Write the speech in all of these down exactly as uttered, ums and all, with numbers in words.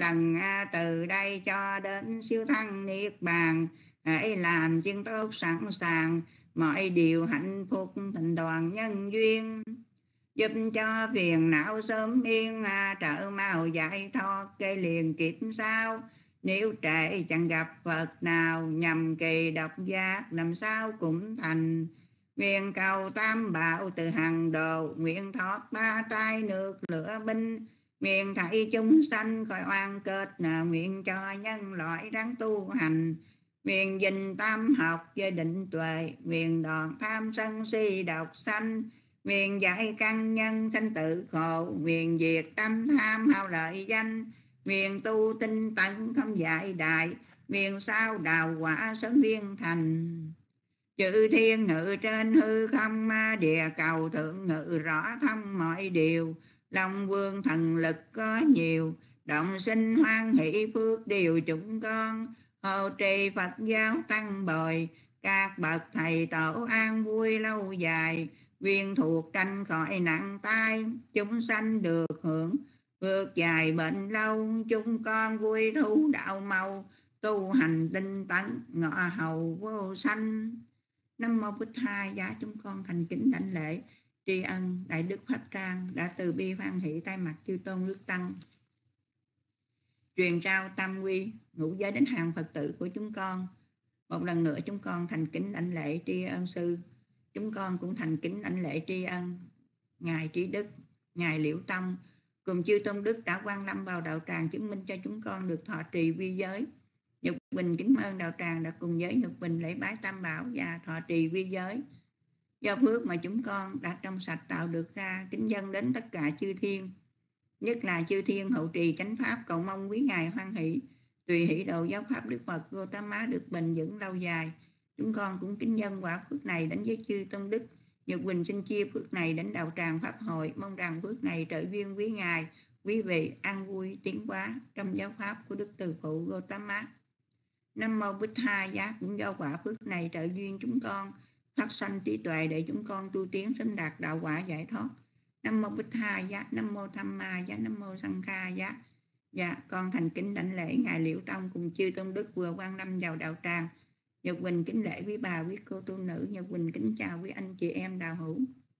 lần, từ đây cho đến siêu thăng niết bàn. Hãy làm chuyên tốt sẵn sàng, mọi điều hạnh phúc thành đoàn nhân duyên. Giúp cho phiền não sớm yên, trợ mau giải thoát cây liền kiếp sau. Nếu trễ chẳng gặp Phật nào, nhằm kỳ độc giác làm sao cũng thành. Nguyện cầu tam bảo từ hàng đồ, nguyện thoát ba tai nước lửa binh. Nguyện thảy chúng sanh khỏi oan kết, nguyện cho nhân loại ráng tu hành. Nguyện dình tam học với định tuệ, nguyện đoạn tham sân si độc sanh. Nguyện giải căn nhân sanh tử khổ, nguyện diệt tâm tham hao lợi danh. Nguyện tu tinh tấn không dại đại, nguyện sao đào quả sớm viên thành. Chữ thiên ngự trên hư không, địa cầu thượng ngự rõ thông mọi điều. Long vương thần lực có nhiều, động sinh hoan hỷ phước điều chúng con. Hộ trì Phật giáo tăng bồi, các bậc thầy tổ an vui lâu dài. Viên thuộc tranh khỏi nặng tai, chúng sanh được hưởng vượt dài bệnh lâu. Chúng con vui thú đạo màu, tu hành tinh tấn ngọ hầu vô sanh. Nam mô Bích Tha giá chúng con thành kính đảnh lễ tri ân Đại Đức Pháp Trang đã từ bi hoan hỷ thay mặt chư tôn đức tăng truyền trao tam quy ngũ giới đến hàng Phật tử của chúng con. Một lần nữa chúng con thành kính đảnh lễ tri ân sư. Chúng con cũng thành kính đảnh lễ tri ân Ngài Trí Đức, Ngài Liễu Tông cùng chư tôn đức đã quan lâm vào đạo tràng, chứng minh cho chúng con được thọ trì vi giới. Nhật Bình kính ơn đạo tràng đã cùng với Nhật Bình lễ bái tam bảo và thọ trì vi giới. Do phước mà chúng con đã trong sạch tạo được ra, kính dâng đến tất cả chư thiên, nhất là chư thiên hậu trì chánh pháp, cầu mong quý ngài hoan hỷ tùy hỷ độ giáo pháp Đức Phật Gautama được bền vững lâu dài. Chúng con cũng kính dâng quả phước này đến với chư tôn đức. Nhật Bình xin chia phước này đến đạo tràng pháp hội, mong rằng phước này trợ duyên quý ngài, quý vị an vui tiến hóa trong giáo pháp của Đức Từ Phụ Gautama. Nam mô Bích Tha giá cũng do quả phước này trợ duyên chúng con phát sanh trí tuệ để chúng con tu tiến sớm đạt đạo quả giải thoát. Nam mô Bích Tha giá, Nam mô Tham Ma giá, Nam mô Sanh Kha giá. Dạ, con thành kính đảnh lễ ngài Liễu Tông cùng chư tôn đức vừa quan lâm vào đạo tràng. Nhật Bình kính lễ quý bà, quý cô tu nữ. Nhật Bình kính chào quý anh chị em đạo hữu.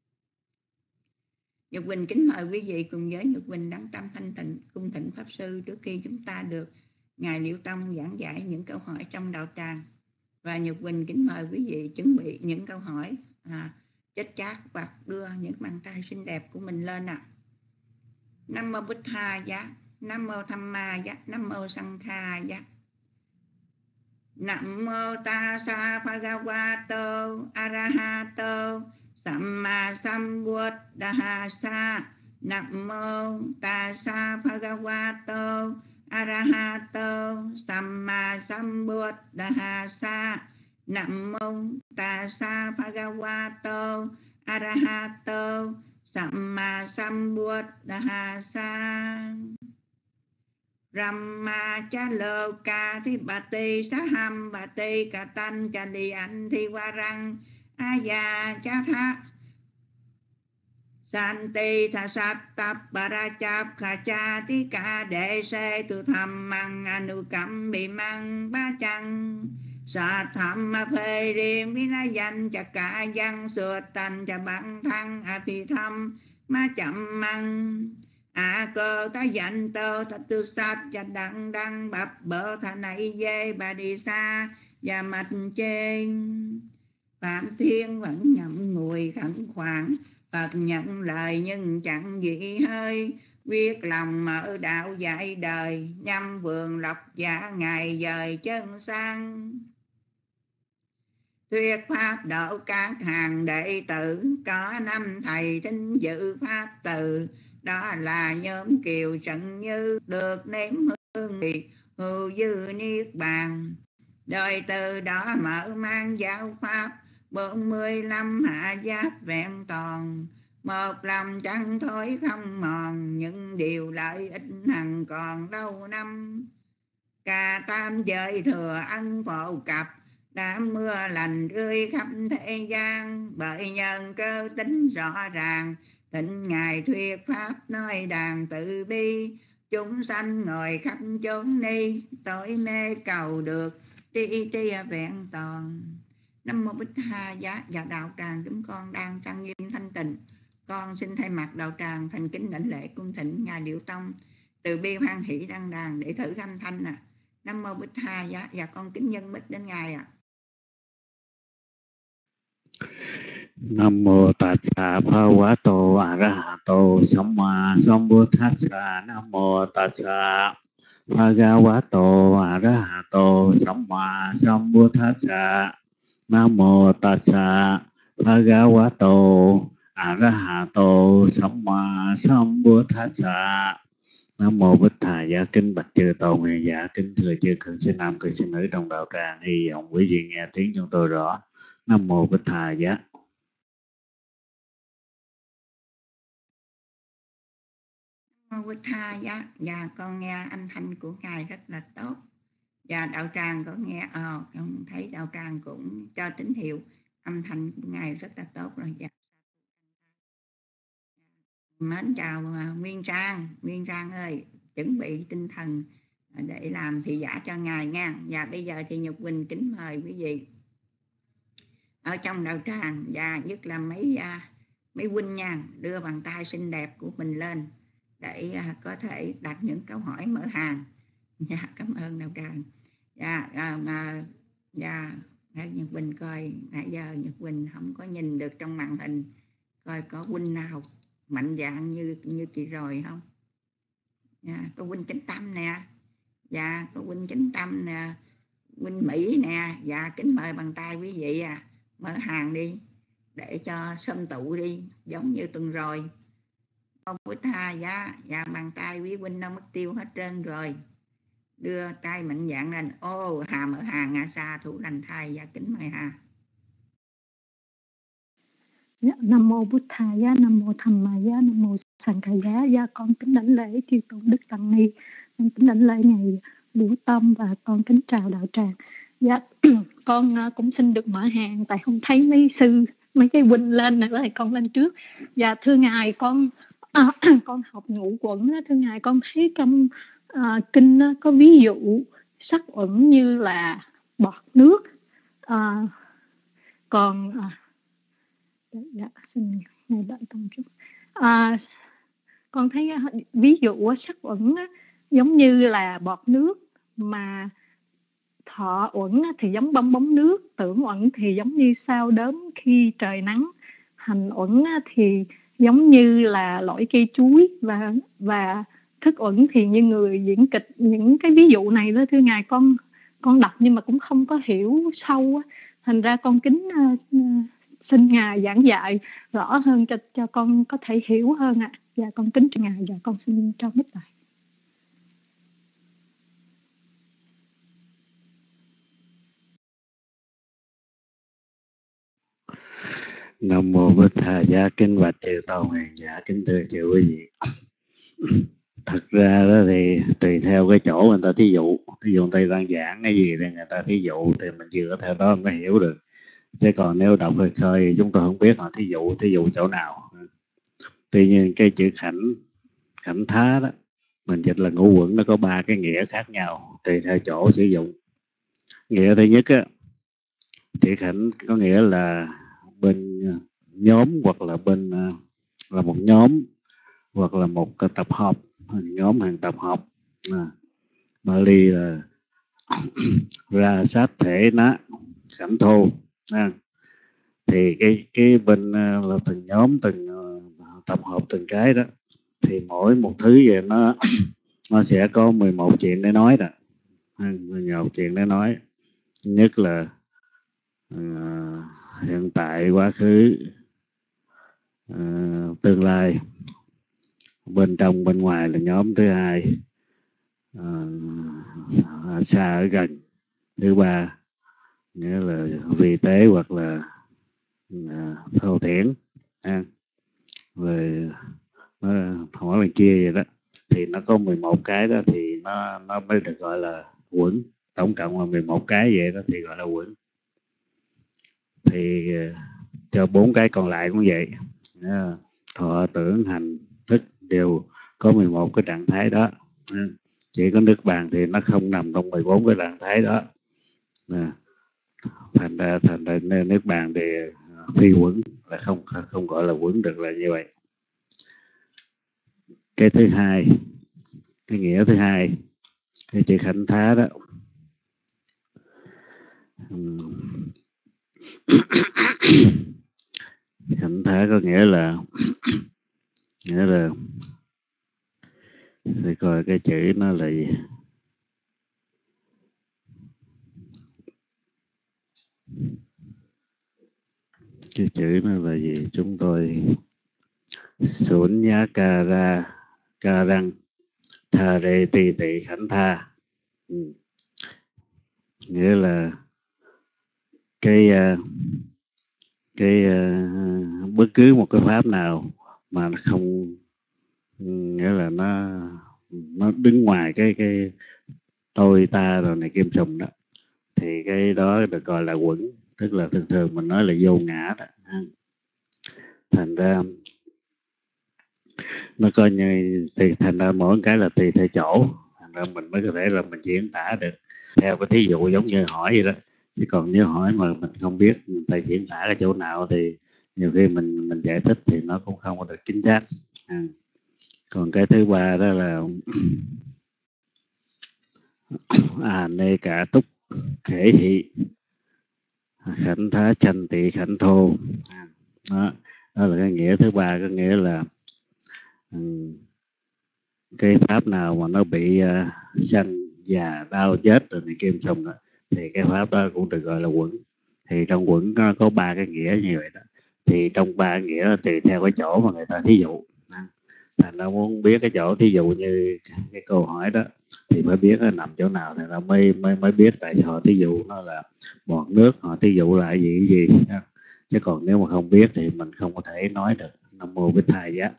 Nhật Bình kính mời quý vị cùng với Nhật Bình đắng tâm thanh tịnh cung thỉnh pháp sư trước khi chúng ta được ngài Liễu Tông giảng giải những câu hỏi trong đạo tràng. Và Nhật Bình kính mời quý vị chuẩn bị những câu hỏi à, chết chát hoặc đưa những bàn tay xinh đẹp của mình lên ạ. À. Nam mô Bích Tha giá, Nam mô Tham Ma giá, Nam mô Sanh Kha giá. Nam mô Tassa Bhagavato Arahato Samma Sambuddhassa. Nam mô Tassa Bhagavato Arahato Samma Sambuddhassa. Nam mô Tassa Bhagavato Arahato Samma Sambuddhassa. Ramma cha lô ca thi bà ti xá hâm bà ti ca tanh cha đi anh thi qua răng a già cha tha Santi tha sát tập bà ra chạp khả cha tí ca đệ se tu tham măng anu cẩm bị măng ba chăng sa tham ma phê riêng vi na danh cha cả văn sửa tành cha bằng thăng a phi thăm ma chậm măng a cơ ta dành tơ ta tư sát cha đăng đăng bập bờ thà này dê bà đi xa và mạch trên Phạm Thiên vẫn ngậm ngùi khẩn khoản. Phật nhận lời nhưng chẳng dị hơi, quyết lòng mở đạo dạy đời, nhâm vườn lộc giả ngày dời chân sang. Thuyết pháp độ các hàng đệ tử, có năm thầy thính dự pháp từ. Đó là nhóm Kiều Trận Như, được nếm hương vị hưu dư niết bàn. Đời từ đó mở mang giáo pháp, bốn mươi lăm hạ giáp vẹn toàn. Một lòng chẳng thối không mòn, những điều lợi ích hằng còn lâu năm. Cả tam giới thừa ân phổ cập, đã mưa lành rơi khắp thế gian. Bởi nhân cơ tính rõ ràng, thịnh ngài thuyết pháp nói đàn tự bi. chúng sanh ngồi khắp chốn ni, tối mê cầu được tri tri vẹn toàn. Nam mô Bích Tha Giá. Và đạo tràng chúng con đang trang nghiêm thanh tịnh, con xin thay mặt đạo tràng thành kính đảnh lễ cung thỉnh ngài Diệu Tông từ bi hoan hỷ đăng đàn để thử thanh thanh à. Nam mô Bích Tha Giá. Và con kính nhân bích đến ngài ạ. À. Nam mô Tassa Bhagavato Arahato Samma Sambuddhassa. Nam mô Tassa Bhagavato Arahato Samma Sambuddhassa. Nam mô Tassa Bhagavato Arahato Samma Sambuddhassa. Nam mô Bích Tha Giá. Kính bạch chư tôn hiền giả, kính thưa chư cư sĩ nam cư sĩ nữ trong đạo tràng, hy vọng quý vị nghe tiếng chúng tôi rõ. Nam mô Bích Tha Giá. Nam mô Bích Tha Giá. Và con nghe âm thanh của ngài rất là tốt, và đạo tràng có nghe ờ con thấy đạo tràng cũng cho tín hiệu âm thanh của ngài rất là tốt rồi. Dạ. Mến chào uh, Nguyên Trang. Nguyên Trang ơi, chuẩn bị tinh thần để làm thị giả cho ngài nha. Và bây giờ thì Nhật Quỳnh kính mời quý vị ở trong đạo tràng, và nhất là mấy uh, mấy huynh nha, đưa bàn tay xinh đẹp của mình lên để uh, có thể đặt những câu hỏi mở hàng. Dạ, cảm ơn đạo tràng. Dạ, uh, uh, dạ, Nhật Quỳnh coi nãy giờ Nhật Quỳnh không có nhìn được trong màn hình, coi có huynh nào mạnh dạn như như kỳ rồi không? Dạ, có huynh Chánh Tâm nè, dạ, có huynh Chánh Tâm nè, huynh Mỹ nè. Dạ, kính mời bàn tay quý vị à, mở hàng đi để cho sum tụ đi, giống như tuần rồi. Ông Bích Tha Giá. Dạ, bàn tay quý huynh nó mất tiêu hết trơn rồi, đưa tay mạnh dạn lên. Ô, Hà mở hàng à, xa thủ lành thai. Dạ, kính mời Hà. Dạ, Nam mô Bút Tha Giá, Nam mô Tham Ma Giá, Nam mô Sanh Kha Giá. Dạ, con kính đảnh lễ chư tôn đức tăng ni, con kính đảnh lễ ngài Liễu Tâm, và con kính chào đạo tràng. Dạ, con uh, cũng xin được mở hàng, tại không thấy mấy sư mấy cái huynh lên nữa thì con lên trước. Dạ, thưa ngài, con uh, con học ngũ quẩn đó, thưa ngài, con thấy trong uh, kinh uh, có ví dụ sắc uẩn như là bọt nước. Uh, còn uh, Dạ, xin ngài đợi con chút. À, con thấy ví dụ sắc uẩn giống như là bọt nước, mà thọ uẩn thì giống bong bóng nước, tưởng uẩn thì giống như sao đốm khi trời nắng, hành uẩn thì giống như là lõi cây chuối, và và thức uẩn thì như người diễn kịch. Những cái ví dụ này đó thưa ngài, con con đọc nhưng mà cũng không có hiểu sâu, thành ra con kính uh, xin ngài giảng dạy rõ hơn cho cho con có thể hiểu hơn ạ. À. Dạ, con kính cho ngài, và con xin cho mic lại. Nam mô Bích Tha Giá. Kính bạch chư tôn hiền giả, kính thưa chư quý vị. Thật ra đó thì tùy theo cái chỗ người ta thí dụ, thí dụ người ta đang giảng cái gì thì người ta thí dụ thì mình vừa theo đó mới hiểu được. Chứ còn nếu đọc khơi khơi thì chúng tôi không biết họ thí dụ thí dụ chỗ nào. Tuy nhiên cái chữ khảnh khảnh thá đó, mình dịch là ngũ quẩn, nó có ba cái nghĩa khác nhau tùy theo chỗ sử dụng. Nghĩa thứ nhất á, chữ khảnh có nghĩa là bên nhóm, hoặc là bên là một nhóm, hoặc là một tập hợp, nhóm hàng tập hợp. À, Bali là ra sát thể ná khảnh thô. À, thì cái cái bên là từng nhóm, từng tập hợp từng cái đó, thì mỗi một thứ về nó nó sẽ có mười một chuyện để nói đó, mười một chuyện để nói. Nhất là uh, hiện tại, quá khứ, uh, tương lai. Bên trong bên ngoài là nhóm thứ hai, uh, xa ở gần thứ ba, nghĩa là vi tế hoặc là uh, thô thiển. À, rồi nó hỏi bên kia vậy đó, thì nó có mười một cái đó thì nó nó mới được gọi là quẩn. Tổng cộng là mười một cái vậy đó thì gọi là quẩn. Thì uh, cho bốn cái còn lại cũng vậy, uh, thọ tưởng hành thức đều có mười một cái trạng thái đó. Chỉ có nước bàn thì nó không nằm trong mười bốn cái trạng thái đó. À, thành ra thành ra nước bàn thì phi quẩn, là không không gọi là quẩn được, là như vậy. Cái thứ hai, cái nghĩa thứ hai, cái chữ khánh thá đó, khánh thá có nghĩa là nghĩa là để coi cái chữ nó là gì. Cái chữ nó là gì? Chúng tôi sủn nhá ca ra ca răng tha rê tì tị khánh tha. Ừ. Nghĩa là cái cái uh, bất cứ một cái pháp nào mà nó không, nghĩa là nó nó đứng ngoài cái cái tôi ta rồi này kim sùng đó, thì cái đó được gọi là quẩn, tức là thường thường mình nói là vô ngã đó. Thành ra nó coi như thì thành ra mỗi cái là tùy theo chỗ, thành ra mình mới có thể là mình diễn tả được theo cái thí dụ giống như hỏi vậy đó. Chứ còn nếu hỏi mà mình không biết mình phải diễn tả cái chỗ nào thì nhiều khi mình mình giải thích thì nó cũng không có được chính xác. À. Còn cái thứ ba đó là à nê cả túc khể thị khảnh thá chanh tị khảnh thô. À, đó, đó là cái nghĩa thứ ba, có nghĩa là um, cái pháp nào mà nó bị uh, sanh già đau chết rồi này kim xong đó, thì cái pháp đó cũng được gọi là quẩn. Thì trong quẩn nó có ba cái nghĩa như vậy đó. Thì trong ba nghĩa là tùy theo cái chỗ mà người ta thí dụ. Thành nó muốn biết cái chỗ thí dụ như cái câu hỏi đó thì phải biết nó nằm chỗ nào thì nó mới mới mới biết tại sao họ thí dụ nó là bọt nước, họ thí dụ là gì cái gì. Chứ còn nếu mà không biết thì mình không có thể nói được. Nam mô Bích Thầy Giá.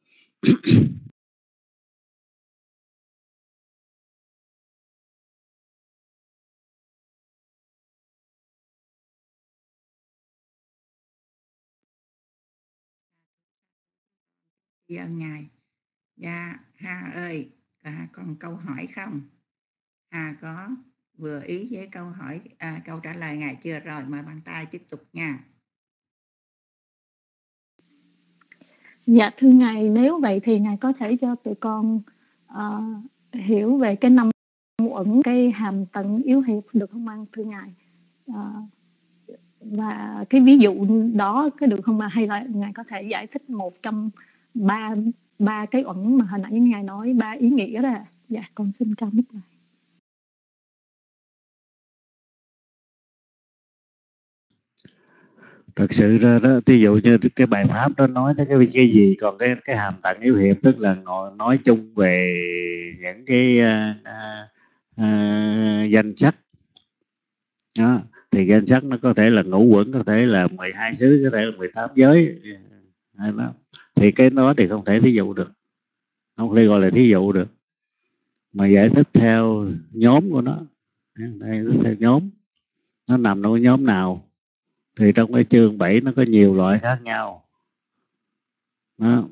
Dân ngài. Dạ Hà ơi, à, còn câu hỏi không? Hà có vừa ý với câu hỏi à, câu trả lời ngài chưa? Rồi mời bàn tay tiếp tục nha. Dạ thưa ngài, nếu vậy thì ngài có thể cho tụi con uh, hiểu về cái năm uẩn, cái hàm tận yếu hiệp được không anh thưa ngài? Uh, và cái ví dụ đó cái được không, mà hay là ngài có thể giải thích một trong ba ba cái uẩn mà hồi nãy ngài nói, ba ý nghĩa đó. Dạ con xin cao mic lại. Thật sự ra đó, ví dụ như cái bài pháp đó nói tới cái cái gì, còn cái cái hàm tận yếu hiệp tức là ngồi nói chung về những cái uh, uh, uh, danh sắc đó. Thì danh sắc nó có thể là ngũ uẩn, có thể là mười hai xứ, có thể là mười tám giới đó. Thì cái đó thì không thể thí dụ được, không thể gọi là thí dụ được, mà giải thích theo nhóm của nó. Đây theo nhóm, nó nằm trong cái nhóm nào thì trong cái chương bảy nó có nhiều loại khác nhau đó.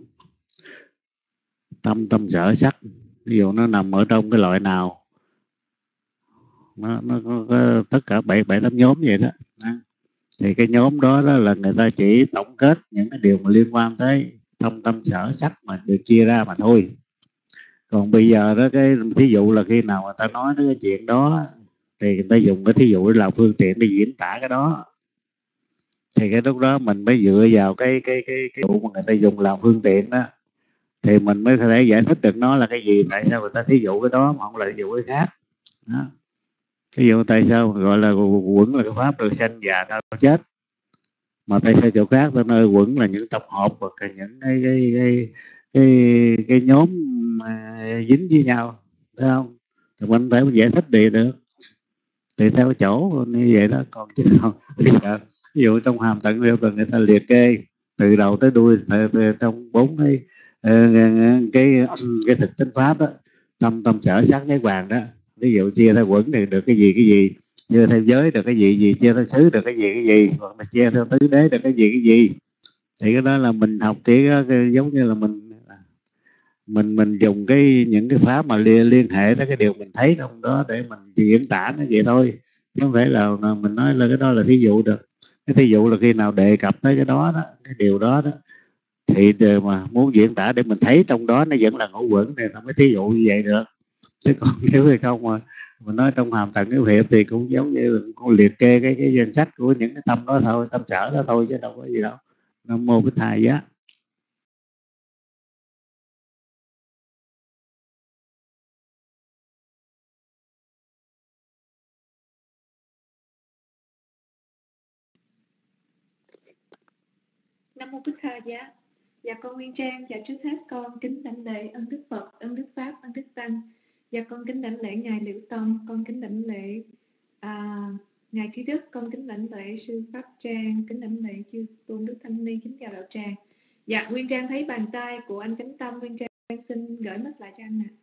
Tâm tâm sở sắc, ví dụ nó nằm ở trong cái loại nào, nó, nó có, có tất cả bảy bảy tám nhóm vậy đó. đó thì cái nhóm đó, đó là người ta chỉ tổng kết những cái điều mà liên quan tới tâm tâm sở sắc mà được chia ra mà thôi. Còn bây giờ đó, cái thí dụ là khi nào người ta nói tới cái chuyện đó thì người ta dùng cái thí dụ để làm phương tiện để diễn tả cái đó. Thì cái lúc đó mình mới dựa vào cái cái cái cái dụ mà người ta dùng làm phương tiện đó thì mình mới có thể giải thích được nó là cái gì, tại sao người ta thí dụ cái đó mà không là dụ cái khác đó. Ví dụ tại sao gọi là quẩn là cái pháp được sanh già đau chết, mà tại sao chỗ khác ta nơi quẩn là những tập hợp hoặc là những cái cái cái cái, cái nhóm mà dính với nhau, thấy không? Thì mình phải giải thích đi được tùy theo cái chỗ như vậy đó. Còn chứ không ví dụ trong hàm tận yêu người ta liệt kê từ đầu tới đuôi trong bốn cái cái cái thực tính pháp đó, tâm tâm sở sắc niết bàn đó. Ví dụ chia theo quẩn thì được cái gì cái gì, chia theo giới được cái gì gì, chia theo xứ được cái gì cái gì, hoặc là chia theo tứ đế được cái gì cái gì. Thì cái đó là mình học chỉ giống như là mình mình mình dùng cái những cái pháp mà liên liên hệ tới cái điều mình thấy trong đó để mình diễn tả nó vậy thôi, chứ không phải là, là mình nói là cái đó là thí dụ được. Cái thí dụ là khi nào đề cập tới cái đó đó, cái điều đó đó, thì mà muốn diễn tả để mình thấy trong đó nó vẫn là ngũ quẩn thì nó mới thí dụ như vậy được. Chứ còn nếu hay không mà mình nói trong hàm tận cái hiệp thì cũng giống như là con liệt kê cái cái danh sách của những cái tâm đó thôi, tâm sở đó thôi, chứ đâu có gì đâu. Nam mô Bích Thầy Giá. Nam mô Bích Tha Giá. Dạ con Nguyên Trang, dạ trước hết con kính đảnh lễ ân Đức Phật, ân Đức Pháp, ân Đức Tăng. Dạ con kính đảnh lễ ngài Liễu Tông, con kính đảnh lễ à, ngài Trí Đức, con kính đảnh lễ sư Pháp Trang, kính đảnh lễ chư Tôn Đức Thanh Ni, kính chào đạo tràng. Dạ Nguyên Trang thấy bàn tay của anh Chánh Tâm, Nguyên Trang xin gửi mic lại cho anh ạ.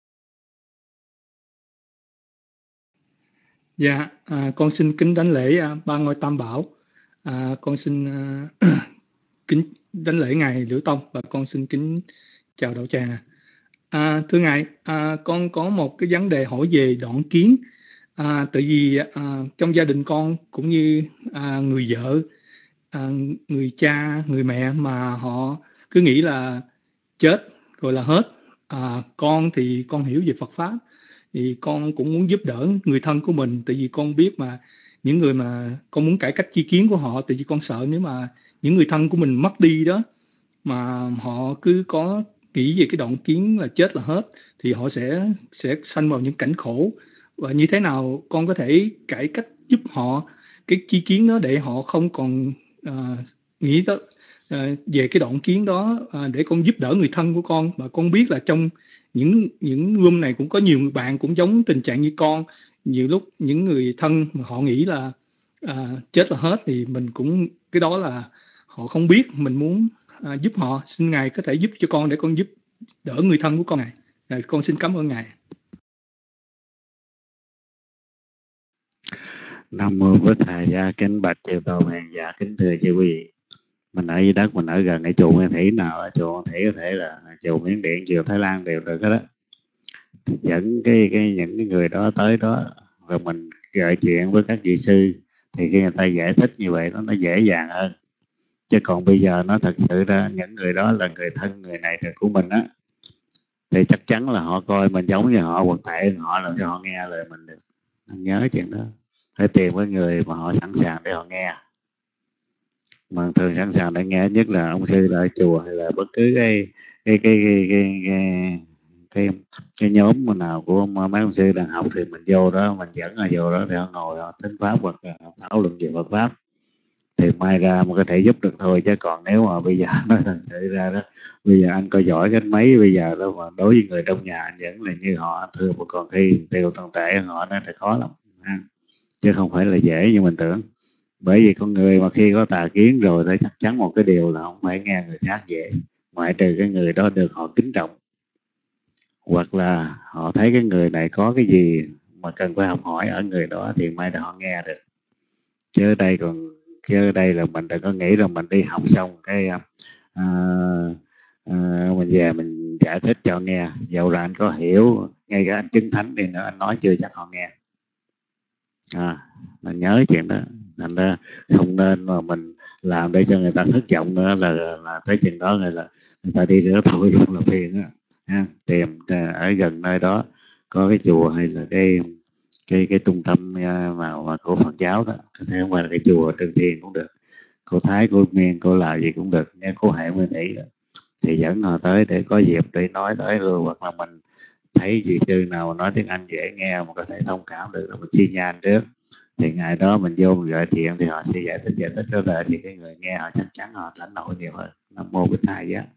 Dạ, à, con xin kính đảnh lễ à, ba ngôi Tam Bảo. À, con xin à, kính đảnh lễ ngài Liễu Tông và con xin kính chào đạo tràng. À, thưa ngài, à, con có một cái vấn đề hỏi về đoạn kiến. À, tại vì à, trong gia đình con cũng như à, người vợ, à, người cha, người mẹ mà họ cứ nghĩ là chết rồi là hết. À, con thì con hiểu về Phật pháp, thì con cũng muốn giúp đỡ người thân của mình, tại vì con biết mà những người mà con muốn cải cách chi kiến của họ, tại vì con sợ nếu mà những người thân của mình mất đi đó mà họ cứ có nghĩ về cái đoạn kiến là chết là hết thì họ sẽ sẽ sanh vào những cảnh khổ. Và như thế nào con có thể cải cách giúp họ cái chi kiến đó để họ không còn uh, nghĩ tới uh, về cái đoạn kiến đó, uh, để con giúp đỡ người thân của con. Và con biết là trong những những room này cũng có nhiều bạn cũng giống tình trạng như con. Nhiều lúc những người thân mà họ nghĩ là uh, chết là hết thì mình cũng, cái đó là họ không biết, mình muốn à, giúp họ. Xin ngài có thể giúp cho con để con giúp đỡ người thân của con này. À, con xin cảm ơn ngài. Nam mô Bích Thầy Giá. Kính bạch chư tôn hàng giả, kính thưa chư quý vị. Mình ở dưới đất, mình ở gần cái chùa Nguyên Thủy nào, chùa Nguyên Thủy có thể là chùa Miến Điện, chùa Thái Lan đều được hết đó. Dẫn cái, cái những cái người đó tới đó rồi mình gợi chuyện với các vị sư, thì khi người ta giải thích như vậy đó, nó dễ dàng hơn. Chứ còn bây giờ nó thật sự ra những người đó là người thân người này của mình á, thì chắc chắn là họ coi mình giống như họ, hoặc tệ họ, làm cho họ nghe lời mình được. Anh nhớ chuyện đó, phải tìm với người mà họ sẵn sàng để họ nghe. Mà thường sẵn sàng để nghe nhất là ông sư ở chùa, hay là bất cứ cái cái cái cái cái, cái, cái, cái nhóm nào của mấy ông sư đang học, thì mình vô đó, mình dẫn họ vô đó để họ ngồi họ thính pháp hoặc là thảo luận về Phật pháp, thì may ra mà có thể giúp được thôi. Chứ còn nếu mà bây giờ nói thật sự ra đó, bây giờ anh có giỏi cái mấy bây giờ đó, mà đối với người trong nhà anh vẫn là như họ thường, mà còn khi tiêu tận tệ họ nó thì khó lắm ha. Chứ không phải là dễ như mình tưởng. Bởi vì con người mà khi có tà kiến rồi thì chắc chắn một cái điều là không phải nghe người khác dễ, ngoại trừ cái người đó được họ kính trọng, hoặc là họ thấy cái người này có cái gì mà cần phải học hỏi ở người đó thì may ra họ nghe được. Chứ đây còn chứ đây là mình đừng có nghĩ rằng mình đi học xong cái à, à, mình về mình giải thích cho nghe, dầu là anh có hiểu, ngay cả anh chứng thánh đi nữa, anh nói chưa chắc họ nghe. À, mình nhớ chuyện đó. Thành ra không nên mà mình làm để cho người ta thất vọng nữa, là là tới chừng đó người là người ta đi rửa thôi luôn là phiền á. Ha, tìm ở gần nơi đó có cái chùa hay là cái cái cái trung tâm mà, mà của Phật giáo đó, có thể không phải là cái chùa Trần Thiên cũng được, cô Thái, cô Miên, cô là gì cũng được, nghe cô Hệ Nguyên Thủy đó, thì dẫn họ tới để có dịp để nói tới luôn. Hoặc là mình thấy vị sư nào nói tiếng Anh dễ nghe mà có thể thông cảm được, mình xin nhan trước, thì ngày đó mình vô mình gợi chuyện thì họ sẽ giải thích giải thích cho đời, thì cái người nghe họ chắc chắn họ lãnh hội nhiều hơn. Nam mô Bích Thầy Giá.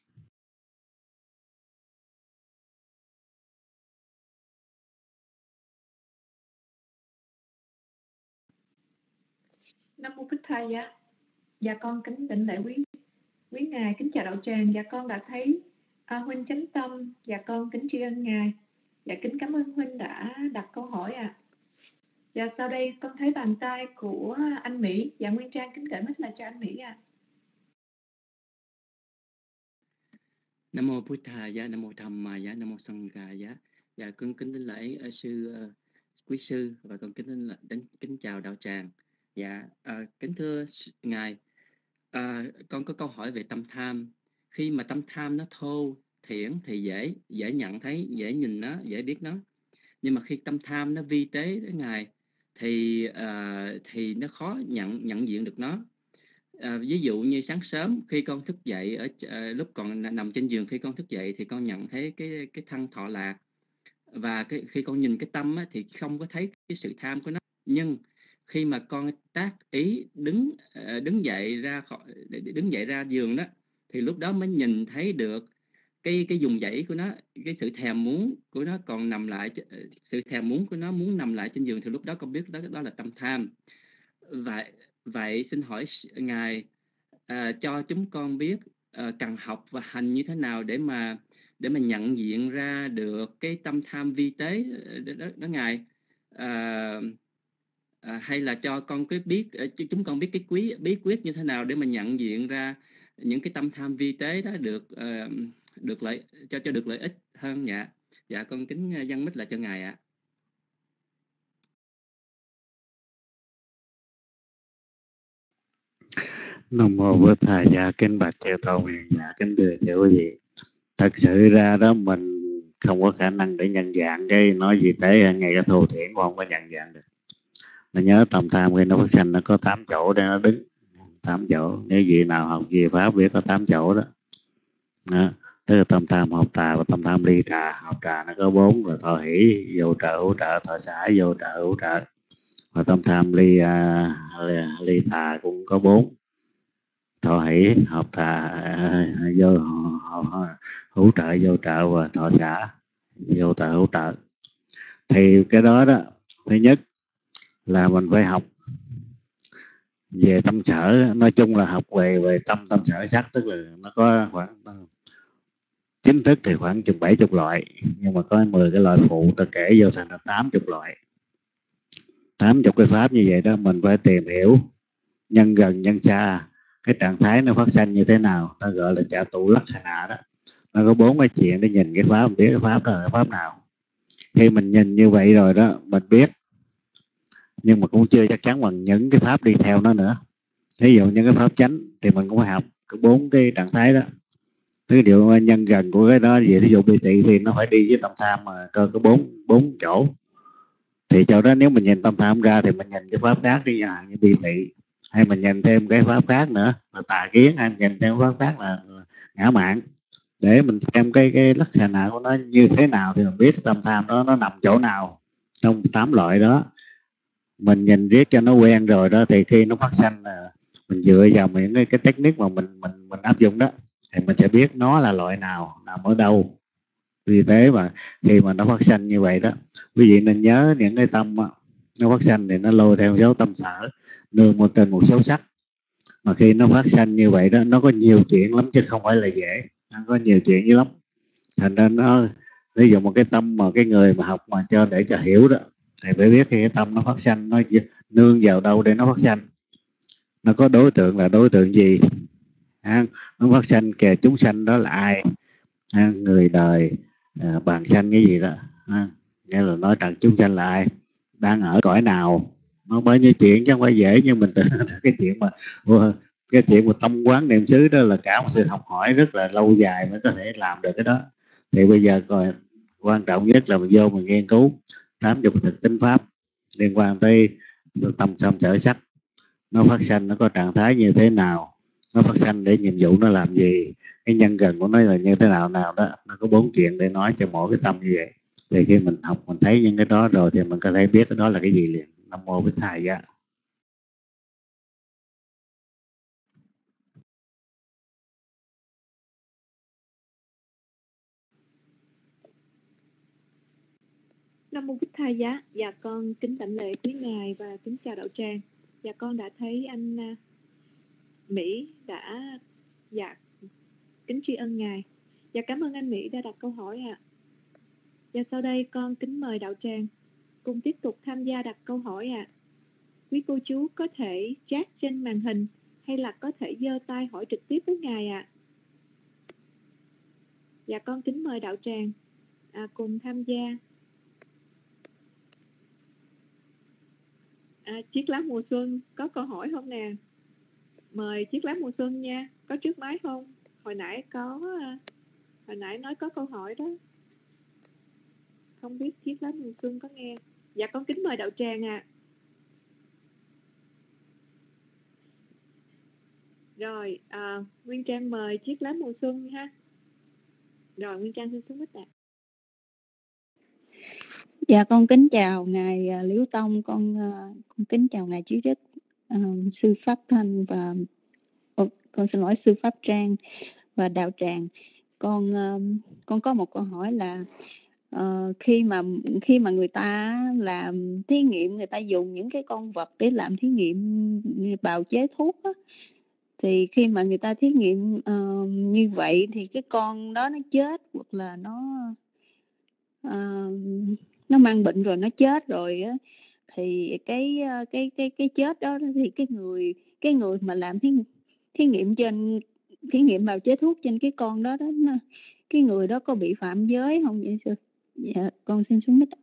Nam mô Bích Tha Giá. Dạ con kính đảnh lễ quý quý ngài, kính chào đạo tràng. Dạ con đã thấy à, huynh Chánh Tâm. Dạ con kính tri ân ngài. Dạ kính cảm ơn huynh đã đặt câu hỏi ạ. À. Dạ sau đây con thấy bàn tay của anh Mỹ. Dạ Nguyên Trang kính gửi mic lại cho anh Mỹ ạ. À. Nam mô Bụt Thầy giá, Nam mô Tham Ma giá, Nam mô Sanh Ca giá. Dạ con kính thỉnh lễ uh, sư uh, quý sư và con kính thỉnh đến kính chào đạo tràng. Dạ uh, kính thưa ngài, uh, con có câu hỏi về tâm tham. Khi mà tâm tham nó thô thiển thì dễ dễ nhận thấy, dễ nhìn nó, dễ biết nó. Nhưng mà khi tâm tham nó vi tế đến ngài thì uh, thì nó khó nhận nhận diện được nó. À, ví dụ như sáng sớm khi con thức dậy ở uh, lúc còn nằm trên giường, khi con thức dậy thì con nhận thấy cái cái thân thọ lạc, và cái, khi con nhìn cái tâm á, thì không có thấy cái sự tham của nó. Nhưng khi mà con tác ý đứng uh, đứng dậy ra khỏi đứng dậy ra giường đó, thì lúc đó mới nhìn thấy được cái cái vùng dãy của nó, cái sự thèm muốn của nó còn nằm lại, sự thèm muốn của nó muốn nằm lại trên giường, thì lúc đó con biết đó đó là tâm tham. Vậy vậy xin hỏi ngài, à, cho chúng con biết à, cần học và hành như thế nào để mà để mà nhận diện ra được cái tâm tham vi tế đó, đó, đó ngài, à, à, hay là cho con cái biết chúng con biết cái quý bí quyết như thế nào để mà nhận diện ra những cái tâm tham vi tế đó được uh, được lợi cho cho được lợi ích hơn. Dạ dạ con kính dâng mic lại cho ngài ạ. Nam mô Bổn Thầy. Dạ kính bạch chư tôn hiền giả, kính thưa chư quý vị, thật sự ra đó mình không có khả năng để nhận dạng cái nói gì tế hơn, ngay cái thô thiển cũng không có nhận dạng được. Mình nhớ tâm tham khi nó phát sinh nó có tám chỗ để nó đứng, tám chỗ. Nếu vị nào học về pháp biết có tám chỗ đó. Đó. Tức là tâm tham học tà và tâm tham ly trà. Học trà nó có bốn, rồi thọ hỷ vô trợ hữu trợ, thọ xả vô trợ hữu trợ. Và tâm tham ly uh, ly tà cũng có bốn, thọ hỷ hợp tà uh, vô uh, hữu trợ vô trợ, và thọ xả vô trợ hữu trợ. Thì cái đó đó, thứ nhất là mình phải học về tâm sở. Nói chung là học về về tâm tâm sở sắc, tức là nó có khoảng chính thức thì khoảng chừng bảy chục loại, nhưng mà có mười cái loại phụ ta kể vô thành là tám chục loại, tám chục cái pháp như vậy đó. Mình phải tìm hiểu nhân gần nhân xa, cái trạng thái nó phát sinh như thế nào, ta gọi là trả tụ lắc khả đó. Nó có bốn cái chuyện để nhìn cái pháp, mình biết cái pháp đó là pháp nào. Khi mình nhìn như vậy rồi đó, mình biết, nhưng mà cũng chưa chắc chắn bằng những cái pháp đi theo nó nữa. Ví dụ những cái pháp chánh thì mình cũng phải học cái bốn cái trạng thái đó. Ví dụ nhân gần của cái đó, ví dụ bi tị thì nó phải đi với tâm tham mà cơ có bốn bốn chỗ. Thì chỗ đó nếu mình nhìn tâm tham ra thì mình nhìn cái pháp khác đi, à, như bi tị, hay mình nhìn thêm cái pháp khác nữa là tà kiến, hay mình nhìn thêm pháp khác là ngã mạn, để mình xem cái cái lắc khả nào của nó như thế nào thì mình biết tâm tham đó nó nằm chỗ nào trong tám loại đó. Mình nhìn riết cho nó quen rồi đó, thì khi nó phát sanh là mình dựa vào những cái, cái technique mà mình mình mình áp dụng đó, thì mình sẽ biết nó là loại nào, nằm ở đâu. Vì thế mà khi mà nó phát sanh như vậy đó, quý vị nên nhớ những cái tâm đó, nó phát sanh thì nó lôi theo dấu tâm sở, nương một trên một số sắc. Mà khi nó phát sanh như vậy đó, nó có nhiều chuyện lắm chứ không phải là dễ, nó có nhiều chuyện dữ lắm. Thành ra nó, ví dụ một cái tâm mà cái người mà học mà cho để cho hiểu đó, thì phải biết khi cái tâm nó phát sanh nó nương vào đâu để nó phát sanh, nó có đối tượng là đối tượng gì, à, nó phát sanh kìa, chúng sanh đó là ai, à, người đời, à, bàn sanh cái gì đó, à, nghĩa là nói rằng chúng sanh là ai, đang ở cõi nào. Nó bao nhiêu chuyện chứ không phải dễ như mình tưởng. Cái chuyện mà cái chuyện mà tâm quán niệm xứ đó là cả một sự học hỏi rất là lâu dài mới có thể làm được cái đó. Thì bây giờ còn quan trọng nhất là mình vô mình nghiên cứu tám dục thực tính pháp liên quan tới tâm tâm sở sắc, nó phát sanh nó có trạng thái như thế nào, nó phát sanh để nhiệm vụ nó làm gì, cái nhân gần của nó là như thế nào nào đó. Nó có bốn chuyện để nói cho mỗi cái tâm như vậy. Thì khi mình học mình thấy những cái đó rồi thì mình có thể biết cái đó là cái gì liền. Nam mô Bích Thầy giá. Nam mô Bích Thầy giá. Dạ con kính đảnh lễ quý ngài và kính chào đạo tràng. Dạ con đã thấy anh Mỹ đã dạ kính tri ân ngài. Dạ cảm ơn anh Mỹ đã đặt câu hỏi ạ. À. Và sau đây con kính mời đạo tràng cùng tiếp tục tham gia đặt câu hỏi ạ. À. Quý cô chú có thể chat trên màn hình hay là có thể giơ tay hỏi trực tiếp với ngài ạ. À. Dạ con kính mời đạo tràng à, cùng tham gia. À, chiếc lá mùa xuân có câu hỏi không nè? Mời chiếc lá mùa xuân nha. Có trước máy không? Hồi nãy có Hồi nãy nói có câu hỏi đó. Không biết chiếc lá mùa xuân có nghe. Dạ con kính mời đạo tràng ạ. À. Rồi à, Nguyên Trang mời chiếc lá mùa xuân ha. Rồi Nguyên Trang xin xuống mic ạ. À. Dạ con kính chào ngài uh, Liễu Tông, con uh, con kính chào ngài Trí Đức, uh, sư Pháp Thanh và oh, con xin lỗi sư Pháp Trang và đạo tràng. Con uh, con có một câu hỏi là uh, khi mà khi mà người ta làm thí nghiệm, người ta dùng những cái con vật để làm thí nghiệm bào chế thuốc á, thì khi mà người ta thí nghiệm uh, như vậy thì cái con đó nó chết hoặc là nó uh, nó mang bệnh rồi nó chết rồi á, thì cái cái cái cái chết đó thì cái người cái người mà làm thí thí nghiệm trên thí nghiệm bào chế thuốc trên cái con đó đó, cái người đó có bị phạm giới không vậy sư? Dạ con xin xuống mic.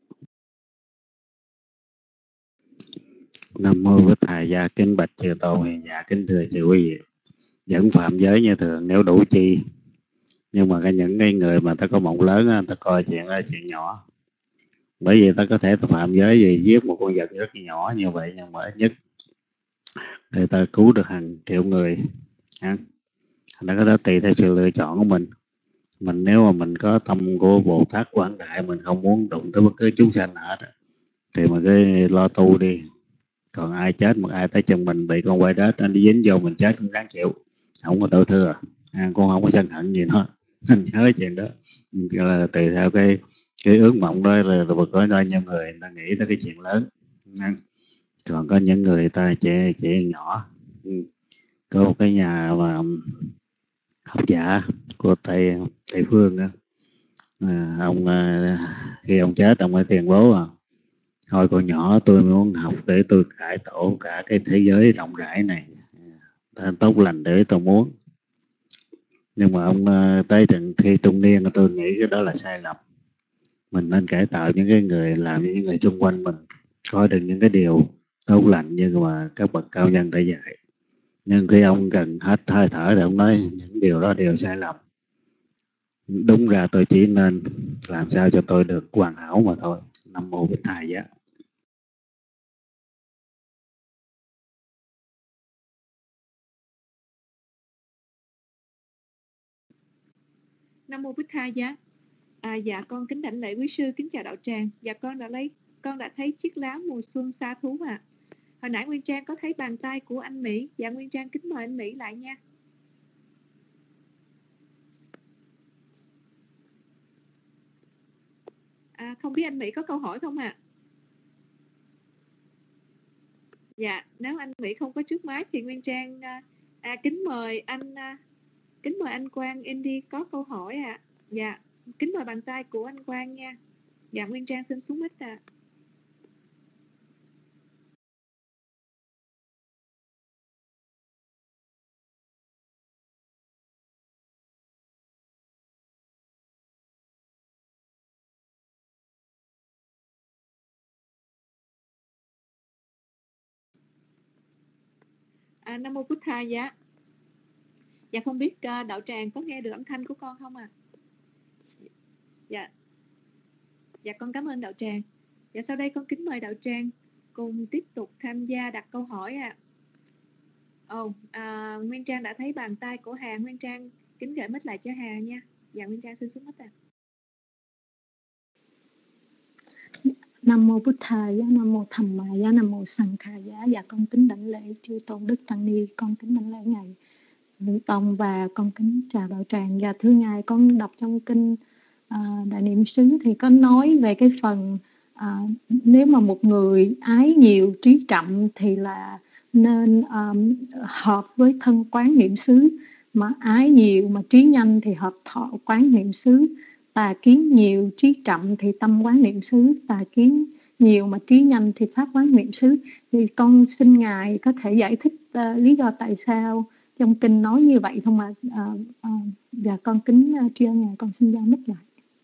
Nam mô Bích Thầy Gia, kính bạch chư tôn hiền giả, kính thưa chư quý vị. Vẫn phạm giới như thường nếu đủ chi, nhưng mà cái những cái người mà ta có mộng lớn người ta coi chuyện là chuyện nhỏ, bởi vì ta có thể ta phạm giới gì giết một con vật rất nhỏ như vậy, nhưng mà ít nhất người ta cứu được hàng triệu người. Nó có thể tùy theo sự lựa chọn của mình. Mình nếu mà mình có tâm của Bồ Tát quảng đại, mình không muốn đụng tới bất cứ chúng sanh hết, thì mình cứ lo tu đi. Còn ai chết mà ai tới chân mình bị con quay đết nó đi dính vô mình chết cũng đáng chịu, không có đổ thừa, à, con không có sân hận gì nó. Nên nhớ chuyện đó là tùy theo cái cái ước mộng đó, là rồi có nơi nhiều người, người ta nghĩ tới cái chuyện lớn, còn có những người ta chỉ chỉ nhỏ. Có một cái nhà mà học giả của Tây Tây phương đó, à, ông khi ông chết ông mới tuyên bố à, thôi con nhỏ tôi muốn học để tôi cải tổ cả cái thế giới rộng rãi này, tốt lành để tôi muốn. Nhưng mà ông tới trận khi trung niên, tôi nghĩ cái đó là sai lầm. Mình nên cải tạo những cái người, làm những người xung quanh mình coi được những cái điều tốt lành như mà các bậc cao nhân đã dạy. Nhưng khi ông gần hết hơi thở thì ông nói những điều đó đều sai lầm. Đúng ra tôi chỉ nên làm sao cho tôi được hoàn hảo mà thôi. Nam mô Bích Thầy Giá. Nam mô Bích Thầy Giá. À, dạ con kính đảnh lễ quý sư, kính chào đạo tràng. Dạ con đã lấy con đã thấy chiếc lá mùa xuân sa thú ạ. À. Hồi nãy Nguyên Trang có thấy bàn tay của anh Mỹ. Dạ Nguyên Trang kính mời anh Mỹ lại nha. À, không biết anh Mỹ có câu hỏi không ạ? À? Dạ, nếu anh Mỹ không có trước máy thì Nguyên Trang à, kính mời anh à, kính mời anh Quang Indy có câu hỏi ạ. À. Dạ, kính mời bàn tay của anh Quang nha. Dạ Nguyên Trang xin xuống mic ạ. À. À, Nam mô Bích Thầy Giá. Dạ không biết uh, đạo tràng có nghe được âm thanh của con không à? Dạ. Dạ con cảm ơn đạo tràng. Dạ sau đây con kính mời đạo tràng cùng tiếp tục tham gia đặt câu hỏi ạ. À. Ồ, oh, à, Nguyên Trang đã thấy bàn tay của Hà. Nguyên Trang kính gửi mic lại cho Hà nha. Dạ Nguyên Trang xin xuống mic ạ. À. Nam mô Bụt Thầy, Nam mô Tham Ma Giá, Nam mô Sanh Kha Giá. Dạ con kính đảnh lễ chư tôn đức tăng ni, con kính đảnh lễ ngài Liễu Tông và con kính chào đạo tràng. Và thưa ngài, con đọc trong kinh uh, Đại Niệm xứ thì có nói về cái phần uh, nếu mà một người ái nhiều trí chậm thì là nên um, hợp với thân quán niệm xứ, mà ái nhiều mà trí nhanh thì hợp thọ quán niệm xứ. Tà kiến nhiều trí chậm thì tâm quán niệm xứ, tà kiến nhiều mà trí nhanh thì pháp quán niệm xứ. Thì con xin ngài có thể giải thích uh, lý do tại sao trong kinh nói như vậy không ạ? À, à, dạ con kính uh, tri ân ngài, con xin giao mic lại.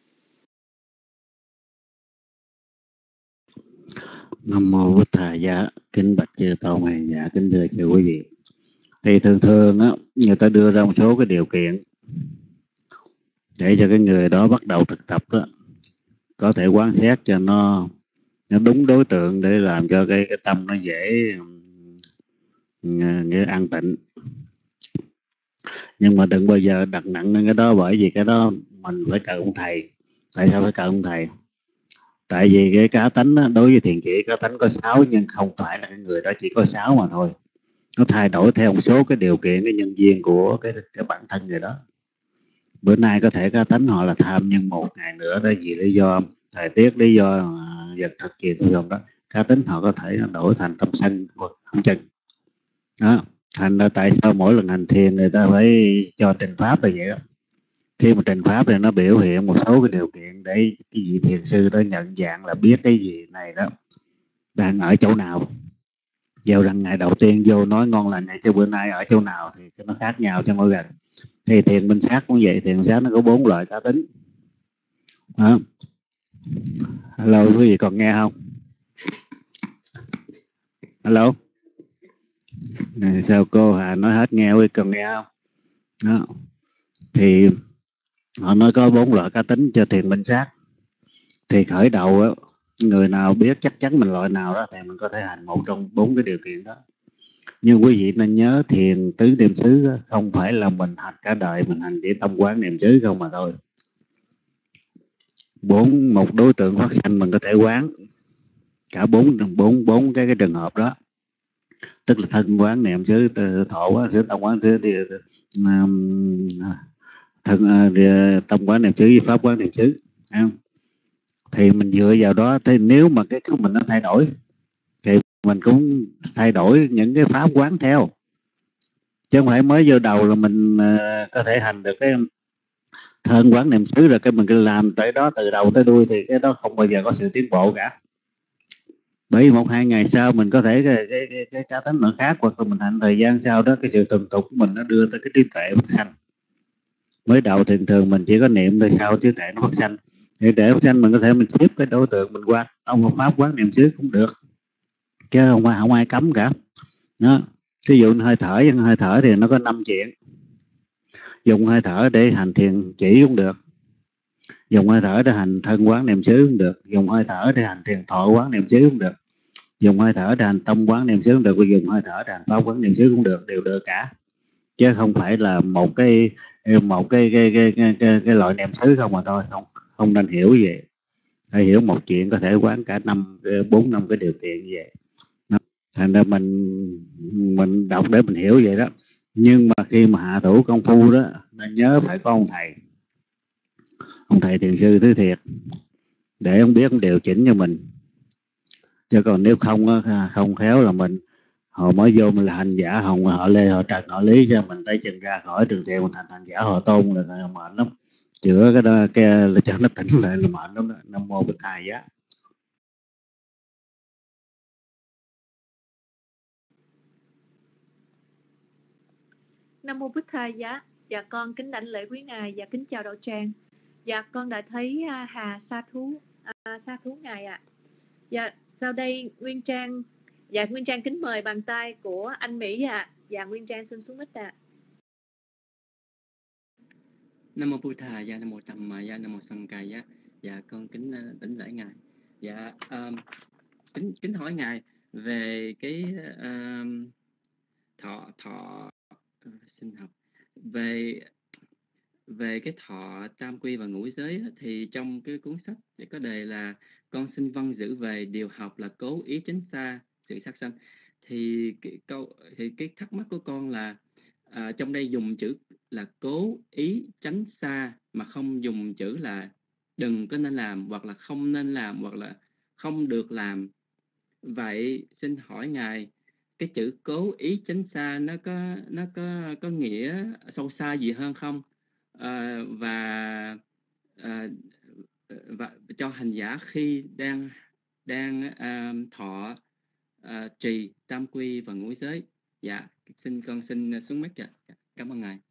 Nam mô Bụt Thầy Giá, kính bạch chư tôn ngài. Dạ kính thưa chư quý vị, thì thường thường á người ta đưa ra một số cái điều kiện để cho cái người đó bắt đầu thực tập đó có thể quan sát cho nó nó đúng đối tượng, để làm cho cái cái tâm nó dễ nghĩa an tịnh. Nhưng mà đừng bao giờ đặt nặng lên cái đó, bởi vì cái đó mình phải cần ông thầy. Tại sao phải cần ông thầy? Tại vì cái cá tánh đó, đối với thiền chỉ cá tánh có sáu, nhưng không phải là cái người đó chỉ có sáu mà thôi. Nó thay đổi theo một số cái điều kiện, cái nhân duyên của cái cái bản thân người đó. Bữa nay có thể cá tánh họ là tham, nhưng một ngày nữa đó vì lý do thời tiết, lý do vật thực gì tôi không đó, cá tính họ có thể đổi thành tâm sân hoặc không chân đó. Thành ra tại sao mỗi lần hành thiền người ta phải cho trình pháp là vậy đó. Khi mà trình pháp thì nó biểu hiện một số cái điều kiện để cái vị thiền sư đó nhận dạng là biết cái gì này đó đang ở chỗ nào. Vào rằng ngày đầu tiên vô nói ngon lành này, chứ bữa nay ở chỗ nào thì nó khác nhau cho mỗi gần. Thì thiền minh sát cũng vậy, thiền minh sát nó có bốn loại cá tính đó. Hello quý vị còn nghe không? Hello. Này, sao cô Hà nói hết nghe, quý còn nghe không? Đó. Thì họ nói có bốn loại cá tính cho thiền minh sát. Thì khởi đầu á, người nào biết chắc chắn mình loại nào đó thì mình có thể hành một trong bốn cái điều kiện đó. Nhưng quý vị nên nhớ thiền tứ niệm xứ đó, không phải là mình hành cả đời mình hành chỉ tâm quán niệm xứ không mà thôi. Bốn một đối tượng phát sanh mình có thể quán cả bốn bốn bốn cái cái trường hợp đó, tức là thân quán niệm xứ, thọ quán xứ, tâm quán xứ, thì thân tâm quán niệm xứ với pháp quán niệm xứ. Thì mình dựa vào đó, thì nếu mà cái của mình nó thay đổi thì mình cũng thay đổi những cái pháp quán theo, chứ không phải mới vô đầu là mình uh, có thể hành được cái thân quán niệm xứ rồi cái mình cứ làm tới đó từ đầu tới đuôi, thì cái đó không bao giờ có sự tiến bộ cả. Bởi vì một hai ngày sau mình có thể cái cái cái, cái cá tính nó khác, hoặc là mình hành thời gian sau đó cái sự tuần tục của mình nó đưa tới cái trí tuệ phát sanh. Mới đầu thì thường mình chỉ có niệm thôi, sau trí tuệ nó phát sanh. Thì để phát sanh mình có thể mình tiếp cái đối tượng mình qua trong một pháp quán niệm xứ cũng được, chứ không phải không ai cấm cả đó. Ví dụ hơi thở, hơi thở thì nó có năm chuyện. Dùng hơi thở để hành thiền chỉ cũng được, dùng hơi thở để hành thân quán niệm xứ cũng được, dùng hơi thở để hành thiền thọ quán niệm xứ cũng được, dùng hơi thở để hành tâm quán niệm xứ cũng được, dùng hơi thở để hành pháp quán niệm xứ cũng được, đều được cả. Chứ không phải là một cái một cái cái cái cái, cái, cái loại niệm xứ không mà thôi. Không không nên hiểu gì vậy. Phải hiểu một chuyện có thể quán cả năm bốn năm cái điều kiện như vậy. Thành ra mình mình đọc để mình hiểu vậy đó. Nhưng mà khi mà hạ thủ công phu đó, nên nhớ phải có ông thầy, ông thầy thiền sư thứ thiệt, để ông biết ông điều chỉnh cho mình. Chứ còn nếu không không khéo là mình họ mới vô mình là hành giả hồng, họ lê họ trần họ lý cho mình tay chừng ra khỏi trường thiền, mình thành hành giả họ tôn là, là mệt lắm. Chữa cái đó cái là cho nó tỉnh lại là mệt lắm đó. Nam mô Bụt Thầy Giá. Nam mô Bụt Thầy Giá. Dạ con kính đảnh lễ quý ngài và kính chào đạo tràng. Dạ con đã thấy uh, Hà sa thú uh, sa thú ngài ạ. À. Dạ sau đây Nguyên Trang dạ Nguyên Trang kính mời bàn tay của anh Mỹ ạ. À. Dạ Nguyên Trang xin xuống mic ạ. À. Nam mô Bụt Thầy Giá, Nam mô Tham Ma Giá, Nam mô Sanh Ca Giá. Dạ con kính uh, đảnh lễ ngài. Dạ um, kính kính hỏi ngài về cái um, thọ thọ uh, xin học về về cái thọ tam quy và ngũ giới. Thì trong cái cuốn sách thì có đề là con xin vâng giữ về điều học là cố ý tránh xa sự sát sanh. Thì cái câu thì cái thắc mắc của con là à, trong đây dùng chữ là cố ý tránh xa mà không dùng chữ là đừng có nên làm, hoặc là không nên làm, hoặc là không được làm. Vậy xin hỏi ngài, cái chữ cố ý tránh xa nó có nó có có nghĩa sâu xa gì hơn không? À, và à, và cho hành giả khi đang đang à, thọ à, trì tam quy và ngũ giới. Dạ xin con xin xuống mic ạ. Cảm ơn ngài.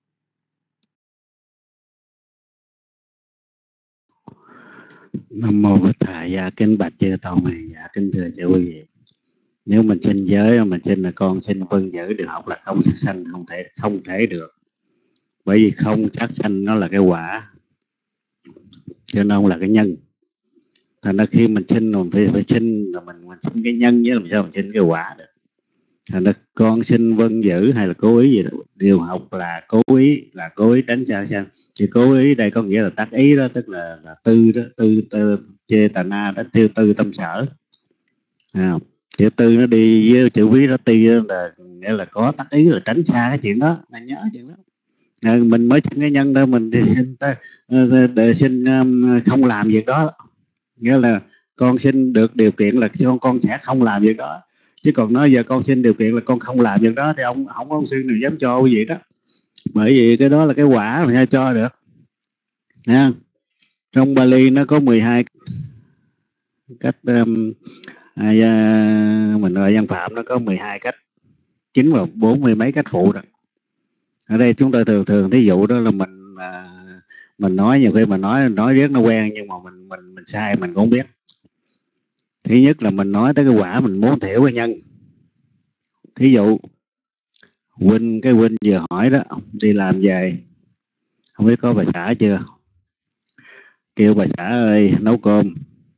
Nam mô Bụt Thầy, dạ kính bạch chư tôn này, dạ kính thưa chư quý vị. Nếu mình sinh giới, mình sinh là con sinh vân giữ được học là không sát sanh, không thể không thể được. Bởi vì không sát sanh nó là cái quả, cho nên là cái nhân. Thành ra khi mình sinh mình phải, phải sinh là mình mình sinh cái nhân, chứ làm sao mình sinh cái quả được. Thành ra con sinh vân giữ hay là cố ý gì đó, điều học là cố ý, là cố ý tránh xa sanh. Thì cố ý đây có nghĩa là tác ý đó, tức là, là tư đó, tư, tư chê tà na đó, tiêu tư tâm sở. À, chữ tư nó đi với chữ quý đó, ti là nghĩa là có tác ý là tránh xa cái chuyện đó, là nhớ chuyện đó. À, mình mới sinh cái nhân thôi, mình thì sinh, ta, để sinh um, không làm việc đó, nghĩa là con sinh được điều kiện là con con sẽ không làm việc đó. Chứ còn nói giờ con xin điều kiện là con không làm việc đó thì ông không có ông sư nào dám cho cái gì đó. Bởi vì cái đó là cái quả mà sao cho được nha. Trong Bali nó có mười hai cách um, à, mình gọi văn phạm nó có mười hai cách chính và bốn mươi mấy cách phụ đó. Ở đây chúng tôi thường thường thí dụ đó là mình à, mình nói nhiều khi mình nói nói rất nó quen, nhưng mà mình mình mình sai mình cũng không biết. Thứ nhất là mình nói tới cái quả mình muốn thiểu cái nhân. Thí dụ huynh cái huynh vừa hỏi đó, đi làm về không biết có bà xã chưa, kêu bà xã ơi nấu cơm,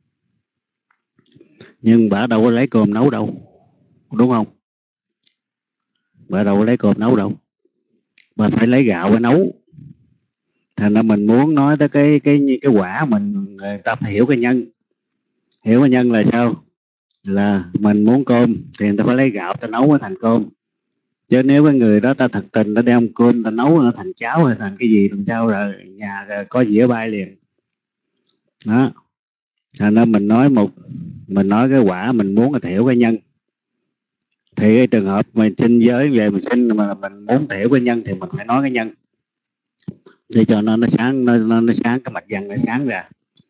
nhưng bà đâu có lấy cơm nấu đâu, đúng không? Bà đâu có lấy cơm nấu đâu, bà phải lấy gạo để nấu. Thành ra mình muốn nói tới cái cái cái quả mình, người ta phải hiểu cái nhân. Hiểu cái nhân là sao? Là mình muốn cơm thì người ta phải lấy gạo ta nấu nó thành cơm. Chứ nếu cái người đó ta thật tình ta đem cơm ta nấu nó thành cháo hay thành cái gì làm sao rồi nhà có dĩa bay liền đó. Thành ra mình nói một mình nói cái quả mình muốn là thiểu cái nhân. Thì cái trường hợp mình sinh giới về mình sinh mà mình muốn thiểu cái nhân thì mình phải nói cái nhân để cho nó nó sáng nó, nó, nó sáng cái mạch văn nó sáng ra.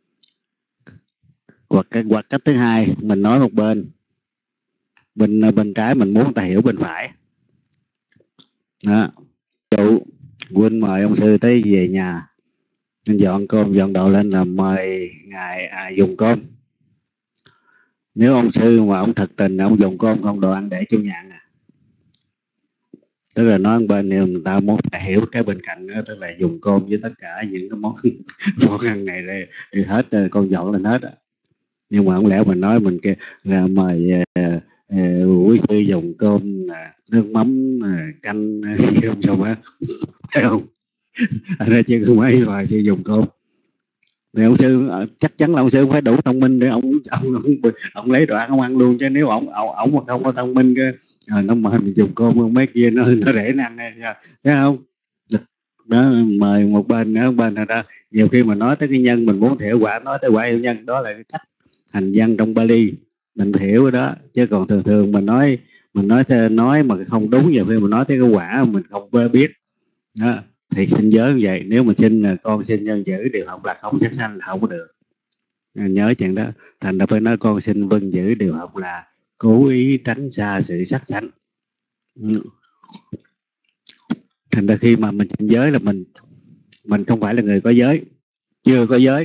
Hoặc cái hoặc cách thứ hai mình nói một bên bên bên trái mình muốn ta hiểu bên phải đó. Dụ huynh mời ông sư tới về nhà, anh dọn cơm dọn đồ lên là mời ngài à, dùng cơm. Nếu ông sư mà ông thật tình ông dùng cơm không đồ ăn để chung nhận à, tức là nói bên này người ta muốn phải hiểu cái bên cạnh đó, tức là dùng cơm với tất cả những cái món món ăn này đây thì hết con dọn lên hết á. Nhưng mà không lẽ mình nói mình kia là mời quý uh, sư dùng cơm nước mắm canh không xong á, thấy không? Ở đây chưa có mấy vài sư dùng cơm thì ông sư chắc chắn là ông sư phải đủ thông minh để ông ông ông, ông lấy đồ ăn ông ăn luôn. Chứ nếu ông ông, ông mà không có thông minh cái à, nó mời mình dùng cơm mấy kia nó nó để nó ăn nha, thấy không? Đó, mời một bên nữa bên nào đó. Nhiều khi mà nói tới cái nhân mình muốn thiểu quả, nói tới quả hiệu nhân, đó là cái cách hành văn trong Bali mình hiểu cái đó. Chứ còn thường thường mình nói mình nói nói mà không đúng, nhiều khi mình nói tới cái quả mình không biết đó. Thì sinh giới như vậy, nếu mà sinh con sinh nhân giữ điều học là không sát sanh là không có được, nhớ chuyện đó. Thành ra phải nói con sinh vân giữ điều học là cố ý tránh xa sự sát sanh. Thành ra khi mà mình sinh giới là mình mình không phải là người có giới, chưa có giới,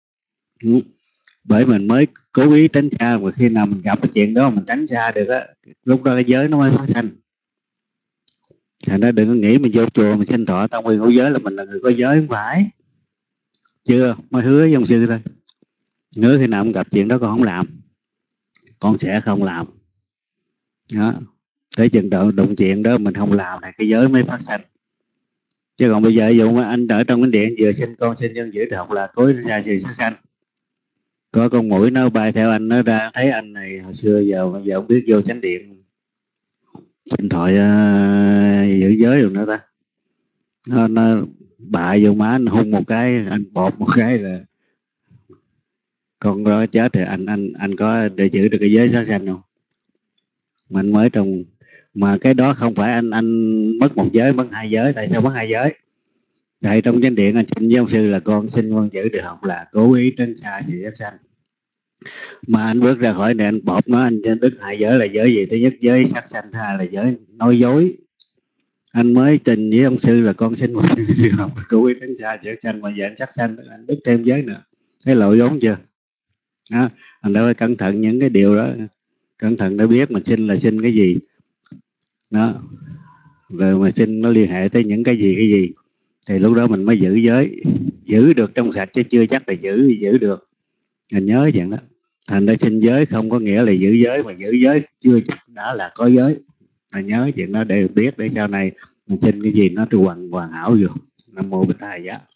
bởi mình mới cố ý tránh xa. Mà khi nào mình gặp cái chuyện đó mình tránh xa được á, lúc đó cái giới nó mới phát sanh. Thành ra đừng có nghĩ mình vô chùa mình xin thọ tông nguyên hữu giới là mình là người có giới, không phải. Chưa, mới hứa với ông sư thôi. Hứa khi nào không gặp chuyện đó con không làm, con sẽ không làm đó. Tới chừng độ đụng chuyện đó mình không làm thì cái giới mới phát sanh. Chứ còn bây giờ ví dụ mà anh ở trong cái điện vừa sinh con sinh nhân giữ được học là cố ra sự sát sanh. Có con mũi nó bay theo anh, nó ra thấy anh này hồi xưa giờ bây giờ không biết vô chánh điện xin thoại uh, giữ giới rồi nữa ta, nó, nó bại vô má anh hung một cái, anh bột một cái là con đó chết. Thì anh anh anh có để giữ được cái giới sát sanh không? Mà anh mới trong mà cái đó không phải anh anh mất một giới, mất hai giới. Tại sao mất hai giới? Tại trong chánh điện anh xin với ông sư là con xin con giữ được học là cố ý tránh xa sự sát sanh. Mà anh bước ra khỏi này anh bóp nó, anh đức hai giới là giới gì? Thứ nhất giới sát sanh, thứ hai là giới nói dối. Anh mới trình với ông sư là con xin một trường hợp của quý tránh xa sát sanh, mà giờ anh sát sanh, anh đức thêm giới nữa, thấy lỗi vốn chưa? Đó, anh đã phải cẩn thận những cái điều đó, cẩn thận để biết mình xin là xin cái gì đó, rồi mà xin nó liên hệ tới những cái gì cái gì thì lúc đó mình mới giữ giới, giữ được trong sạch chứ chưa chắc là giữ giữ được. Mình nhớ chuyện đó. Thành ra xin giới không có nghĩa là giữ giới, mà giữ giới chưa chắc đã là có giới. Mình nhớ chuyện đó để biết, để sau này mình xin cái gì nó hoàn hoàn hảo vô. Nam mô Bích Thầy Giá.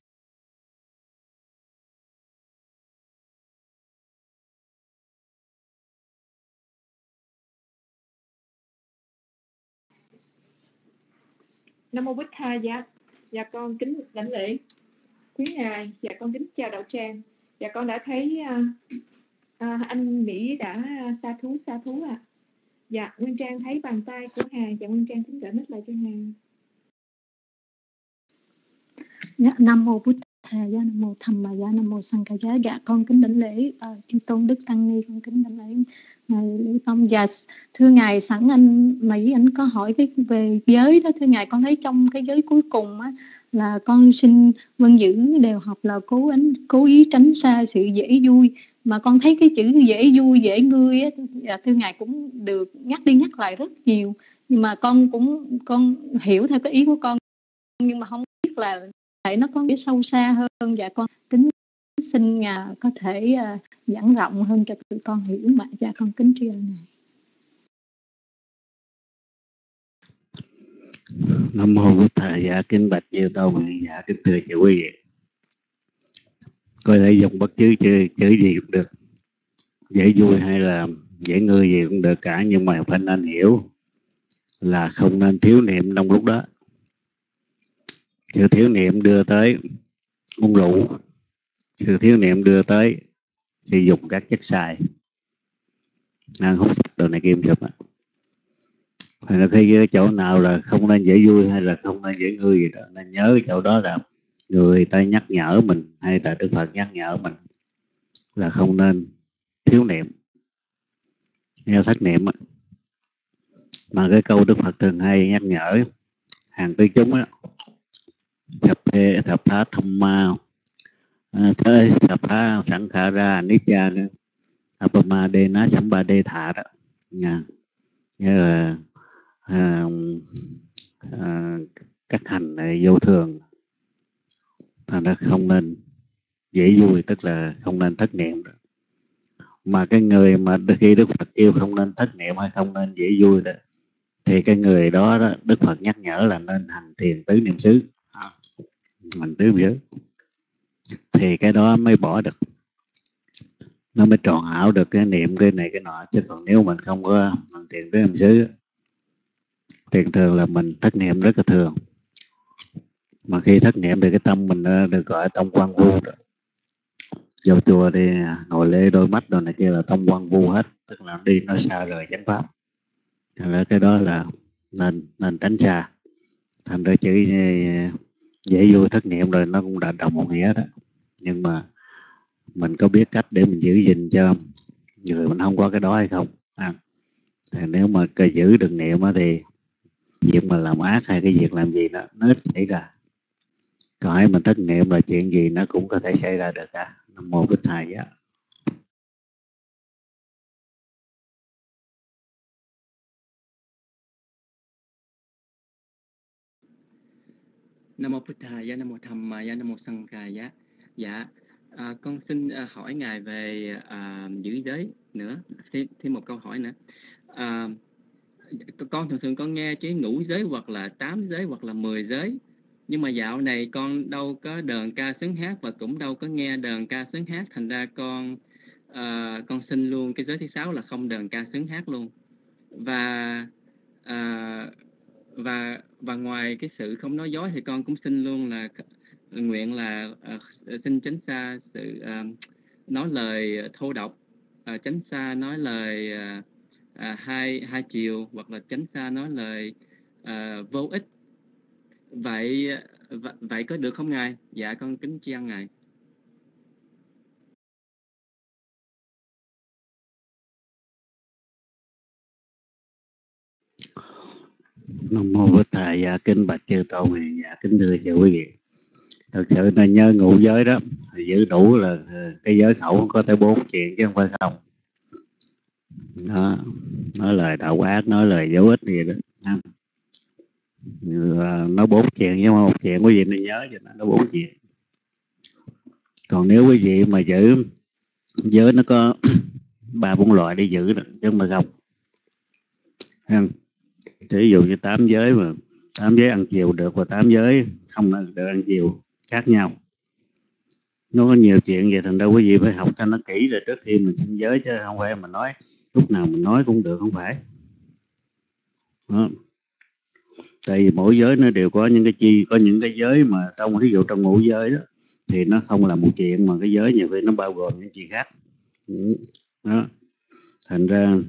Nam mô Bích Tha Giá. Dạ con kính đảnh lễ quý ngài. Dạ con kính chào đạo tràng. Dạ con đã thấy uh, uh, anh Mỹ đã uh, sa thú sa thú ạ. À. Dạ Nguyên Trang thấy bàn tay của Hà. Dạ Nguyên Trang kính gửi mic lại cho Hà. Dạ, Nam mô Bụt Thà Giá, Nam mô Tham Ma Giá, Nam mô Sang Ca Giá. Dạ con kính đảnh lễ uh, chư tôn đức tăng ni, con kính đảnh lễ ngài Liễu Tông. Dạ thưa ngài, sẵn anh Mỹ anh có hỏi cái về giới đó, thưa ngài, con thấy trong cái giới cuối cùng á là con xin vâng giữ đều học là cố ánh cố ý tránh xa sự dễ vui, mà con thấy cái chữ dễ vui dễ ngươi á, dạ, thưa ngài cũng được nhắc đi nhắc lại rất nhiều, nhưng mà con cũng con hiểu theo cái ý của con, nhưng mà không biết là tại nó có nghĩa sâu xa hơn. Dạ con kính xin ngài có thể uh, giảng rộng hơn cho tụi con hiểu mà. Dạ con kính tri ân ngài. Nam mô Bụt Thầy. Dạ kính bạch chư tôn. Dạ kính thưa chư quý vị, có thể dùng bất cứ chữ chữ gì cũng được, dễ vui hay là dễ ngơi gì cũng được cả, nhưng mà phải nên hiểu là không nên thiếu niệm trong lúc đó. Sự thiếu niệm đưa tới uống rượu, sự thiếu niệm đưa tới sử dụng các chất xài, ăn hút đồ này kim sụp á. Hay là khi cái chỗ nào là không nên dễ vui hay là không nên dễ ngơi gì đó, nên nhớ cái chỗ đó là người ta nhắc nhở mình hay là Đức Phật nhắc nhở mình là không nên thiếu niệm, theo thất niệm á. Mà cái câu Đức Phật thường hay nhắc nhở hàng tư chúng á, thập phê thập phá thâm ma thế thập phá sẵn khả ra nít cha nữa apama đê ná sắm ba đê thả đó nha, nghĩa là à, à, các hành này vô thường, thành ra không nên dễ vui, tức là không nên thất niệm đó. Mà cái người mà khi Đức Phật yêu không nên thất niệm hay không nên dễ vui đó, thì cái người đó, đó Đức Phật nhắc nhở là nên hành thiền tứ niệm xứ, hành tứ niệm xứ thì cái đó mới bỏ được, nó mới tròn hảo được cái niệm cái này cái nọ. Chứ còn nếu mình không có hành thiền tứ niệm xứ, thường thường là mình thất niệm rất là thường. Mà khi thất niệm thì cái tâm mình được gọi tâm quan vu đó. Vô chùa thì ngồi lê đôi mắt đồ này kia là tâm quan vu hết, tức là đi nó xa rời chánh pháp. Thành ra cái đó là nên nên tránh xa. Thành ra chữ dễ vui thất niệm rồi nó cũng đã đồng một nghĩa đó. Nhưng mà mình có biết cách để mình giữ gìn cho người mình không có cái đó hay không à. Thì nếu mà cái giữ được niệm đó, thì việc mà làm ác hay cái việc làm gì đó nó ít xảy ra. Còn hãy mình thất niệm là chuyện gì nó cũng có thể xảy ra được cả. Nam mô Bích Thầy Giá. Nam mô Bụt Thầy Giá, Nam mô Tham Ma Giá, Nam mô Sang Ca Giá. Dạ à, con xin à, hỏi ngài về à, giữ giới nữa, thêm, thêm một câu hỏi nữa. À, con thường thường con nghe chứ ngũ giới hoặc là tám giới hoặc là mười giới, nhưng mà dạo này con đâu có đờn ca sướng hát và cũng đâu có nghe đờn ca sướng hát, thành ra con à, con xin luôn cái giới thứ sáu là không đờn ca sướng hát luôn. Và à, và và ngoài cái sự không nói dối thì con cũng xin luôn là nguyện là uh, xin tránh xa sự uh, nói lời thô độc, uh, tránh xa nói lời uh, uh, hai hai chiều, hoặc là tránh xa nói lời uh, vô ích. Vậy vậy có được không ngài? Dạ con kính tri ân ngài. Nam mô Bổn Thầy. Dạ kính bạch chư tôn hiền. Dạ kính thưa chào quý vị. Thật sự là nhớ ngũ giới đó thì giữ đủ là cái giới khẩu có tới bốn chuyện chứ không phải không. Đó, nói lời đạo ác, nói lời dấu ích gì đó. Nó bốn chuyện chứ không một chuyện, quý vị nên nhớ cho nó, nó bốn chuyện. Còn nếu quý vị mà giữ giới nó có ba bốn loại để giữ đó, chứ không phải không. Ví dụ như tám giới mà tám giới ăn chiều được và tám giới không được ăn chiều khác nhau. Nó có nhiều chuyện vậy, thành ra quý vị phải học cho nó kỹ rồi trước khi mình sinh giới, chứ không phải mình nói lúc nào mình nói cũng được, không phải. Đó. Tại vì mỗi giới nó đều có những cái chi, có những cái giới mà trong ví dụ trong ngũ giới đó thì nó không là một chuyện, mà cái giới nhiều khi nó bao gồm những chuyện khác. Đó. Thành ra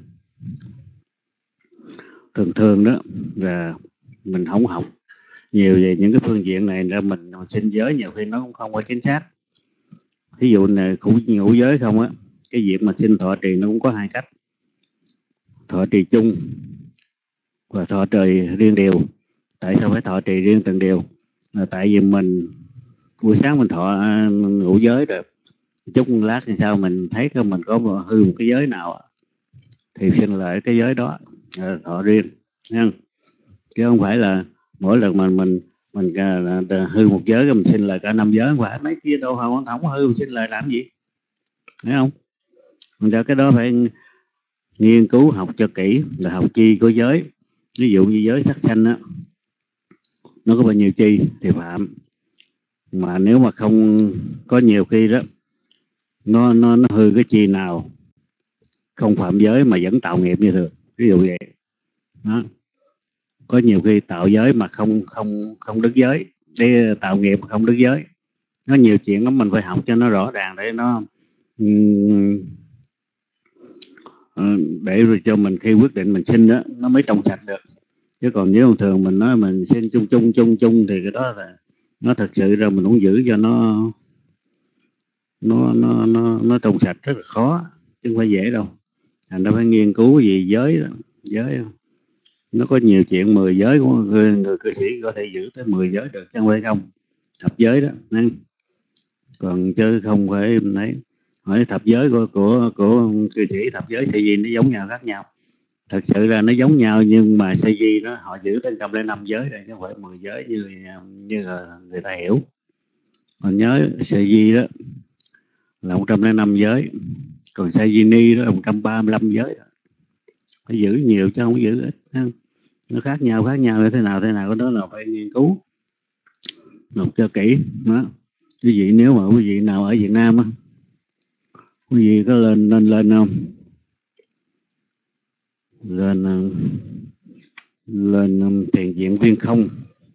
thường thường đó là mình không học nhiều về những cái phương diện này, ra mình, mình sinh giới nhiều khi nó cũng không có chính xác. Ví dụ này cũng ngũ giới không á, cái việc mà sinh thọ trì nó cũng có hai cách: thọ trì chung và thọ trì riêng điều. Tại sao phải thọ trì riêng từng điều? Là tại vì mình buổi sáng mình thọ ngũ giới rồi, chút lát thì sao mình thấy cái mình có hư một cái giới nào thì xin lại cái giới đó, thọ riêng nha. Chứ không phải là mỗi lần mình mình mình hư một giới rồi mình xin lại cả năm giới, không phải. Mấy kia đâu không không hư mình xin lại làm gì, thấy không? Mình cho cái đó phải nghiên cứu học cho kỹ, là học chi của giới. Ví dụ như giới sắc sanh á, nó có bao nhiêu chi thì phạm, mà nếu mà không có nhiều khi đó nó nó nó hư cái chi nào không phạm giới mà vẫn tạo nghiệp như thường, ví dụ vậy đó. Có nhiều khi tạo giới mà không không không đứt giới, để tạo nghiệp mà không đứt giới. Nó nhiều chuyện lắm, mình phải học cho nó rõ ràng để nó để rồi cho mình khi quyết định mình sinh đó nó mới trong sạch được. Chứ còn nếu thường mình nói mình sinh chung chung chung chung thì cái đó là nó thật sự ra mình cũng giữ cho nó nó nó nó nó trong sạch rất là khó, chứ không phải dễ đâu. Thành ra phải nghiên cứu gì giới đó. Giới nó có nhiều chuyện, mười giới của người, người cư sĩ có thể giữ tới mười giới được, chứ không phải không. Thập giới đó nên. Còn chứ không phải đấy. Hỏi thập giới của của của cư sĩ thập giới thì gì nó giống nhau khác nhau. Thật sự là nó giống nhau, nhưng mà sa di nó họ giữ tới một trăm lẻ năm giới đây, chứ không phải mười giới như như là người ta hiểu. Còn nhớ sa di đó là một trăm lẻ năm giới, còn sa di ni đó là một trăm ba mươi lăm giới. Phải giữ nhiều chứ không giữ ít. Nó khác nhau khác nhau thế nào thế nào, cái đó là phải nghiên cứu học cho kỹ đó. Quý vị nếu mà quý vị nào ở Việt Nam á, quý vị có lên lên lên không? Lên lên thiền viện Viên Không.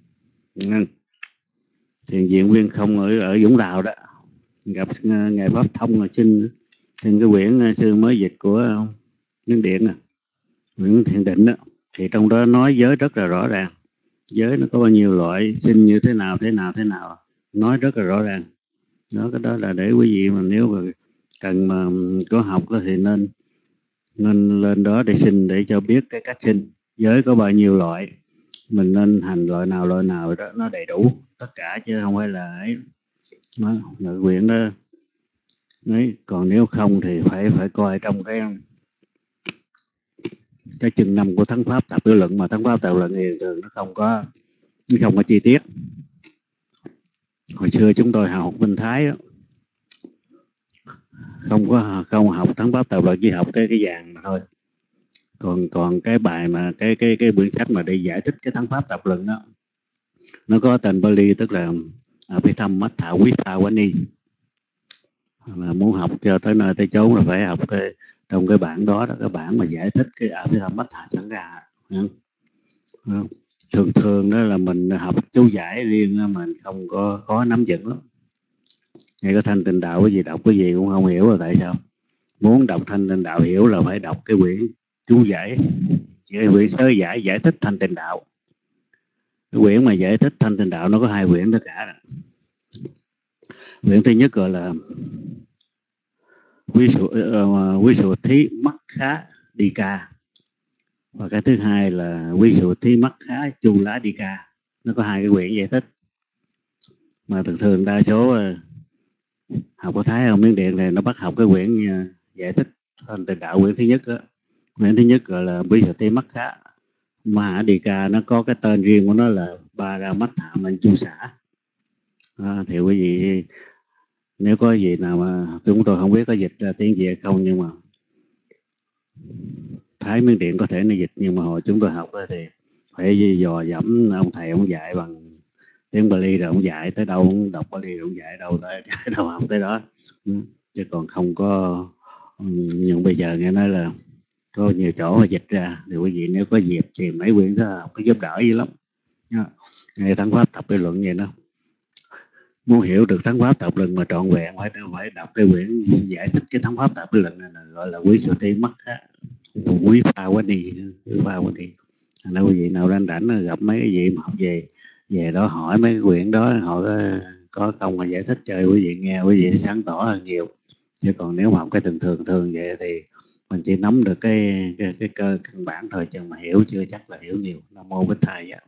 Thiền viện Viên Không ở ở Vũng Tàu đó, gặp ngài Pháp Thông là xin xin cái quyển sư mới dịch của Miến Điện à, quyển Thiền Định đó, thì trong đó nói giới rất là rõ ràng. Giới nó có bao nhiêu loại, sinh như thế nào thế nào thế nào, nói rất là rõ ràng. Đó, cái đó là để quý vị mà nếu mà cần mà có học đó thì nên nên lên đó để xin, để cho biết cái cách sinh. Giới có bao nhiêu loại, mình nên hành loại nào loại nào đó nó đầy đủ tất cả, chứ không phải là ấy. Đó, là quyển đó. Đấy, còn nếu không thì phải phải coi trong cái cái chừng năm của Thắng Pháp Tập Biểu Luận, mà Thắng Pháp Tập Biểu Luận thì thường nó không có nó không có chi tiết. Hồi xưa chúng tôi học Minh Thái đó, không có không học Thắng Pháp Tập Biểu Luận, chỉ học cái cái dạng mà thôi. Còn còn cái bài mà cái cái cái quyển sách mà để giải thích cái Thắng Pháp Tập Luận đó, nó có tên Bali, tức là Abhidhamma Matha Vipawani. Mà muốn học cho tới nơi tới chốn là phải học cái, trong cái bản đó, đó cái bản mà giải thích cái Abhidhamma Matha Sangha. Thường thường đó là mình học chú giải riêng, mình không có khó nắm vững lắm. Ngay cái Thanh Tịnh Đạo cái gì đọc cái gì cũng không hiểu là tại sao. Muốn đọc Thanh Tịnh Đạo hiểu là phải đọc cái quyển chú giải, cái quyển sớ giải giải thích Thanh Tịnh Đạo. Cái quyển mà giải thích Thanh Tịnh Đạo nó có hai quyển tất cả rồi. Quyển thứ nhất gọi là Quý Sụ, uh, Quý Sụ Thí Mắc Khá Đi Ca. Và cái thứ hai là Quý Sự Thí Mắt Khá Chu Lá Đi Ca. Nó có hai cái quyển giải thích. Mà thường thường đa số học ở Thái ở Miến Điện này nó bắt học cái quyển giải thích Thanh Tịnh Đạo quyển thứ nhất đó. Quyển thứ nhất gọi là Quý Sự Thí Mắt Khá. Mà Đi Ca nó có cái tên riêng của nó là Ba Ra Mắt Thạ Minh Chu Xã. À, thì quý vị nếu có gì nào mà chúng tôi không biết có dịch ra tiếng Việt không, nhưng mà Thái Miến Điện có thể nó dịch, nhưng mà hồi chúng tôi học thì phải dò dẫm ông thầy ông dạy bằng tiếng Bali, rồi ông dạy tới đâu ông đọc Bali, rồi ông dạy đâu tới đâu học tới đó, chứ còn không có. Nhưng bây giờ nghe nói là có nhiều chỗ mà dịch ra, thì quý vị nếu có dịp tìm mấy quyển đó học cái giúp đỡ dữ lắm. Nghe Thắng Pháp Tập Lý Luận vậy đó, muốn hiểu được Thắng Pháp Tập Luận mà trọn vẹn phải phải đọc cái quyển giải thích cái Thắng Pháp Tập Lý Luận này, là gọi là Quý Sự Thí Mắt Khá, quý pha quá đi, quý pha quá đi. Là quý vị nào rảnh rảnh gặp mấy cái gì mà học về về đó hỏi mấy cái quyển đó, họ có, có công mà giải thích cho quý vị nghe, quý vị sáng tỏ hơn nhiều. Chứ còn nếu mà học cái thường thường thường vậy thì mình chỉ nắm được cái cái, cái cơ căn bản thôi, chứ mà hiểu chưa chắc là hiểu nhiều. Nam Mô Bích Thầy vậy.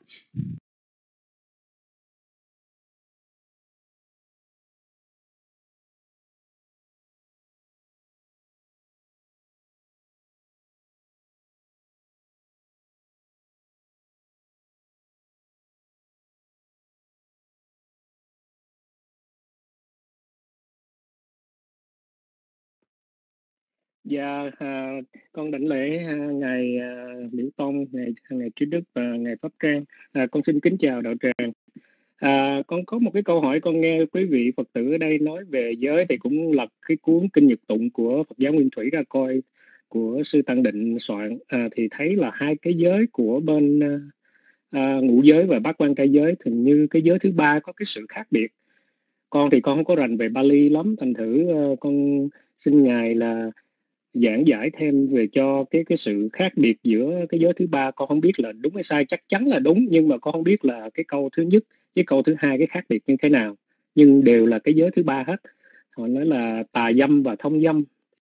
Dạ, à, con đảnh lễ à, ngài à, Liễu Tông, ngài ngài Trí Đức và ngài Pháp Trang. À, con xin kính chào đạo tràng. À, con có một cái câu hỏi, con nghe quý vị Phật tử ở đây nói về giới thì cũng lật cái cuốn Kinh Nhật Tụng của Phật giáo Nguyên Thủy ra coi, của sư Tăng Định soạn, à, thì thấy là hai cái giới của bên à, ngũ giới và bát quan trai giới, thì như cái giới thứ ba có cái sự khác biệt. Con thì con không có rành về Bali lắm, thành thử uh, con xin ngài là giảng giải thêm về cho cái cái sự khác biệt giữa cái giới thứ ba. Con không biết là đúng hay sai, chắc chắn là đúng, nhưng mà con không biết là cái câu thứ nhất với câu thứ hai cái khác biệt như thế nào, nhưng đều là cái giới thứ ba hết. Họ nói là tà dâm và thông dâm,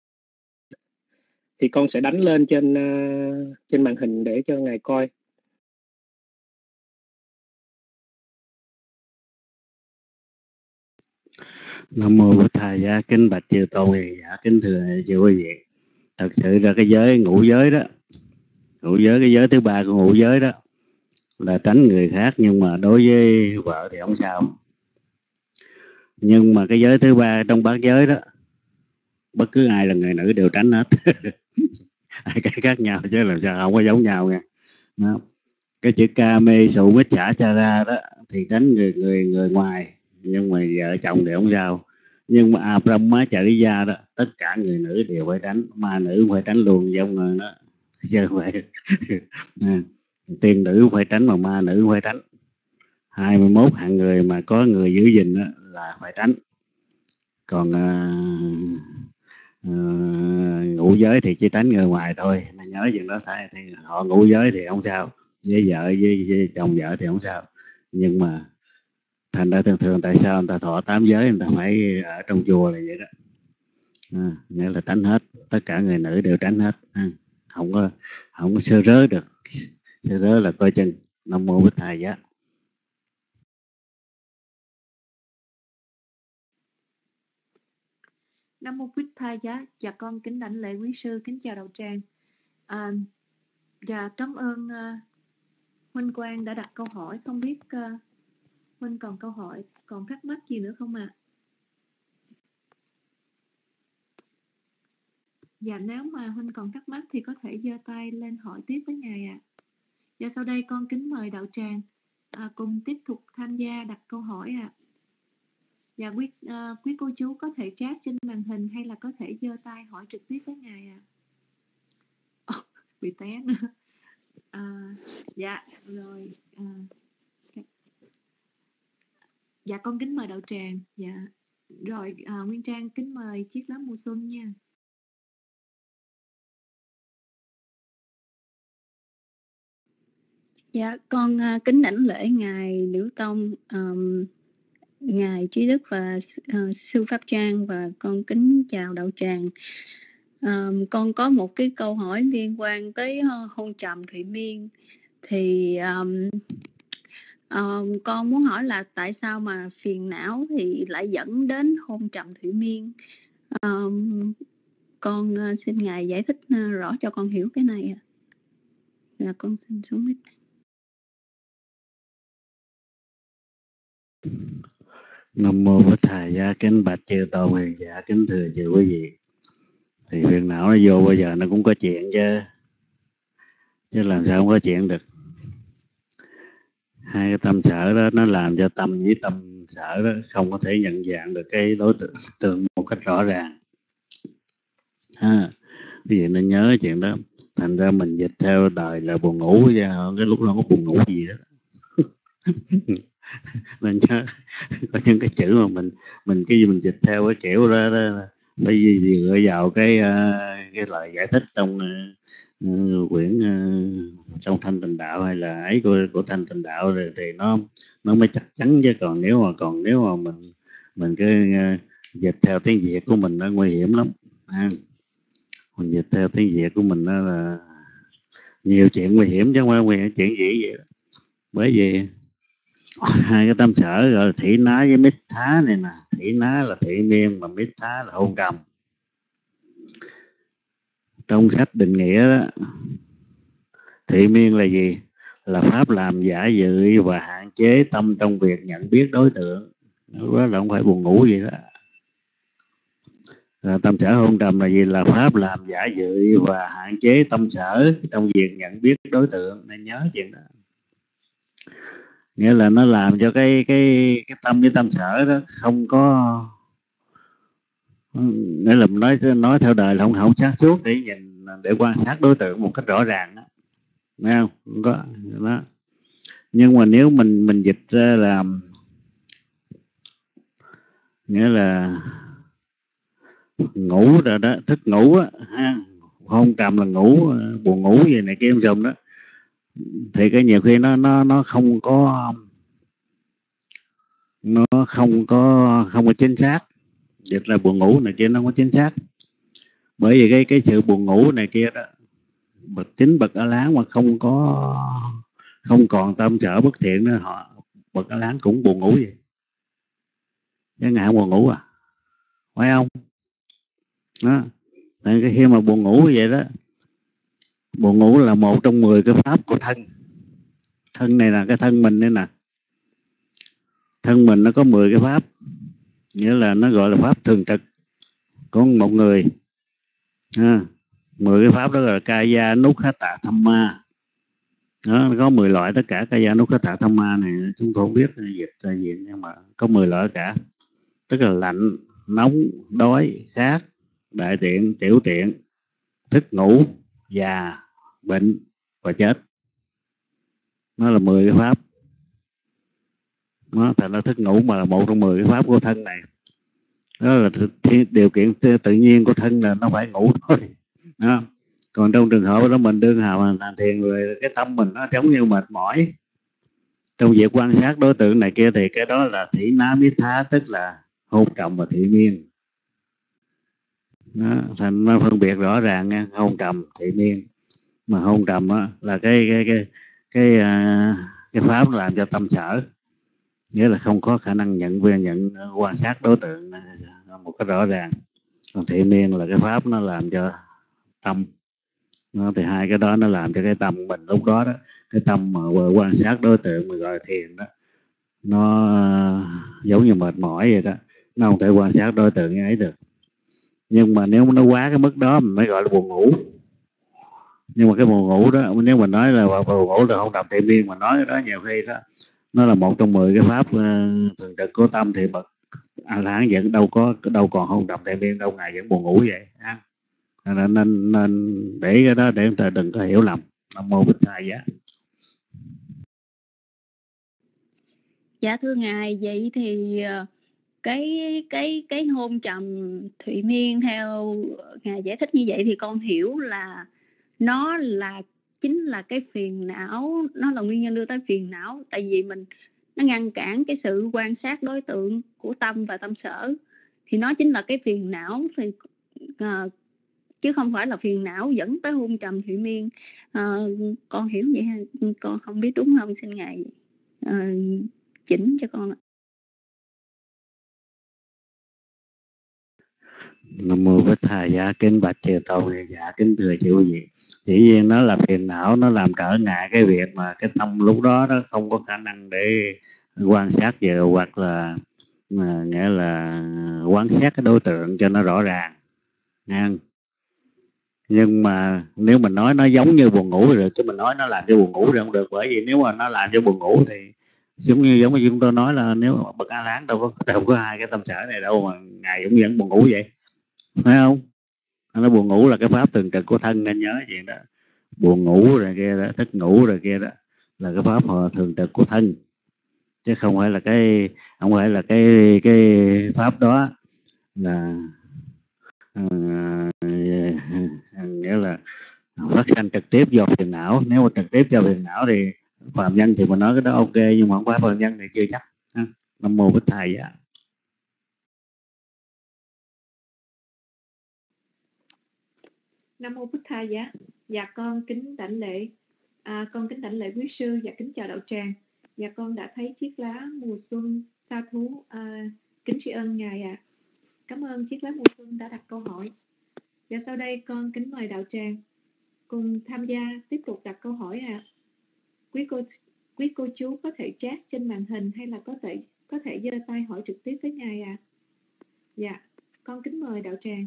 thì con sẽ đánh lên trên uh, trên màn hình để cho ngài coi. Nam Mô Bổn Thầy Giá, kính bạch chư tôn hiền giả, kính thưa chư quý vị. Thật sự ra cái giới ngũ giới đó, ngũ giới cái giới thứ ba của ngũ giới đó là tránh người khác, nhưng mà đối với vợ thì không sao. Nhưng mà cái giới thứ ba trong bát giới đó, bất cứ ai là người nữ đều tránh hết. Hai cái khác nhau chứ làm sao không có giống nhau nha. Đó. Cái chữ ca mê sụ mít chả cha ra đó thì tránh người người người ngoài, nhưng mà vợ chồng thì không sao. Nhưng mà Abraham Chariya đó, tất cả người nữ đều phải tránh, ma nữ phải tránh luôn, giống người đó chứ không phải. Tiên nữ phải tránh mà ma nữ phải tránh. hai mươi mốt hạng người mà có người giữ gìn đó là phải tránh. Còn uh, uh, ngũ giới thì chỉ tránh người ngoài thôi. Mà nhớ chuyện đó thay, thì họ ngũ giới thì không sao, với vợ với, với chồng vợ thì không sao. Nhưng mà thành ra thường thường tại sao người ta thọ tám giới, người ta phải ở trong chùa là vậy đó. À, nghĩa là tránh hết, tất cả người nữ đều tránh hết, à, không có không có sơ rớ được. Sơ rớ là coi chừng. Nam Mô Bích Thầy Giá. Nam Mô Bích Thầy Giá. Dạ con kính đảnh lễ quý sư, kính chào đạo tràng. À, dạ cảm ơn uh, Huynh Quang đã đặt câu hỏi. Không biết uh, Huynh còn câu hỏi, còn thắc mắc gì nữa không ạ? À? Dạ nếu mà Huynh còn thắc mắc thì có thể giơ tay lên hỏi tiếp với ngài ạ. À. Dạ sau đây con kính mời đạo tràng à, cùng tiếp tục tham gia đặt câu hỏi ạ. À. Dạ quý, uh, quý cô chú có thể chat trên màn hình hay là có thể giơ tay hỏi trực tiếp với ngài ạ. À. Oh, bị té nữa. À, dạ rồi. À, okay. Dạ con kính mời đạo tràng. Dạ rồi à, Nguyên Trang kính mời chiếc lá mùa xuân nha. Dạ, con uh, kính đảnh lễ ngài Liễu Tông, um, ngài Trí Đức và uh, sư Pháp Trang, và con kính chào đạo tràng. À, con có một cái câu hỏi liên quan tới uh, hôn trầm thụy miên. Thì um, um, con muốn hỏi là tại sao mà phiền não thì lại dẫn đến hôn trầm thụy miên. Um, con uh, xin Ngài giải thích uh, rõ cho con hiểu cái này. Dạ, con xin xuống mic. Nam mô Bổn Thầy Giá, kính bạch chư tôn hiền giả, kính thưa chư quý vị. Thì phiền não nó vô bao giờ nó cũng có chuyện chứ, chứ làm sao không có chuyện được. Hai cái tâm sở đó nó làm cho tâm với tâm sở đó không có thể nhận dạng được cái đối tượng, tượng một cách rõ ràng. À, vì vậy nên nhớ cái chuyện đó. Thành ra mình dịch theo đời là buồn ngủ, và cái lúc đó có buồn ngủ gì đó. Nên nhớ có những cái chữ mà mình mình cái gì mình dịch theo cái kiểu đó, đó bởi vì dựa vào cái uh, cái lời giải thích trong uh, quyển uh, trong Thanh Tịnh Đạo hay là ấy của của Thanh Tịnh Đạo rồi thì nó nó mới chắc chắn, chứ còn nếu mà còn nếu mà mình mình cứ uh, dịch theo tiếng Việt của mình nó nguy hiểm lắm. À, mình dịch theo tiếng Việt của mình đó là nhiều chuyện nguy hiểm chứ không phải nguy hiểm chuyện gì vậy đó. Bởi vì hai cái tâm sở gọi là thủy ná với mít thá này nè. Thủy ná là thủy miên mà mít thá là hôn trầm. Trong sách định nghĩa đó, thủy miên là gì? Là pháp làm giả dự và hạn chế tâm trong việc nhận biết đối tượng. Đó là không phải buồn ngủ gì đó. Rồi tâm sở hôn trầm là gì? Là pháp làm giả dự và hạn chế tâm sở trong việc nhận biết đối tượng. Nên nhớ chuyện đó. Nghĩa là nó làm cho cái cái cái tâm với tâm sở đó không có, nghĩa là nói nói theo đời là không không sáng suốt để nhìn để quan sát đối tượng một cách rõ ràng đó. Thấy không? Không có đó. Nhưng mà nếu mình mình dịch ra là nghĩa là ngủ rồi đó, thức ngủ á, ha, hôn trầm là ngủ, buồn ngủ gì này kia xong đó, thì cái nhiều khi nó nó nó không có nó không có không có chính xác. Dịch là buồn ngủ này kia nó không có chính xác, bởi vì cái cái sự buồn ngủ này kia đó, bậc chính bậc A Lán mà không có không còn tâm sở bất thiện nữa, họ bậc A Lán cũng buồn ngủ vậy, chứ ngài không buồn ngủ à, phải không? Đó, nên cái khi mà buồn ngủ như vậy đó, buồn ngủ là một trong mười cái pháp của thân. Thân này là cái thân mình đây nè, thân mình nó có mười cái pháp, nghĩa là nó gọi là pháp thường trực của một người. À, mười cái pháp đó là Kaya Nukhata Thamma. Đó, nó có mười loại tất cả. Kaya Nukhata Thamma này chúng tôi không biết dịch là gì, nhưng mà có mười loại cả. Tức là lạnh, nóng, đói, khát, đại tiện, tiểu tiện, thức ngủ, già, bệnh và chết. Nó là mười cái pháp. Nó thành ra thức ngủ mà là một trong mười cái pháp của thân này. Đó là điều kiện tự nhiên của thân là nó phải ngủ thôi. Đó. Còn trong trường hợp đó mình đương hào hành thiền rồi, cái tâm mình nó giống như mệt mỏi trong việc quan sát đối tượng này kia, thì cái đó là thủy ná mít thá, tức là hôn trầm và thủy miên. Đó, thành nó phân biệt rõ ràng nha, hôn trầm thủy miên. Mà hôn trầm á, là cái cái cái cái cái, cái pháp làm cho tâm sở, nghĩa là không có khả năng nhận về nhận quan sát đối tượng một cách rõ ràng. Còn thủy miên là cái pháp nó làm cho tâm. Nó, thì hai cái đó nó làm cho cái tâm mình lúc đó đó, cái tâm mà quan sát đối tượng mà gọi là thiền đó, nó uh, giống như mệt mỏi vậy đó, nó không thể quan sát đối tượng như ấy được. Nhưng mà nếu nó quá cái mức đó mình mới gọi là buồn ngủ. Nhưng mà cái buồn ngủ đó, nếu mình nói là buồn ngủ là không đọc thiền miên, mà nói đó nhiều khi đó nó là một trong mười cái pháp uh, thường trực của tâm, thì bậc A La Hán vẫn đâu có đâu còn không đọc thiền miên đâu, ngài vẫn buồn ngủ vậy ha. Nên, nên, nên để cái đó để chúng ta đừng có hiểu lầm. Nam mô Bích Thầy Giá. Dạ thưa ngài, vậy thì cái cái cái hôn trầm thụy miên theo ngài giải thích như vậy thì con hiểu là nó là chính là cái phiền não, nó là nguyên nhân đưa tới phiền não, tại vì mình nó ngăn cản cái sự quan sát đối tượng của tâm và tâm sở, thì nó chính là cái phiền não. Thì uh, chứ không phải là phiền não dẫn tới hôn trầm thụy miên. À, con hiểu vậy ha? Con không biết đúng không, xin ngài à, chỉnh cho con. Nam mô Bích Thà Giá, kính bạch chư tôn. Dạ kính thưa chư quý vị, dĩ nhiên nó là phiền não, nó làm trở ngại cái việc mà cái tâm lúc đó nó không có khả năng để quan sát về, hoặc là à, nghĩa là quan sát cái đối tượng cho nó rõ ràng nha. Nhưng mà nếu mình nói nó giống như buồn ngủ thì được, chứ mình nói nó làm cho buồn ngủ thì không được. Bởi vì nếu mà nó làm cho buồn ngủ thì giống như giống như chúng tôi nói là nếu mà bậc A Lán đâu có đâu có hai cái tâm sở này đâu mà ngài cũng vẫn buồn ngủ vậy, phải không? Nó buồn ngủ là cái pháp thường trực của thân, nên nhớ chuyện đó. Buồn ngủ rồi kia đó, thức ngủ rồi kia đó là cái pháp thường trực của thân, chứ không phải là cái không phải là cái cái pháp đó là uh, nghĩa là phát sanh trực tiếp do phiền não. Nếu mà trực tiếp do phiền não thì phàm nhân thì mình nói cái đó ok, nhưng mà không phải phàm nhân thì chưa chắc. Nam mô Bích Thầy ạ. Nam mô Bích Thầy giá. Dạ con kính đảnh lễ à, con kính đảnh lễ quý sư và kính chào đạo tràng. Dạ con đã thấy chiếc lá mùa xuân sa thú, à, kính tri ân ngài ạ. À. Cảm ơn chiếc lá mùa xuân đã đặt câu hỏi. Và sau đây con kính mời đạo tràng cùng tham gia tiếp tục đặt câu hỏi ạ. À. Quý cô quý cô chú có thể chat trên màn hình hay là có thể có thể giơ tay hỏi trực tiếp với ngài ạ. À. Dạ, con kính mời đạo tràng.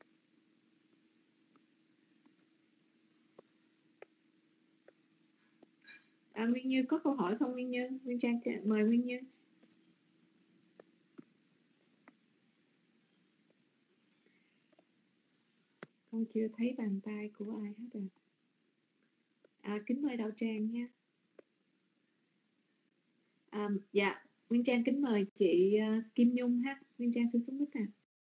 À, Nguyên Như có câu hỏi không Nguyên Như? Nguyên Trang mời Nguyên Như. Con chưa thấy bàn tay của ai hết rồi. À, kính mời đạo tràng nha. À, dạ, Nguyên Trang kính mời chị uh, Kim Nhung ha. Nguyên Trang xin xuống mic à.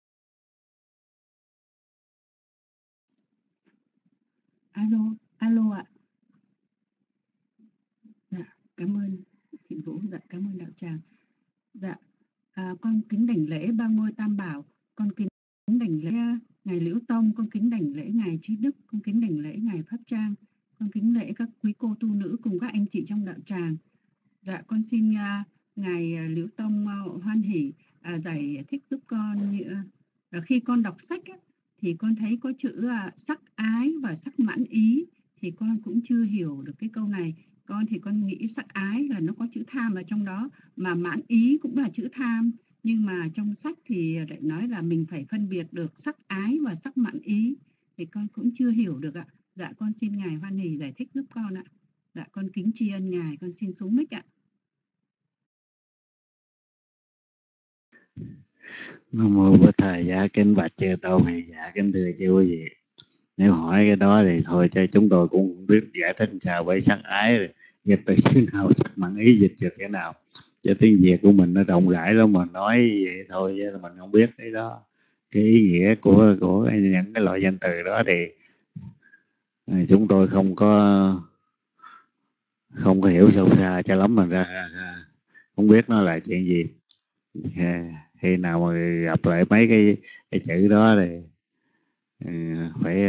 Alo, alo ạ. Dạ, cảm ơn chị Vũ, dạ cảm ơn đạo tràng. Dạ, à, con kính đảnh lễ ba ngôi tam bảo, con kính đảnh lễ ngài Liễu Tông, con kính đảnh lễ ngài Trí Đức, con kính đảnh lễ ngài Pháp Trang, con kính lễ các quý cô tu nữ cùng các anh chị trong đạo tràng. Dạ, con xin uh, ngài uh, Liễu Tông uh, hoan hỷ uh, giải thích giúp con. Như, uh, khi con đọc sách á, thì con thấy có chữ uh, sắc ái và sắc mãn ý, thì con cũng chưa hiểu được cái câu này. Con thì con nghĩ sắc ái là nó có chữ tham ở trong đó, mà mãn ý cũng là chữ tham, nhưng mà trong sách thì lại nói là mình phải phân biệt được sắc ái và sắc mãn ý, thì con cũng chưa hiểu được ạ. Dạ, con xin ngài hoan hỷ giải thích giúp con ạ. Dạ, con kính tri ân ngài, con xin xuống mic ạ. Nam mô Bích Thầy Giá, kính bạch chư tôn. Dạ kính thưa chư quý vị, nếu hỏi cái đó thì thôi cho chúng tôi cũng không biết giải thích sao. Với sắc ái dịch từ chữ nào, sắc mãn ý dịch từ thế nào, cho tiếng Việt của mình nó rộng rãi lắm, mà nói vậy thôi chứ mình không biết cái đó, cái ý nghĩa của của những cái loại danh từ đó thì chúng tôi không có không có hiểu sâu xa cho lắm, mà ra không biết nó là chuyện gì. Khi nào mà gặp lại mấy cái cái chữ đó thì phải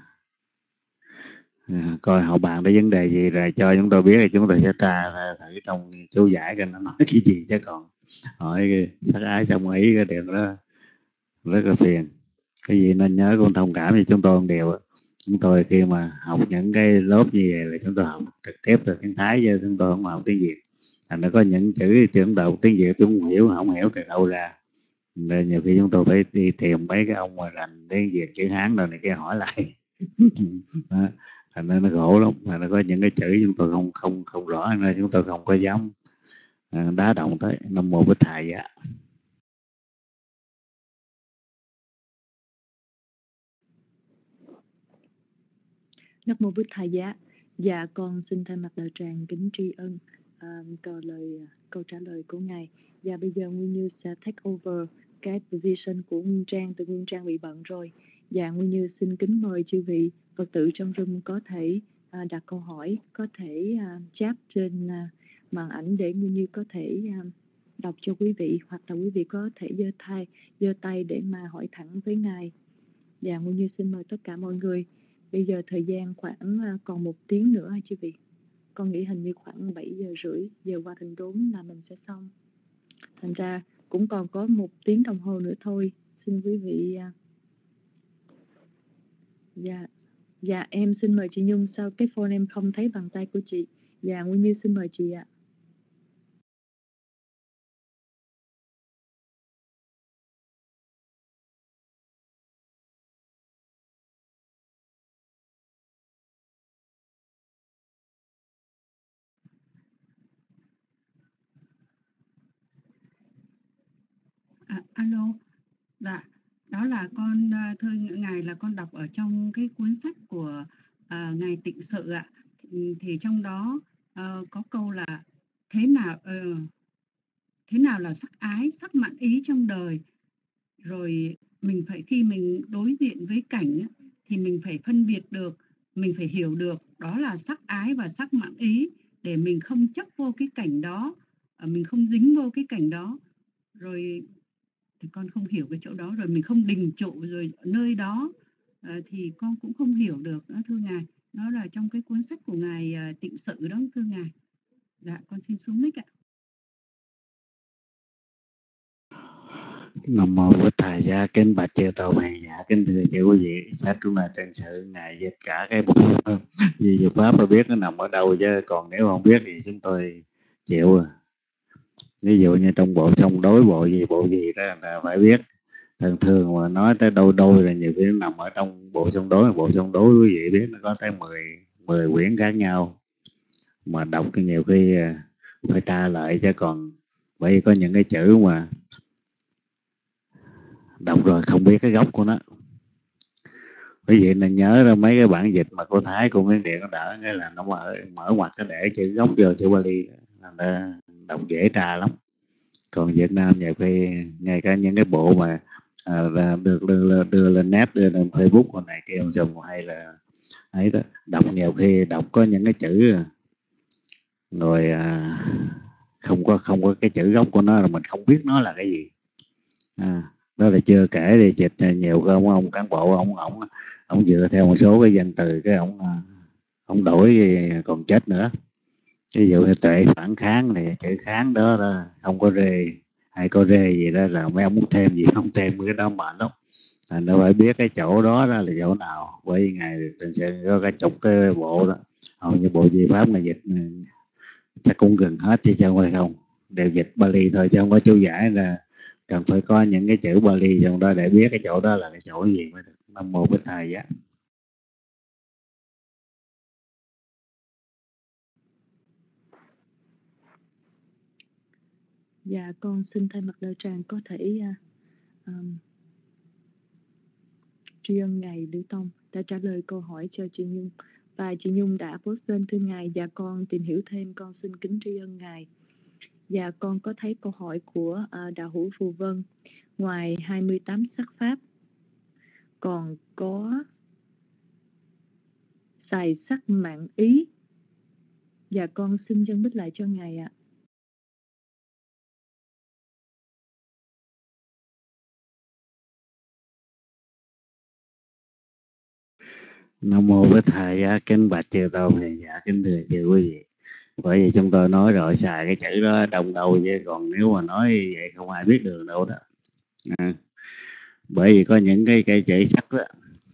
coi họ bàn tới vấn đề gì rồi cho chúng tôi biết, thì chúng tôi sẽ tra thử trong chú giải coi nó nói cái gì, chứ còn hỏi sắc ái xong ý cái điều đó rất là phiền. Cái gì nên nhớ con thông cảm thì chúng tôi không đều. Chúng tôi khi mà học những cái lớp như vậy là chúng tôi học trực tiếp từ tiếng Thái, chứ chúng tôi không học tiếng Việt. Thành ra có những chữ tiếng đầu tiếng Việt tôi không hiểu, không hiểu từ đâu ra, nên nhiều khi chúng tôi phải đi tìm mấy cái ông mà rành tiếng Việt chữ Hán rồi này kia hỏi lại. Đó. Thành ra nó khổ lắm. Thành ra có những cái chữ chúng tôi không không không rõ, nên chúng tôi không có dám à, đá động tới. Nam mô Bích Thầy ạ. Nam mô Bích Thầy giá. Dạ con xin thay mặt đạo tràng kính tri ân uh, câu lời câu trả lời của ngài. Và bây giờ Nguyên Như sẽ take over cái position của Nguyên Trang, từ Nguyên Trang bị bận rồi. Dạ Nguyên Như xin kính mời chư vị Phật tử trong room có thể uh, đặt câu hỏi, có thể uh, chat trên uh, màn ảnh để Nguyên Như có thể uh, đọc cho quý vị, hoặc là quý vị có thể giơ tay giơ tay để mà hỏi thẳng với ngài. Dạ, Nguyên Như xin mời tất cả mọi người. Bây giờ thời gian khoảng à, còn một tiếng nữa chư vị. Con nghĩ hình như khoảng bảy giờ rưỡi giờ qua thành đốn là mình sẽ xong. Thành ra cũng còn có một tiếng đồng hồ nữa thôi. Xin quý vị. À... Dạ, dạ em xin mời chị Nhung. Sao cái phone em không thấy bàn tay của chị? Dạ, Nguyên Như xin mời chị ạ. À, alo, dạ, đó là con à, thưa ngài, là con đọc ở trong cái cuốn sách của à, ngài Tịnh Sự ạ. Thì, thì trong đó ờ, có câu là thế nào ờ, thế nào là sắc ái, sắc mãn ý trong đời. Rồi mình phải, khi mình đối diện với cảnh á, thì mình phải phân biệt được, mình phải hiểu được đó là sắc ái và sắc mãn ý, để mình không chấp vô cái cảnh đó, ờ, mình không dính vô cái cảnh đó. Rồi thì con không hiểu cái chỗ đó, rồi mình không đình trụ rồi ở nơi đó, ờ, thì con cũng không hiểu được đó, thưa ngài. Nó là trong cái cuốn sách của ngài à, Tịnh Sự đó, thưa ngài. Dạ, con xin xuống mic ạ. Nam mô Bổn Thầy Giá, kính bạch chư tổ hiền giả, kính thưa chư quý vị. Sách chúng là chân sự ngài dịch cả cái bộ gì Phật pháp phải biết nó nằm ở đâu, chứ còn nếu không biết thì chúng tôi chịu à. Ví dụ như trong bộ song đối, bộ gì bộ gì đó là phải biết. Thường thường mà nói tới đôi đôi là nhiều khi nó nằm ở trong bộ song đối. Bộ song đối quý vị biết nó có tới mười mười quyển khác nhau, mà đọc thì nhiều khi phải tra lại, chứ còn bởi vì có những cái chữ mà đọc rồi không biết cái gốc của nó. Quý vị nên nhớ ra mấy cái bản dịch mà cô Thái của Miến Điện nó đỡ, cái là nó mở mở ngoặt cái để chữ gốc vô chữ Bali, là đọc dễ tra lắm. Còn Việt Nam nhiều khi ngay cả những cái bộ mà à, là được đưa, đưa lên net, đưa lên Facebook của này kia dùng, hay là ấy đó, đọc nhiều khi đọc có những cái chữ rồi à, không có không có cái chữ gốc của nó, là mình không biết nó là cái gì. À, đó là chưa kể đi dịch nhiều cái ông, ông cán bộ ông ông ông dựa theo một số cái danh từ, cái ông ông đổi còn chết nữa. Ví dụ như tuệ phản kháng thì chữ kháng đó, đó không có rê hay có rê gì đó, là mấy ông muốn thêm gì không thêm cái đó mệt lắm. Thành nó phải biết cái chỗ đó, đó là chỗ nào. Với ngài Tịnh Sự có cái chục cái bộ đó, hầu như bộ di pháp này dịch chắc cũng gần hết, chứ không phải không, đều dịch Bali thôi, chứ không có chú giải, là cần phải có những cái chữ Bali trong đó để biết cái chỗ đó là cái chỗ gì mới được. Nam mô Bích Thầy Giá. Dạ, con xin thay mặt đạo tràng có thể uh, um, tri ân ngài Liễu Tông đã trả lời câu hỏi cho chị Nhung, và chị Nhung đã post lên thưa ngài. Và con tìm hiểu thêm, con xin kính tri ân ngài. Và con có thấy câu hỏi của uh, đạo hữu Phù Vân, ngoài hai mươi tám sắc pháp còn có xài sắc mạng ý. Và con xin chân bích lại cho ngài ạ. Nam mô Bích Thầy Giá, kính bạch chư tôn hiền giả, kính thưa chư quý vị. Bởi vì chúng tôi nói rồi, xài cái chữ đó đồng đầu, chứ còn nếu mà nói vậy không ai biết đường đâu đó. À, bởi vì có những cái cây chữ sắc đó,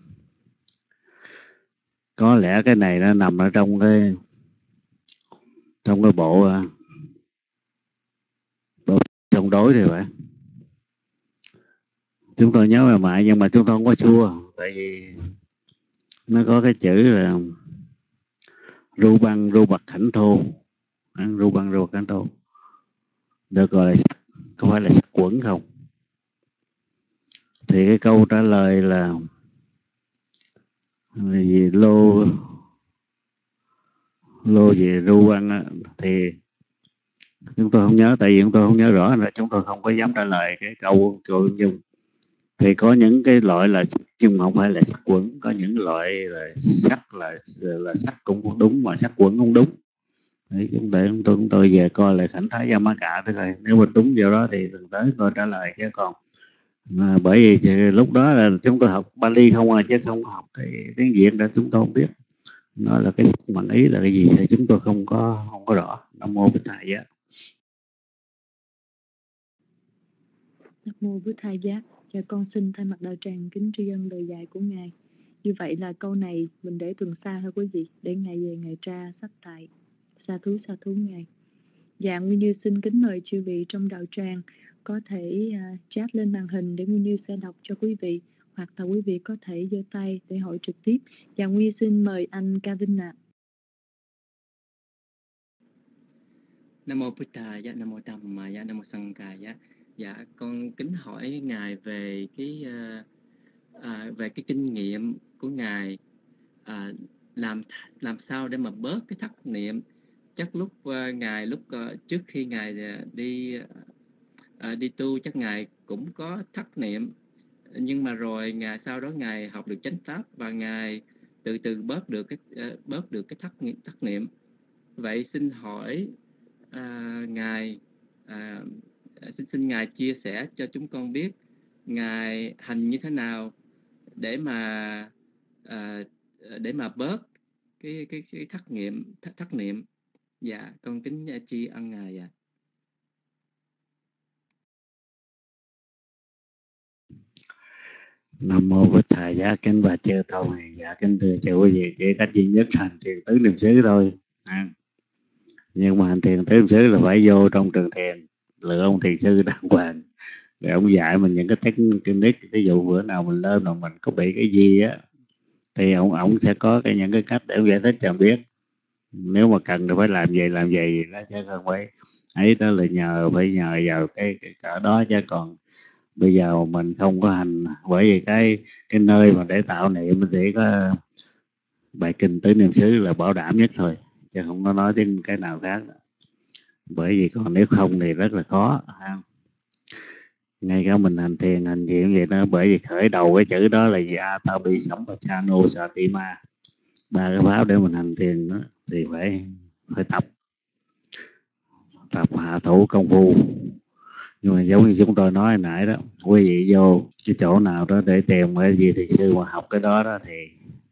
có lẽ cái này nó nằm ở trong cái trong cái bộ bộ song đối thì vậy. Chúng tôi nhớ mà mãi, nhưng mà chúng tôi không có xua, tại vì nó có cái chữ là ru băng ru bạc khảnh thô, ru băng ru bạc khảnh thô được gọi là sắc, có phải là sắc quẩn không? Thì cái câu trả lời là, là gì lô lô gì ru băng, thì chúng tôi không nhớ, tại vì chúng tôi không nhớ rõ, là chúng tôi không có dám trả lời cái câu câu Nhung. Thì có những cái loại là sắc nhưng không phải là sắc quẩn, có những loại là sắc là là sắc cũng đúng mà sắc quẩn không đúng. Đấy, chúng để chúng tôi, chúng tôi về coi lại Khảnh Thái Gia Mã Cả, tức là nếu mà đúng điều đó thì từng tới tôi trả lời, chứ còn Mà bởi vì thì lúc đó là chúng tôi học Bali không à, chứ không học cái tiếng Việt đó, chúng tôi không biết nó là cái bằng ý là cái gì thì chúng tôi không có không có rõ. Nam mô Bích Thầy á. Nam mô Bích Thầy Giá. Dạ con xin thay mặt đạo tràng kính tri ân lời dạy của ngài. Như vậy là câu này mình để tuần sau thôi quý vị, để ngày về ngày tra sách tại. Sa thú sa thú ngài. Dạ Nguyên Như xin kính mời chư vị trong đạo tràng có thể uh, chat lên màn hình để Nguyên Như sẽ đọc cho quý vị, hoặc là quý vị có thể giơ tay để hỏi trực tiếp. Dạ Nguyên Như xin mời anh Kevin ạ. Nam mô Bích Thầy Giá, Nam mô Tham Ma Giá, Nam mô Sanh Ca Giá. Dạ con kính hỏi ngài về cái uh, à, về cái kinh nghiệm của ngài, à, làm làm sao để mà bớt cái thất niệm. Chắc lúc uh, ngài lúc uh, trước khi ngài uh, đi uh, đi tu chắc ngài cũng có thất niệm, nhưng mà rồi ngài sau đó ngài học được chánh pháp và ngài từ từ bớt được cái uh, bớt được cái thất thất niệm. Vậy xin hỏi uh, ngài uh, xin xin ngài chia sẻ cho chúng con biết ngài hành như thế nào để mà uh, để mà bớt cái cái cái thất niệm thất, thất niệm. Dạ con kính tri ân ngài. Dạ. Nam mô Bích Thầy Giá. Kính bà chư tôn này. Dạ kính thưa chư quý vị, chỉ cách duy nhất hành thiền tứ niệm xứ thôi à. Nhưng mà hành thiền tứ niệm xứ là phải vô trong trường thiền, lựa ông thiền sư đàng hoàng để ông dạy mình những cái technique. Ví dụ bữa nào mình lên mà mình có bị cái gì á thì ông ông sẽ có cái những cái cách để ông giải thích cho mình biết. Nếu mà cần thì phải làm gì làm gì đó, chứ không phải ấy. Đó là nhờ phải nhờ vào cái, cái cỡ đó, chứ còn bây giờ mình không có hành. Bởi vì cái cái nơi mà để tạo niệm chỉ có bài kinh tứ niệm xứ là bảo đảm nhất thôi, chứ không có nói đến cái nào khác. Bởi vì còn nếu không thì rất là khó ha. Ngay cả mình hành thiền hành thiện vậy đó, bởi vì khởi đầu cái chữ đó là gì? Atapi Sampachano Satima, ba cái pháp để mình hành thiền đó thì phải phải tập tập hạ thủ công phu. Nhưng mà giống như chúng tôi nói hồi nãy đó, quý vị vô cái chỗ nào đó để tìm cái gì thiền sư mà học cái đó đó thì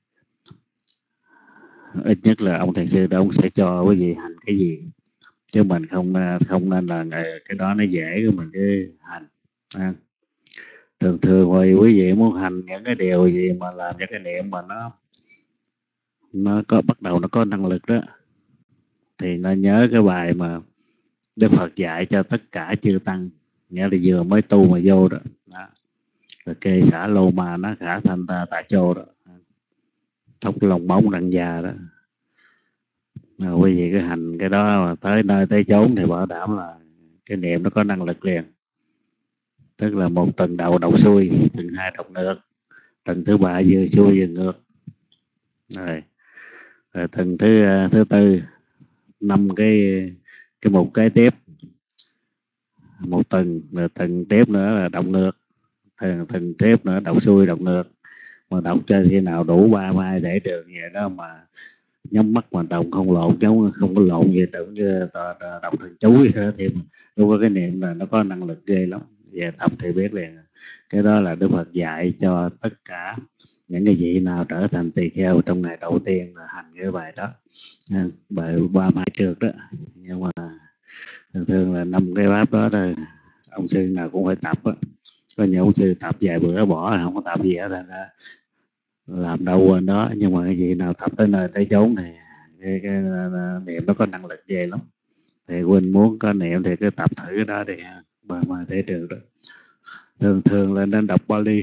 ít nhất là ông thiền sư đó ông sẽ cho quý vị hành cái gì, chứ mình không không nên là cái đó nó dễ của mình cứ hành à. Thường thường thì quý vị muốn hành những cái điều gì mà làm cho cái niệm mà nó nó có bắt đầu nó có năng lực đó thì nó nhớ cái bài mà Đức Phật dạy cho tất cả chư tăng, nghĩa là vừa mới tu mà vô đó, đó. Rồi kê xả lô ma nó khả thanh ta tại chỗ đó, thốc lòng bóng răng già đó. Rồi quý vị cứ hành cái đó mà tới nơi tới chốn thì bảo đảm là cái niệm nó có năng lực liền. Tức là một tầng đầu đọc xuôi, tầng hai đọc ngược, tầng thứ ba vừa xuôi vừa ngược. Rồi, rồi tầng thứ thứ tư năm cái cái một cái tiếp một tầng, rồi tầng tiếp nữa là đọc ngược, tầng tầng tiếp nữa đọc xuôi đọc ngược. Mà đọc cho khi nào đủ ba mai để được vậy đó mà nhắm mắt mà đọc không lộn, giống không có lộn gì, tưởng như đọc thần chú gì đó, thì lúc có cái niệm là nó có năng lực ghê lắm. Về tập thì biết liền. Cái đó là Đức Phật dạy cho tất cả những cái vị nào trở thành tỳ kheo trong ngày đầu tiên là hành cái bài đó, bài ba mai trượt đó. Nhưng mà thường thường là năm cái pháp đó là ông sư nào cũng phải tập á. Có nhiều ông sư tập vài bữa bỏ, không có tập gì hết, là làm đâu quên đó. Nhưng mà cái gì nào tập tới nơi tới chốn này cái, cái, cái niệm nó có năng lực ghê lắm. Thì Quỳnh muốn có niệm thì cứ tập thử cái đó thì bà mà thấy được đó. Thường thường là nên đọc Bali,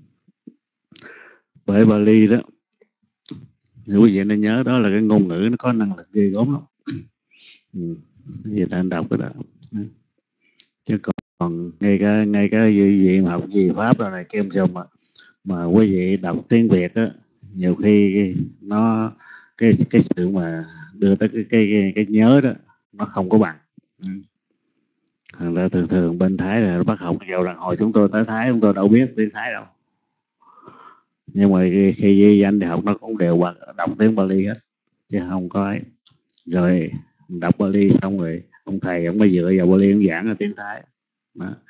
bởi Bali đó quý vị nên nhớ đó là cái ngôn ngữ nó có năng lực ghê gớm lắm. Ừ. Vì ta đọc cái đó. Chứ còn ngay cả ngay cả vị vị mà học gì pháp rồi này kem xong mà mà quý vị đọc tiếng Việt á, nhiều khi nó cái cái sự mà đưa tới cái cái cái, cái nhớ đó nó không có bằng. Ừ. Thành ra thường thường bên Thái là bắt học vào đàn hồi chúng tôi tới Thái chúng tôi đâu biết tiếng Thái đâu, nhưng mà khi, khi ghi danh thì học nó cũng đều đọc tiếng Bali hết chứ không có ấy. Rồi đọc Bali xong rồi ông thầy ông mới dựa vào Bali ông giảng ở tiếng Thái đó.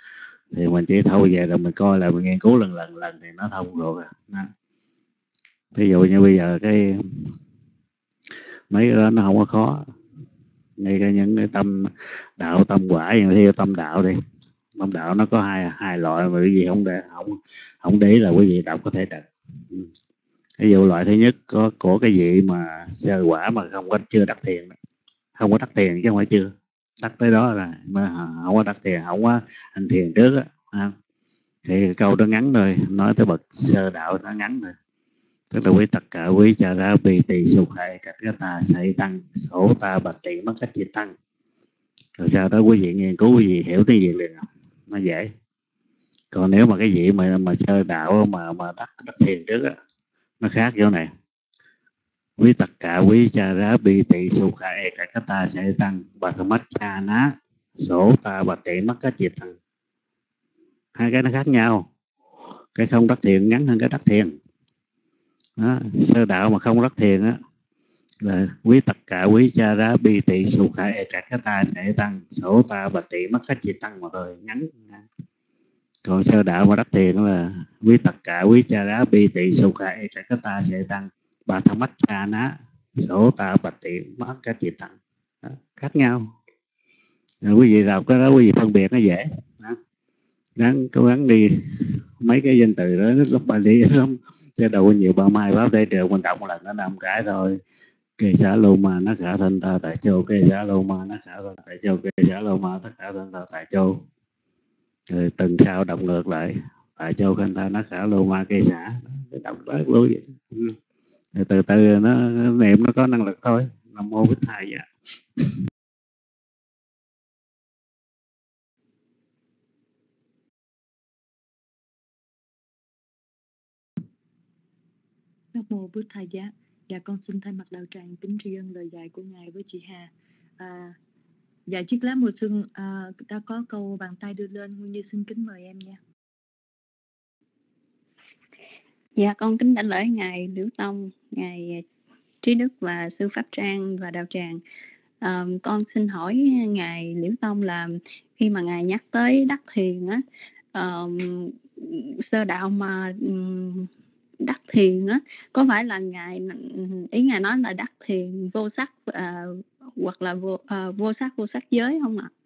thì mình chỉ thâu về rồi mình coi lại, mình nghiên cứu lần lần lần thì nó thông rồi. Đó. Ví dụ như bây giờ cái mấy cái đó nó không có khó, ngay cả những cái tâm đạo tâm quả, như theo tâm đạo đi, tâm đạo nó có hai hai loại mà quý vị không để không không để ý là quý vị đọc có thể đọc. Ví dụ loại thứ nhất có của cái vị mà sơ quả mà không có chưa đắc thiền, không có đắc thiền chứ không phải chưa đắc, tới đó là mà không có đắc thiền, không có hành thiền trước á, thì câu đó ngắn rồi, nói tới bậc sơ đạo nó ngắn rồi, tức là quý tất cả quý cha ra bì tỳ sục hại cách cái ta xây tăng sổ ta bạch tiện mất cách chỉ tăng, rồi sau đó quý vị nghiên cứu quý vị hiểu cái gì liền, nó dễ. Còn nếu mà cái vị mà mà sơ đạo mà mà đắc đắc thiền trước á, nó khác chỗ này. Quý tất cả quý cha ra bi tỳ sục hại cách cái ta xây tăng bạch mất cha ná sổ ta bạch tiện mất cách chỉ tăng, hai cái nó khác nhau. Cái không đắc thiền ngắn hơn cái đắc thiền. Đó, sơ đạo mà không đắc thiền á là quý tất cả quý cha ra bi tỳ sục hại cả cái ta sẽ tăng sổ ta bạch tỳ mất cách chỉ tăng mà thôi, ngắn. Còn sơ đạo mà đắc thiền là quý tất cả quý cha ra bi tỳ sục hại cả cái ta sẽ tăng bà tham mắt cha ná sổ ta bạch tỳ mất cách chỉ tăng. Đó, khác nhau. Rồi quý vị đọc cái đó quý vị phân biệt nó dễ. Đó. Ráng cố gắng đi mấy cái danh từ đó lúc bà lý lắm, chứ đâu có nhiều ba mai pháp đây trường mình đọc một lần nó năm cái thôi. Kê xá lô ma nó khả thân ta tại châu, kê xá lô ma nó khả thân tại châu, kê xá lô ma nó khả thân ta tại châu. Rồi từng sao đọc ngược lại tại châu khanh ta nó khả lô ma kê xá, đọc đó luôn vậy. Rồi từ từ nó niệm nó có năng lực thôi. Nam mô Bích Thầy dạ. Nam mô Bụt Thầy giá. Dạ con xin thay mặt đạo tràng kính tri ân lời dạy của ngài với chị Hà. À, dạ chiếc lá mùa xuân à, đã có câu bàn tay đưa lên, Nguyên Như xin kính mời em nha. Dạ con kính đảnh lễ ngài Liễu Tông, ngài Trí Đức và sư Pháp Trang và đạo tràng. À, con xin hỏi ngài Liễu Tông là khi mà ngài nhắc tới đắc thiền á, uh, sơ đạo mà um, đắc thiền á, có phải là ngài ý ngài nói là đắc thiền vô sắc à, hoặc là vô, à, vô sắc vô sắc giới không ạ?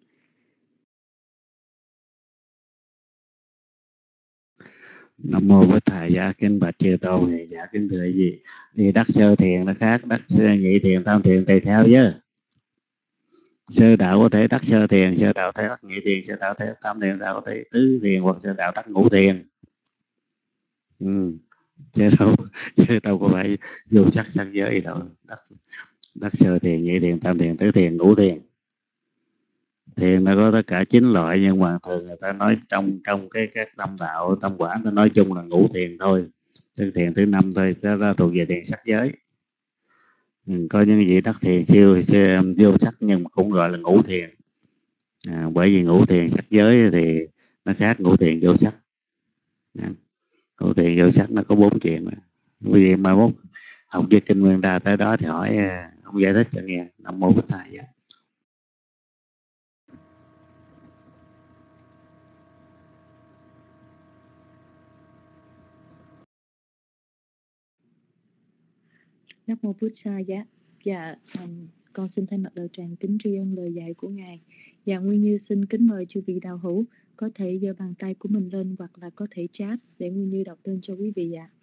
Nam mô Bích Thầy giá. Kính bạch chư tôn này dạ kính thưa gì đi đắc sơ thiền nó khác đắc nhị thiền tam thiền tùy theo chứ. Sơ đạo có thể đắc sơ thiền, sơ đạo thể đắc nhị thiền, sơ đạo thể tam thiền, đạo có thể tứ thiền, hoặc sơ đạo đắc ngũ thiền. Ừ. Chứ đâu chứ đâu có phải vô sắc sắc giới đâu. Đắc, đắc sơ thiền, nhị thiền, tam thiền, tứ thiền, ngũ thiền. Thiền nó có tất cả chín loại, nhưng mà thường người ta nói trong trong cái các tâm đạo tâm quả ta nói chung là ngũ thiền thôi, thứ thiền thứ năm thôi, đó là thuộc về thiền sắc giới. Ừ, có những gì đắc thiền siêu, siêu vô sắc nhưng mà cũng gọi là ngũ thiền. À, bởi vì ngũ thiền sắc giới thì nó khác ngũ thiền vô sắc. À, ngũ thiền vô sắc nó có bốn chuyện. Vì vậy mà mốt học với kinh Nguyên Đa tới đó thì hỏi ông giải thích cho nghe. Nam mô Bích Thầy giá. Nam mô Bụt Thầy giá. Dạ um, con xin thay mặt đạo tràng kính tri ân lời dạy của ngài. Dạ Nguyên Như xin kính mời chư vị đạo hữu có thể giơ bàn tay của mình lên hoặc là có thể chat để Nguyên Như đọc tên cho quý vị ạ.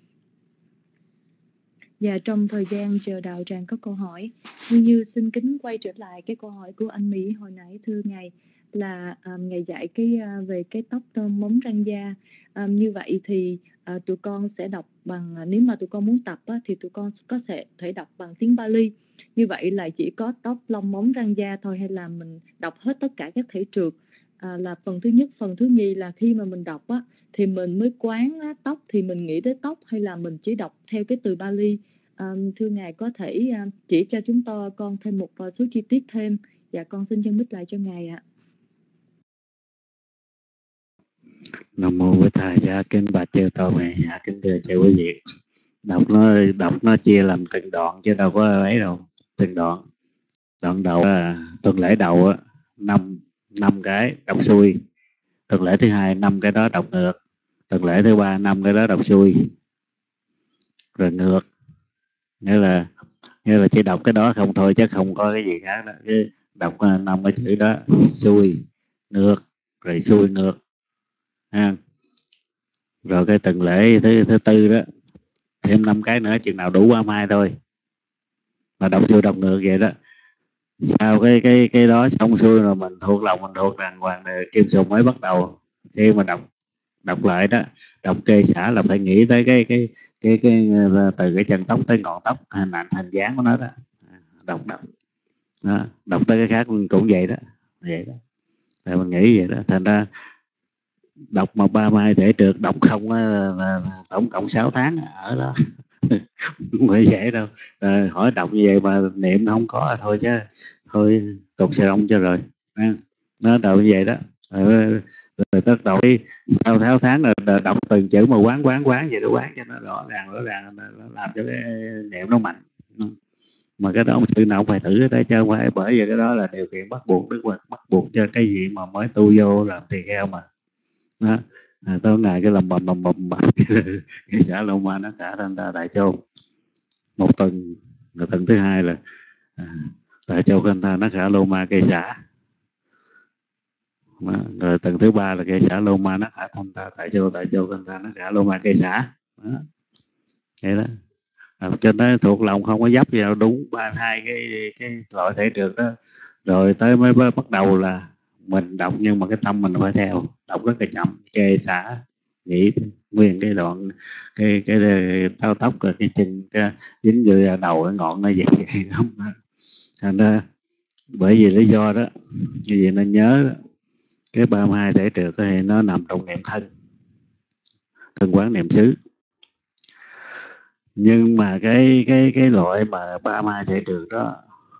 Dạ trong thời gian chờ đạo tràng có câu hỏi, Nguyên Như xin kính quay trở lại cái câu hỏi của anh Mỹ hồi nãy thưa ngài là um, ngài dạy cái uh, về cái tóc tôm móng răng da. Um, như vậy thì uh, tụi con sẽ đọc bằng uh, nếu mà tụi con muốn tập á, thì tụi con có thể thể đọc bằng tiếng Pali. Như vậy là chỉ có tóc lông móng răng da thôi, hay là mình đọc hết tất cả các thể trượt? À, là phần thứ nhất. Phần thứ nhì là khi mà mình đọc á, thì mình mới quán á, tóc thì mình nghĩ đến tóc, hay là mình chỉ đọc theo cái từ Pali? À, thưa ngài có thể uh, chỉ cho chúng tôi con thêm một uh, số chi tiết thêm. Dạ con xin chân bích lại cho ngài ạ. Nam mô Bích Thầy giá. Kính bạch chư tôn này dạ kính thưa chư quý vị. Đọc nó đọc nó chia làm từng đoạn chứ đâu có ấy đâu. Từng đoạn. Đoạn đầu là tuần lễ đầu á, năm năm cái đọc xuôi. tuần lễ thứ hai năm cái đó đọc ngược, tuần lễ thứ ba năm cái đó đọc xuôi, rồi ngược, nghĩa là nghĩa là chỉ đọc cái đó không thôi chứ không có cái gì khác đó. Cái đọc năm cái chữ đó xuôi ngược rồi xuôi ngược ha. Rồi cái tuần lễ thứ thứ tư đó thêm năm cái nữa, chừng nào đủ ba mươi hai thôi, mà đọc xuôi đọc ngược vậy đó. Sau cái cái cái đó xong xuôi rồi mình thuộc lòng mình thuộc đàng hoàng rồi Kim Sùng mới bắt đầu. Khi mà đọc đọc lại đó, đọc kê xả là phải nghĩ tới cái cái cái cái, cái từ cái chân tóc tới ngọn tóc, hình ảnh hình dáng của nó đó, đọc đọc đó. Đọc tới cái khác cũng vậy đó, vậy đó. Rồi mình nghĩ vậy đó, thành ra đọc mà ba mươi hai thể trượt đọc không á, là, là, là tổng cộng sáu tháng ở đó. Không phải dễ đâu. Rồi hỏi đọc như vậy mà niệm không có thôi chứ thôi cột xe ông cho rồi. Nó đầu như vậy đó. Rồi, rồi tất đầu sau sáu tháng là đọc từng chữ mà quán quán quán vậy đó, quán cho nó rõ ràng rõ ràng, nó làm cho cái niệm nó mạnh. Mà cái đó ông sư nào cũng phải thử đấy chứ không phải bởi vì cái đó là điều kiện bắt buộc, Đức Phật bắt buộc cho cái gì mà mới tu vô làm tỳ kheo mà. Đó. À, tối ngày cái lầm bầm bầm bầm cái xã Lô Ma nó cả thanh ta Đại Châu một tuần, rồi tuần thứ hai là à, Đại Châu thanh ta nó cả Lô Ma cây xã. Đó. Rồi tuần thứ ba là cây xã Lô Ma nó cả thanh ta Đại Châu, Đại Châu thanh ta nó cả Lô Ma cây xã. Đó. Vậy đó. À, cho nó thuộc lòng không có dấp gì đâu, đúng ba hai cái cái loại thể trượt đó. Rồi tới mới bắt đầu là mình đọc, nhưng mà cái tâm mình phải theo, đọc rất là chậm, kê xả nghĩ nguyên cái đoạn cái cái, cái tao tóc rồi cái chân cái dính vô đầu cái ngọn nó vậy lắm. Thành ra bởi vì lý do đó, như vậy nên nhớ đó, cái ba mươi hai thể trượt thì nó nằm trong niệm thân, thân quán niệm xứ. Nhưng mà cái cái cái loại mà ba mươi hai thể trượt đó,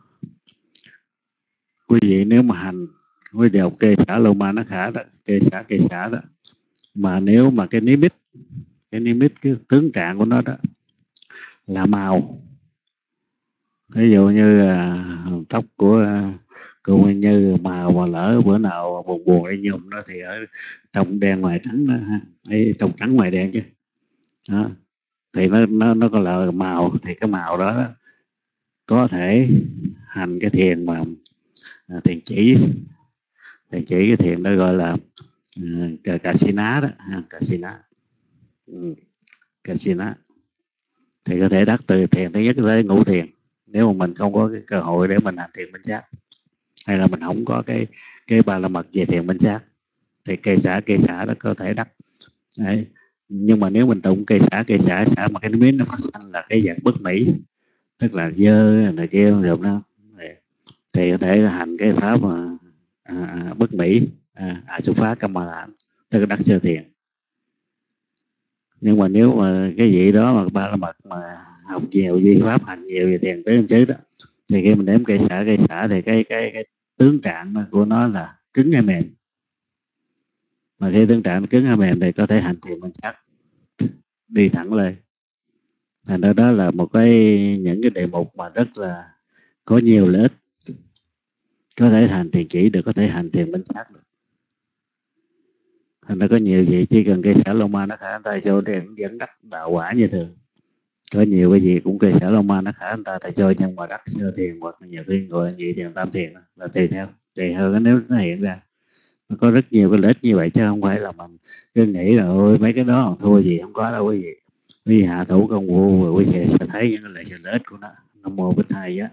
quý vị nếu mà hành quý vị học kê xả Lô Ma nó khả đó, kê xả kê xả đó, mà nếu mà cái nimitz cái nimitz cái tướng trạng của nó đó là màu, ví dụ như là tóc của cô Nguyên Như màu mà lỡ bữa nào buồn buồn để nhung nó thì ở trong đen ngoài trắng đó ha, ấy trong trắng ngoài đen chứ đó. Thì nó nó nó có là màu, thì cái màu đó, đó có thể hành cái thiền mà à, thiền chỉ thiền chỉ cái thiền đó gọi là uh, Kasina đó ha, Kasina ừ, Kasina thì có thể đắc từ thiền thứ nhất tới ngũ thiền, nếu mà mình không có cái cơ hội để mình hành thiền minh sát, hay là mình không có cái cái ba la mật về thiền minh sát, thì cây xả cây xả đó có thể đắc. Đấy. Nhưng mà nếu mình tụng cây xả cây xả xả mà cái miếng nó phát sanh là cái dạng bất mỹ, tức là dơ này kia rồi nó thì có thể hành cái pháp mà à, bất mỹ à, à xuất phát cam mà tức là đắc sơ thiền. Nhưng mà nếu mà cái vị đó mà ba la mật mà học nhiều vi pháp hành nhiều về thiền tới xứ đó, thì khi mình đếm cây xả cây xả thì cái cái cái tướng trạng của nó là cứng hay mềm, mà khi tướng trạng cứng hay mềm thì có thể hành thiền minh sát đi thẳng lên. Thành ra đó là một cái những cái đề mục mà rất là có nhiều lợi ích, có thể hành thiền chỉ được, có thể hành thiền minh sát được. Thành ra có nhiều vị chỉ cần cây xả Lô Ma nó khả tay cho để dẫn đắc đạo quả như thường. Có nhiều cái gì cũng cây xả Lô Ma nó khả anh ta tại cho, nhưng mà đắc sơ thiền hoặc là nhiều khi gọi nhị thiền tam thiền là tùy theo, tùy hơn nếu nó hiện ra. Nó có rất nhiều cái lợi ích như vậy, chứ không phải là mình cứ nghĩ là ôi mấy cái đó không thua gì, không có đâu quý vị. Quý vị hạ thủ công phu rồi quý vị sẽ thấy những cái lợi ích của nó. Nam mô Bích Thầy á.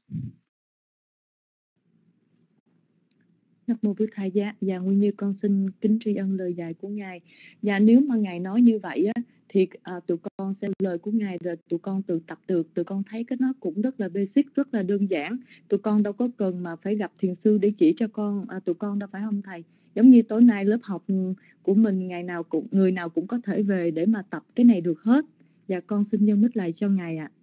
Nam mô Bích Thầy giá. Dạ Nguyên Như con xin kính tri ân lời dạy của Ngài. Dạ nếu mà Ngài nói như vậy á, thì à, tụi con xem lời của Ngài rồi tụi con tự tập được, tụi con thấy cái nó cũng rất là basic, rất là đơn giản. Tụi con đâu có cần mà phải gặp thiền sư để chỉ cho con, à, tụi con đâu phải không Thầy? Giống như tối nay lớp học của mình ngày nào cũng người nào cũng có thể về để mà tập cái này được hết. Dạ con xin nhân mít lại cho Ngài ạ. À.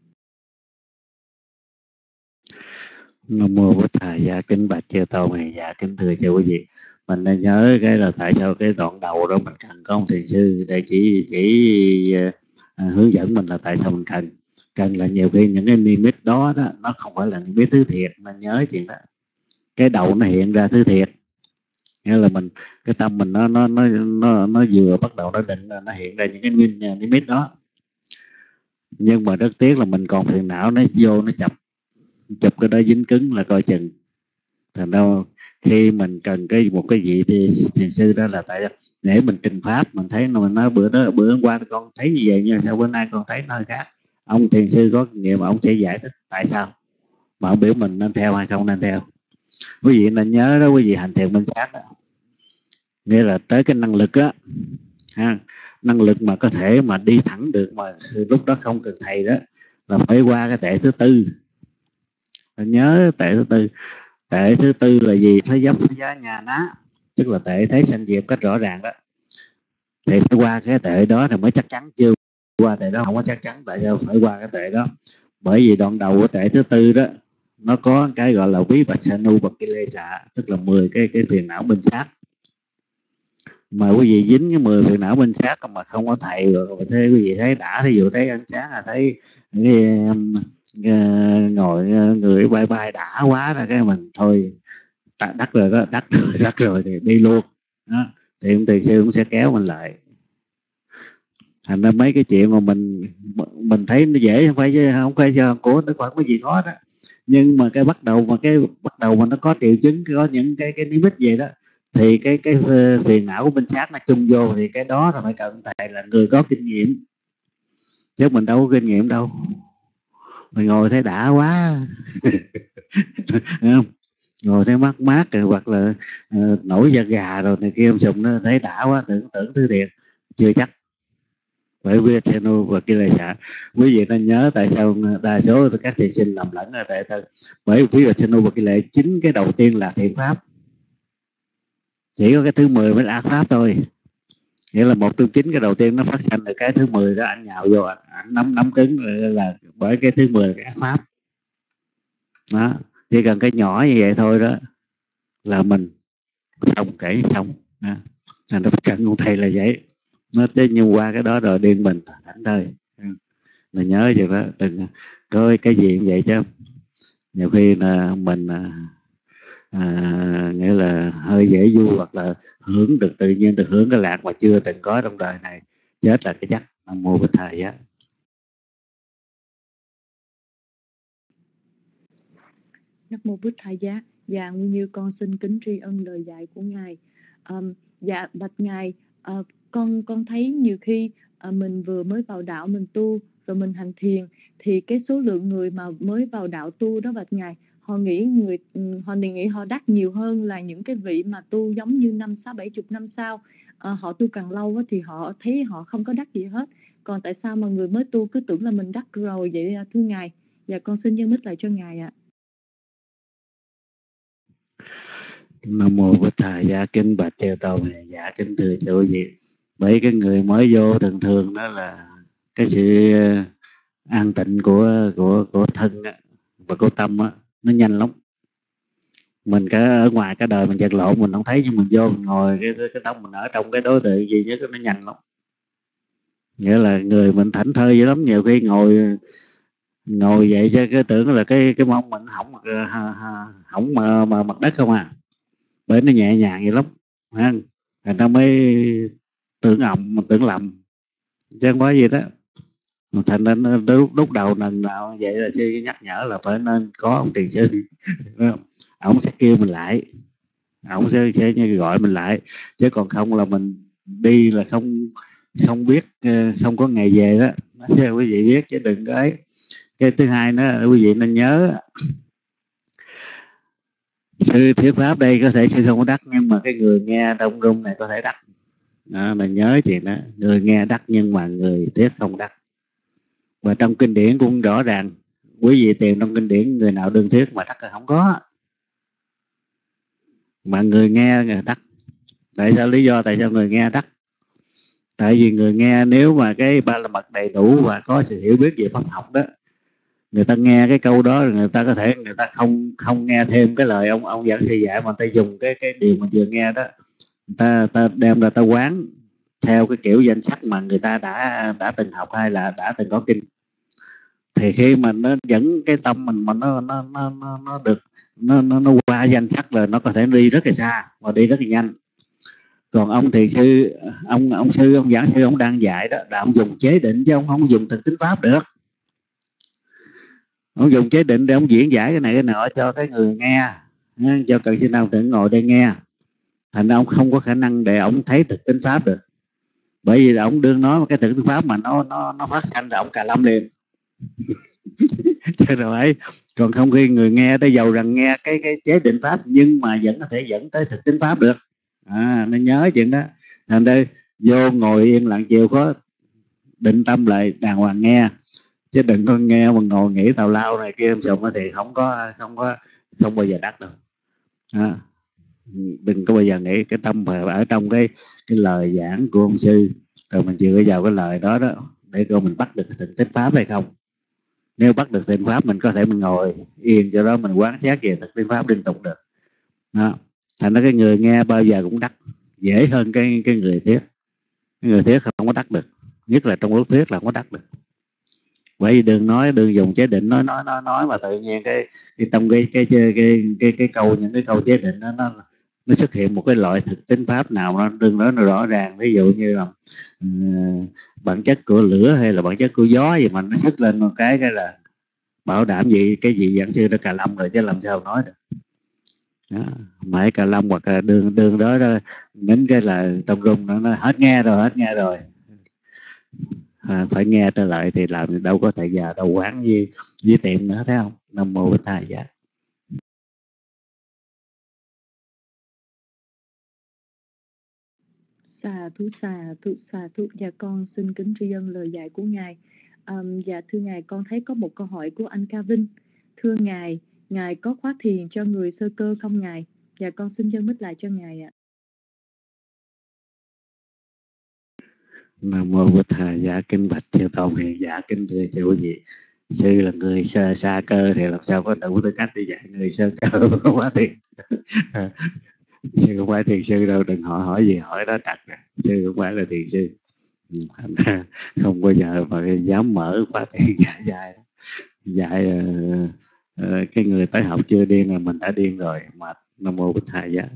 Nam mô Bổn Thầy. Dạ kính bạch chư tôn này, dạ kính thưa chư quý vị, mình nên nhớ cái là tại sao cái đoạn đầu đó mình cần có ông thiền sư để chỉ chỉ à, hướng dẫn mình là tại sao mình cần cần là nhiều khi những cái nimitz đó đó nó không phải là nimitz thứ thiệt, nên nhớ chuyện đó. Cái đầu nó hiện ra thứ thiệt, Nghĩa là mình cái tâm mình nó nó nó nó nó vừa bắt đầu nó định là nó hiện ra những cái nguyên nimet đó, nhưng mà rất tiếc là mình còn phiền não nó vô nó chập chụp cái đó dính cứng là coi chừng. Thành ra khi mình cần cái một cái vị thì thiền sư đó là tại để mình trình pháp, mình thấy mình nói bữa đó bữa hôm qua con thấy như vậy nhưng sao bữa nay con thấy nó hơi khác. Ông thiền sư có kinh nghiệm, ông sẽ giải thích tại sao, mà ông biểu mình nên theo hay không nên theo. Quý vị nên nhớ đó, quý vị hành thiền minh sát đó, nghĩa là tới cái năng lực á, ha, năng lực mà có thể mà đi thẳng được mà lúc đó không cần thầy đó, là phải qua cái tệ thứ tư. Phải nhớ tệ thứ tư. Tệ thứ tư là gì? Thế dấp thế giá nhà ná, tức là tệ thấy sanh diệt cách rõ ràng đó. Thì phải qua cái tệ đó thì mới chắc chắn, chưa qua tệ đó không có chắc chắn. Tại sao phải qua cái tệ đó? Bởi vì đoạn đầu của tệ thứ tư đó nó có cái gọi là ví bạch sa nu bậc ki lê xạ, tức là mười cái cái phiền não minh sát. Mà quý vị dính cái mười phiền não minh sát mà không có thầy rồi, thế quý vị thấy đã, thí dụ thấy ánh sáng là thấy cái, uh, ngồi uh, người bay bay đã quá rồi, cái mình thôi đắc rồi đó, đắc rồi đắc rồi thì đi luôn đó. Thì ông thiền sư cũng sẽ kéo mình lại. Thành ra mấy cái chuyện mà mình mình thấy nó dễ, không phải chứ không phải do của Đức Phật cái gì khó đó, nhưng mà cái bắt đầu mà cái bắt đầu mà nó có triệu chứng, có những cái cái nimet về đó, thì cái cái phiền não của minh sát nó chung vô, thì cái đó là phải cần thầy là người có kinh nghiệm, chứ mình đâu có kinh nghiệm đâu. Mình ngồi thấy đã quá không? Ngồi thấy mát mát rồi, hoặc là uh, nổi da gà rồi này kia, sùng nó thấy đã quá, tưởng tưởng thứ thiệt, chưa chắc. Bởi vì channel và kia là xả. Quý vị nên nhớ tại sao đa số các thiền sinh lầm lẫn ở tại thân. Bởi vì channel và kia lệ chính cái đầu tiên là thiện pháp, chỉ có cái thứ mười mới là ác pháp thôi. Nghĩa là một trong chín cái đầu tiên nó phát sanh được cái thứ mười đó, anh nhào vô anh nắm nắm cứng là, là bởi cái thứ mười là cái ác pháp đó. Chỉ cần cái nhỏ như vậy thôi đó là mình xong kể xong đó. Thành nó cần ông thầy là vậy. Nó tới nhưng qua cái đó rồi điên mình thảnh thôi. Là nhớ vậy đó, đừng có cái gì vậy chứ nhiều khi là mình à, nghĩa là hơi dễ vui, hoặc là hưởng được tự nhiên được hưởng cái lạc mà chưa từng có trong đời này, chết là cái chắc. Nam mô Bích Thầy á. Nam mô Bích Thầy giá. Dạ, Nguyên Như con xin kính tri ân lời dạy của ngài. Um, dạ bạch ngài, uh, con con thấy nhiều khi uh, mình vừa mới vào đạo mình tu rồi mình hành thiền, thì cái số lượng người mà mới vào đạo tu đó bạch ngài, họ nghĩ người họ nghĩ họ đắc nhiều hơn là những cái vị mà tu giống như năm sáu bảy chục năm sau. Uh, họ tu càng lâu thì họ thấy họ không có đắc gì hết. Còn tại sao mà người mới tu cứ tưởng là mình đắc rồi vậy thưa ngài? Dạ con xin nhân mít lại cho ngài ạ. Nam mô Bích Thầy giá. Kính bạch chư tôn này, dạ kính thưa chỗ gì. Bởi cái người mới vô thường thường đó là cái sự an tịnh của của của thân á, và của tâm á, nó nhanh lắm. Mình cả ở ngoài cái đời mình vật lộn mình không thấy, nhưng mình vô mình ngồi cái cái tâm mình ở trong cái đối tượng gì nhất nó nhanh lắm. Nghĩa là người mình thảnh thơi dữ lắm, nhiều khi ngồi ngồi vậy chứ cái tưởng là cái cái mông mình hỏng hỏng mà, mà mặt đất không à, bởi nó nhẹ nhàng vậy lắm ha. Người ta mới tưởng ầm, mình tưởng lầm chứ không có gì đó. Thành nên lúc, lúc đầu lần nào vậy là sư nhắc nhở là phải nên có ông thiền sư, ông sẽ kêu mình lại, ông sẽ, sẽ gọi mình lại, chứ còn không là mình đi là không không biết, không có ngày về đó. Nói quý vị biết chứ đừng có ấy. Cái thứ hai nữa quý vị nên nhớ, sư thuyết pháp đây có thể sư không có đắc, nhưng mà cái người nghe trong room này có thể đắc đó, là nhớ chuyện đó. Người nghe đắc nhưng mà người thuyết không đắc. Và trong kinh điển cũng rõ ràng, quý vị tìm trong kinh điển người nào đương thuyết mà đắc là không có, mà người nghe người đắc. Tại sao? Lý do tại sao người nghe đắc? Tại vì người nghe nếu mà cái ba la mật đầy đủ và có sự hiểu biết về pháp học đó, người ta nghe cái câu đó, người ta có thể người ta không không nghe thêm cái lời ông ông giảng sư dạy, mà người ta dùng cái cái điều mà vừa nghe đó, người ta ta đem ra ta quán theo cái kiểu danh sách mà người ta đã đã từng học hay là đã từng có kinh. Thì khi mà nó dẫn cái tâm mình mà nó nó nó nó, nó được nó nó nó qua danh sắc là nó có thể đi rất là xa và đi rất là nhanh. Còn ông thiền sư, ông ông sư ông giảng sư ông đang dạy đó là ông dùng chế định chứ ông không dùng thực tính pháp được. Ông dùng chế định để ông diễn giải cái này cái nọ cho cái người nghe, cho cận sinh nào tưởng ngồi đây nghe. Thành ra ông không có khả năng để ông thấy thực tính pháp được, bởi vì ông đương nói một cái thực tính pháp mà nó nó nó phát sanh là ông cà lâm liền. Chứ rồi, còn không khi người nghe tới giàu rằng nghe cái cái chế định pháp nhưng mà vẫn có thể dẫn tới thực tính pháp được. À, nên nhớ chuyện đó. Thành đây vô ngồi yên lặng chịu khó định tâm lại đàng hoàng nghe, chứ đừng có nghe mà ngồi nghĩ tào lao này kia em sùng thì không có không có không bao giờ đắc đâu. À, đừng có bao giờ nghĩ cái tâm phải ở trong cái cái lời giảng của ông sư rồi mình chịu vào cái lời đó đó để coi mình bắt được thực tính pháp hay không. Nếu bắt được thực pháp mình có thể mình ngồi yên cho đó mình quán xét về thực tính pháp liên tục được đó. Thành ra cái người nghe bao giờ cũng đắc, dễ hơn cái cái người thuyết. Cái người thuyết không có đắc được, nhất là trong lúc thuyết là không có đắc được. Bởi vì đừng nói đừng dùng chế định nói nói nói nói mà tự nhiên cái, cái trong cái cái cái cái cái cái câu những cái câu chế định đó, nó nó xuất hiện một cái loại thực tính pháp nào nó đừng nói nó rõ ràng, ví dụ như là uh, bản chất của lửa hay là bản chất của gió gì mà nó xuất lên một cái cái là bảo đảm gì cái gì giảng sư đã cà lâm rồi chứ làm sao nói được đó. Mãi cà lâm hoặc là đường đường đó, đó đến cái là trong rung nó, nó hết nghe rồi hết nghe rồi à, phải nghe trở lại thì làm đâu có thầy già đâu quán với với tiệm nữa, thấy không? Nam mô Bích Thầy Giá. Xà thú xà thú xà thú. Dạ con xin kính tri ân lời dạy của ngài. Um, dạ thưa ngài, con thấy có một câu hỏi của anh Ca Vinh. Thưa ngài, ngài có khóa thiền cho người sơ cơ không ngài? Dạ con xin chân mít lại cho ngài ạ. Nam mô Bích Thầy Giá. Kính bạch chư tôn hiền giả, kính thưa chư quý vị. Sư là người sơ xa cơ thì làm sao có đủ tư cách để dạy người sơ cơ có khóa thiền. Sư không phải thiền sư đâu, đừng hỏi hỏi gì hỏi đó trật nè. Sư không phải là thiền sư, không bao giờ mà dám mở khóa thiền dạy dạy dạy uh, uh, cái người tới học chưa điên là mình đã điên rồi. Mà Nam mô Bích Thầy Giá.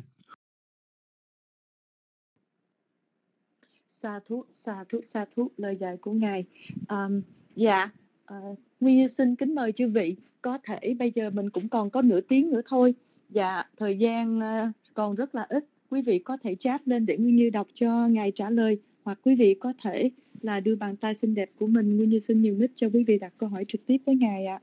Sa thú sa thú sa thú lời dạy của ngài. Um, dạ uh, Nguyên xin kính mời chư vị, có thể bây giờ mình cũng còn có nửa tiếng nữa thôi. Dạ thời gian uh, còn rất là ít. Quý vị có thể chat lên để Nguyên Như đọc cho ngài trả lời, hoặc quý vị có thể là đưa bàn tay xinh đẹp của mình. Nguyên Như xin nhiều mic cho quý vị đặt câu hỏi trực tiếp với ngài ạ.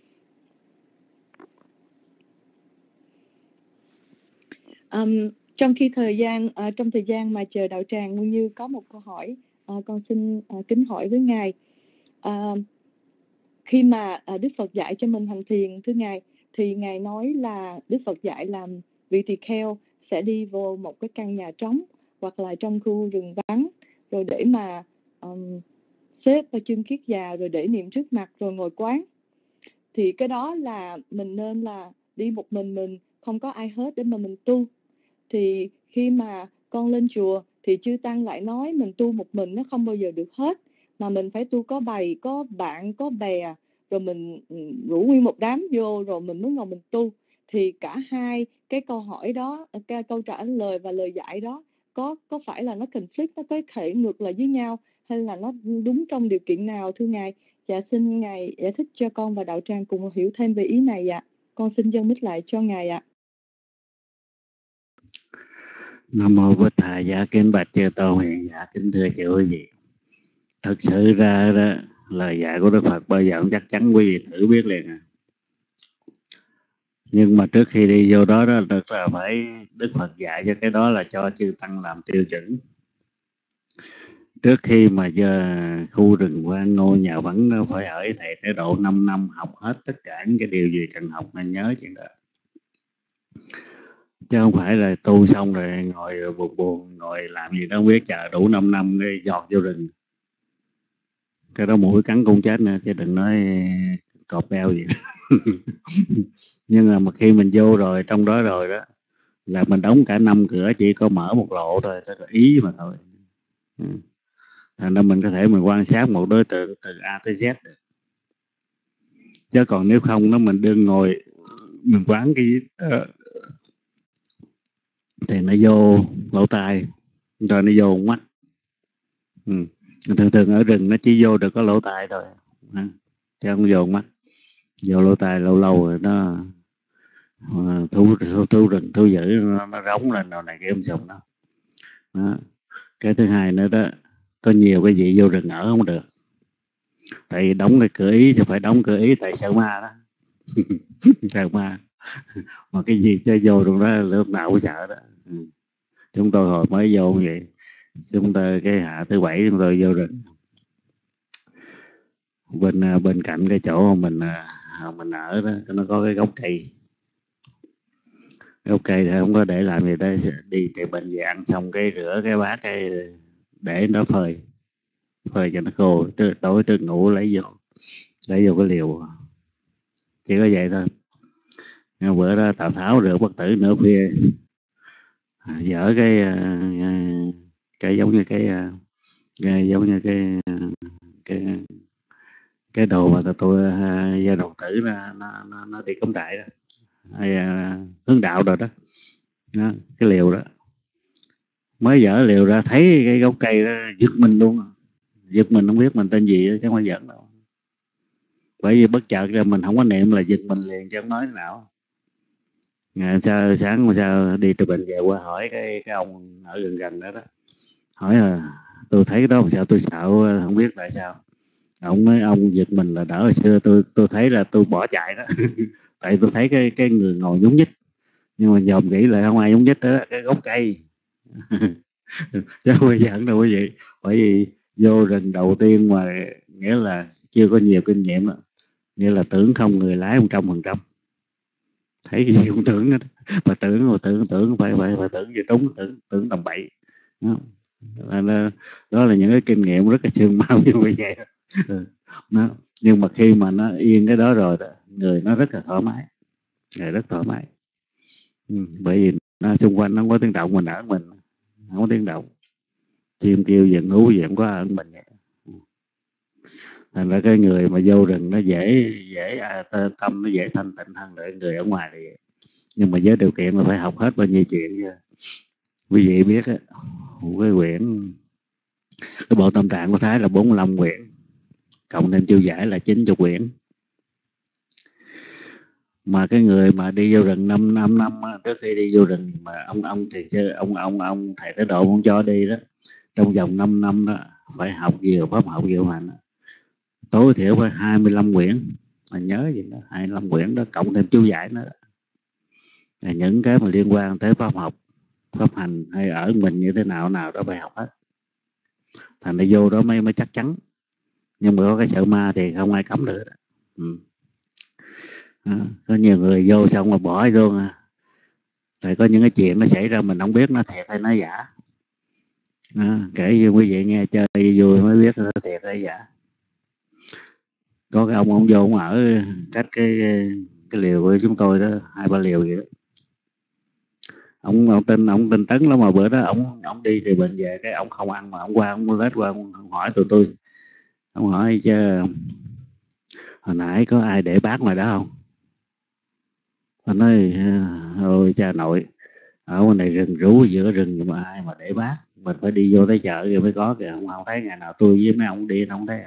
Um, trong khi thời gian uh, trong thời gian mà chờ đạo tràng, Nguyên Như có một câu hỏi uh, con xin uh, kính hỏi với ngài. Uh, khi mà uh, Đức Phật dạy cho mình hành thiền, thưa ngài, thì ngài nói là Đức Phật dạy làm vị tỳ kheo sẽ đi vô một cái căn nhà trống hoặc là trong khu rừng vắng, rồi để mà um, xếp và chân kiết già, rồi để niệm trước mặt, rồi ngồi quán. Thì cái đó là mình nên là đi một mình mình, không có ai hết để mà mình tu. Thì khi mà con lên chùa thì chư tăng lại nói mình tu một mình nó không bao giờ được hết, mà mình phải tu có bầy, có bạn, có bè, rồi mình rủ nguyên một đám vô rồi mình mới ngồi mình tu. Thì cả hai cái câu hỏi đó, cái câu trả lời và lời dạy đó có có phải là nó conflict, nó có thể ngược lại với nhau, hay là nó đúng trong điều kiện nào thưa ngài? Dạ xin ngài giải thích cho con và đạo tràng cùng hiểu thêm về ý này ạ. Con xin dâng mic lại cho ngài ạ. Nam mô Bích Thầy Giá. Kính bạch chư tôn hiền giả, kính thưa chư quý vị. Thật sự ra đó, lời dạy của Đức Phật bao giờ cũng chắc chắn quý vị thử biết liền à. Nhưng mà trước khi đi vô đó đó, thật là phải Đức Phật dạy cho cái đó là cho chư tăng làm tiêu chuẩn. Trước khi mà giờ khu rừng quan ngôi nhà vắng nó phải ở thầy tới độ năm năm, học hết tất cả những cái điều gì cần học, nên nhớ chuyện đó. Chứ không phải là tu xong rồi ngồi buồn buồn ngồi làm gì đó không biết, chờ đủ năm năm đi giọt vô rừng. Cái đó mũi cắn cũng chết nữa, chứ đừng nói cọp beo gì. Nhưng mà khi mình vô rồi trong đó rồi đó là mình đóng cả năm cửa, chỉ có mở một lộ thôi, tức là ý mà thôi. Thành ra mình có thể mình quan sát một đối tượng từ A tới Z được. Chứ còn nếu không nó mình đương ngồi mình quán cái uh, thì nó vô lỗ tai rồi nó vô mắt. Ừ. Thường thường ở rừng nó chỉ vô được có lỗ tai thôi, à, chứ không vô mắt. Vô lỗ tai lâu lâu rồi nó uh, thú, thú, thú rừng thú dữ nó, nó rống lên nào này kia em sùng đó. Đó. Cái thứ hai nữa đó, có nhiều cái gì vô rừng ở không được, tại vì đóng cái cửa ý thì phải đóng cửa ý, tại sợ ma đó. Sợ ma mà cái gì chơi vô trong đó lúc nào cũng sợ đó. Ừ. Chúng tôi hồi mới vô như vậy, chúng tôi cái hạ thứ bảy chúng tôi vô rừng bên bên cạnh cái chỗ mà mình mình ở đó, nó có cái gốc cây. Gốc cây thì không có để làm gì đó, đi từ bệnh viện ăn xong cái rửa cái bát cái để nó phơi phơi cho nó khô, tối trước ngủ lấy vô lấy vô cái liều, chỉ có vậy thôi. Nhưng bữa đó Tào Tháo rượu bất tử nửa khuya, dở cái cái giống như cái, cái giống như cái cái cái đồ mà tôi, tôi gia đồng tử nó, nó, nó, nó đi cắm trại đó, hay hướng đạo rồi đó. Đó, cái liều đó mới dở liều ra thấy cái gốc cây đó, giật mình luôn, giật mình không biết mình tên gì đó, chứ không phải giỡn đâu. Bởi vì bất chợt ra mình không có niệm là giật mình liền, chứ không nói thế nào. Ngày sao sáng hôm sau đi từ bệnh về qua hỏi cái cái ông ở gần gần đó đó, hỏi là tôi thấy đó sao tôi sợ không biết tại sao. Ông nói ông giật mình là đỡ hồi xưa tôi tôi thấy là tôi bỏ chạy đó. Tại tôi thấy cái cái người ngồi nhúng nhích, nhưng mà dòm nghĩ lại không ai nhúng nhích đó, cái gốc cây. Chứ không phải giỡn đâu quý vị. Bởi vì vô rừng đầu tiên mà nghĩa là chưa có nhiều kinh nghiệm đó, nghĩa là tưởng không người lái một trăm phần trăm, thấy cái gì cũng tưởng đó. Mà tưởng mà tưởng tưởng phải phải phải tưởng gì đúng, tưởng tưởng tầm bậy đó. Là, đó là những cái kinh nghiệm rất là xương máu như vậy vậy đó. Nhưng mà khi mà nó yên cái đó rồi đó, người nó rất là thoải mái, người rất thoải mái. Ừ, bởi vì nó xung quanh nó không có tiếng động, mình ở mình không có tiếng động, chim kêu giận hú gì không có ở mình vậy. Thành ra cái người mà vô rừng nó dễ dễ à, tâm nó dễ thanh tịnh hơn lại người ở ngoài này. Nhưng mà với điều kiện là phải học hết bao nhiêu chuyện chứ. Quý vị biết á, cái quyển cái bộ tâm trạng của Thái là bốn mươi lăm quyển, cộng thêm chiêu giải là chín mươi quyển. Mà cái người mà đi vô rừng năm năm năm trước khi đi vô rừng mà ông ông thì ông ông ông thầy tới độ không cho đi đó, trong vòng năm năm đó phải học nhiều pháp học nhiều hành, tối thiểu phải hai mươi lăm quyển. Mà nhớ gì đó, hai mươi lăm quyển đó cộng thêm chú giải nữa. Là những cái mà liên quan tới pháp học, pháp hành hay ở mình như thế nào nào đó phải học hết. Thành ra vô đó mới mới chắc chắn. Nhưng mà có cái sợ ma thì không ai cấm được. Ừ. À, có nhiều người vô xong mà bỏ luôn à. Tại có những cái chuyện nó xảy ra mình không biết nó thiệt hay nó giả. À, kể như quý vị nghe chơi vui mới biết nó thiệt hay giả. Có cái ông ông vô ông ở cách cái cái liều của chúng tôi đó hai ba liều vậy đó. Ông ông tin ông tin tấn lắm, mà bữa đó ông ông đi từ bệnh về cái ông không ăn mà ông qua ông lết qua ông hỏi tụi tôi. Ông hỏi chứ hồi nãy có ai để bát ngoài đó không? Anh nói ôi cha nội, ở ngoài này rừng rú giữa rừng mà ai mà để bát, mình phải đi vô tới chợ rồi mới có kìa. Ông không thấy ngày nào tôi với mấy ông đi không thấy à.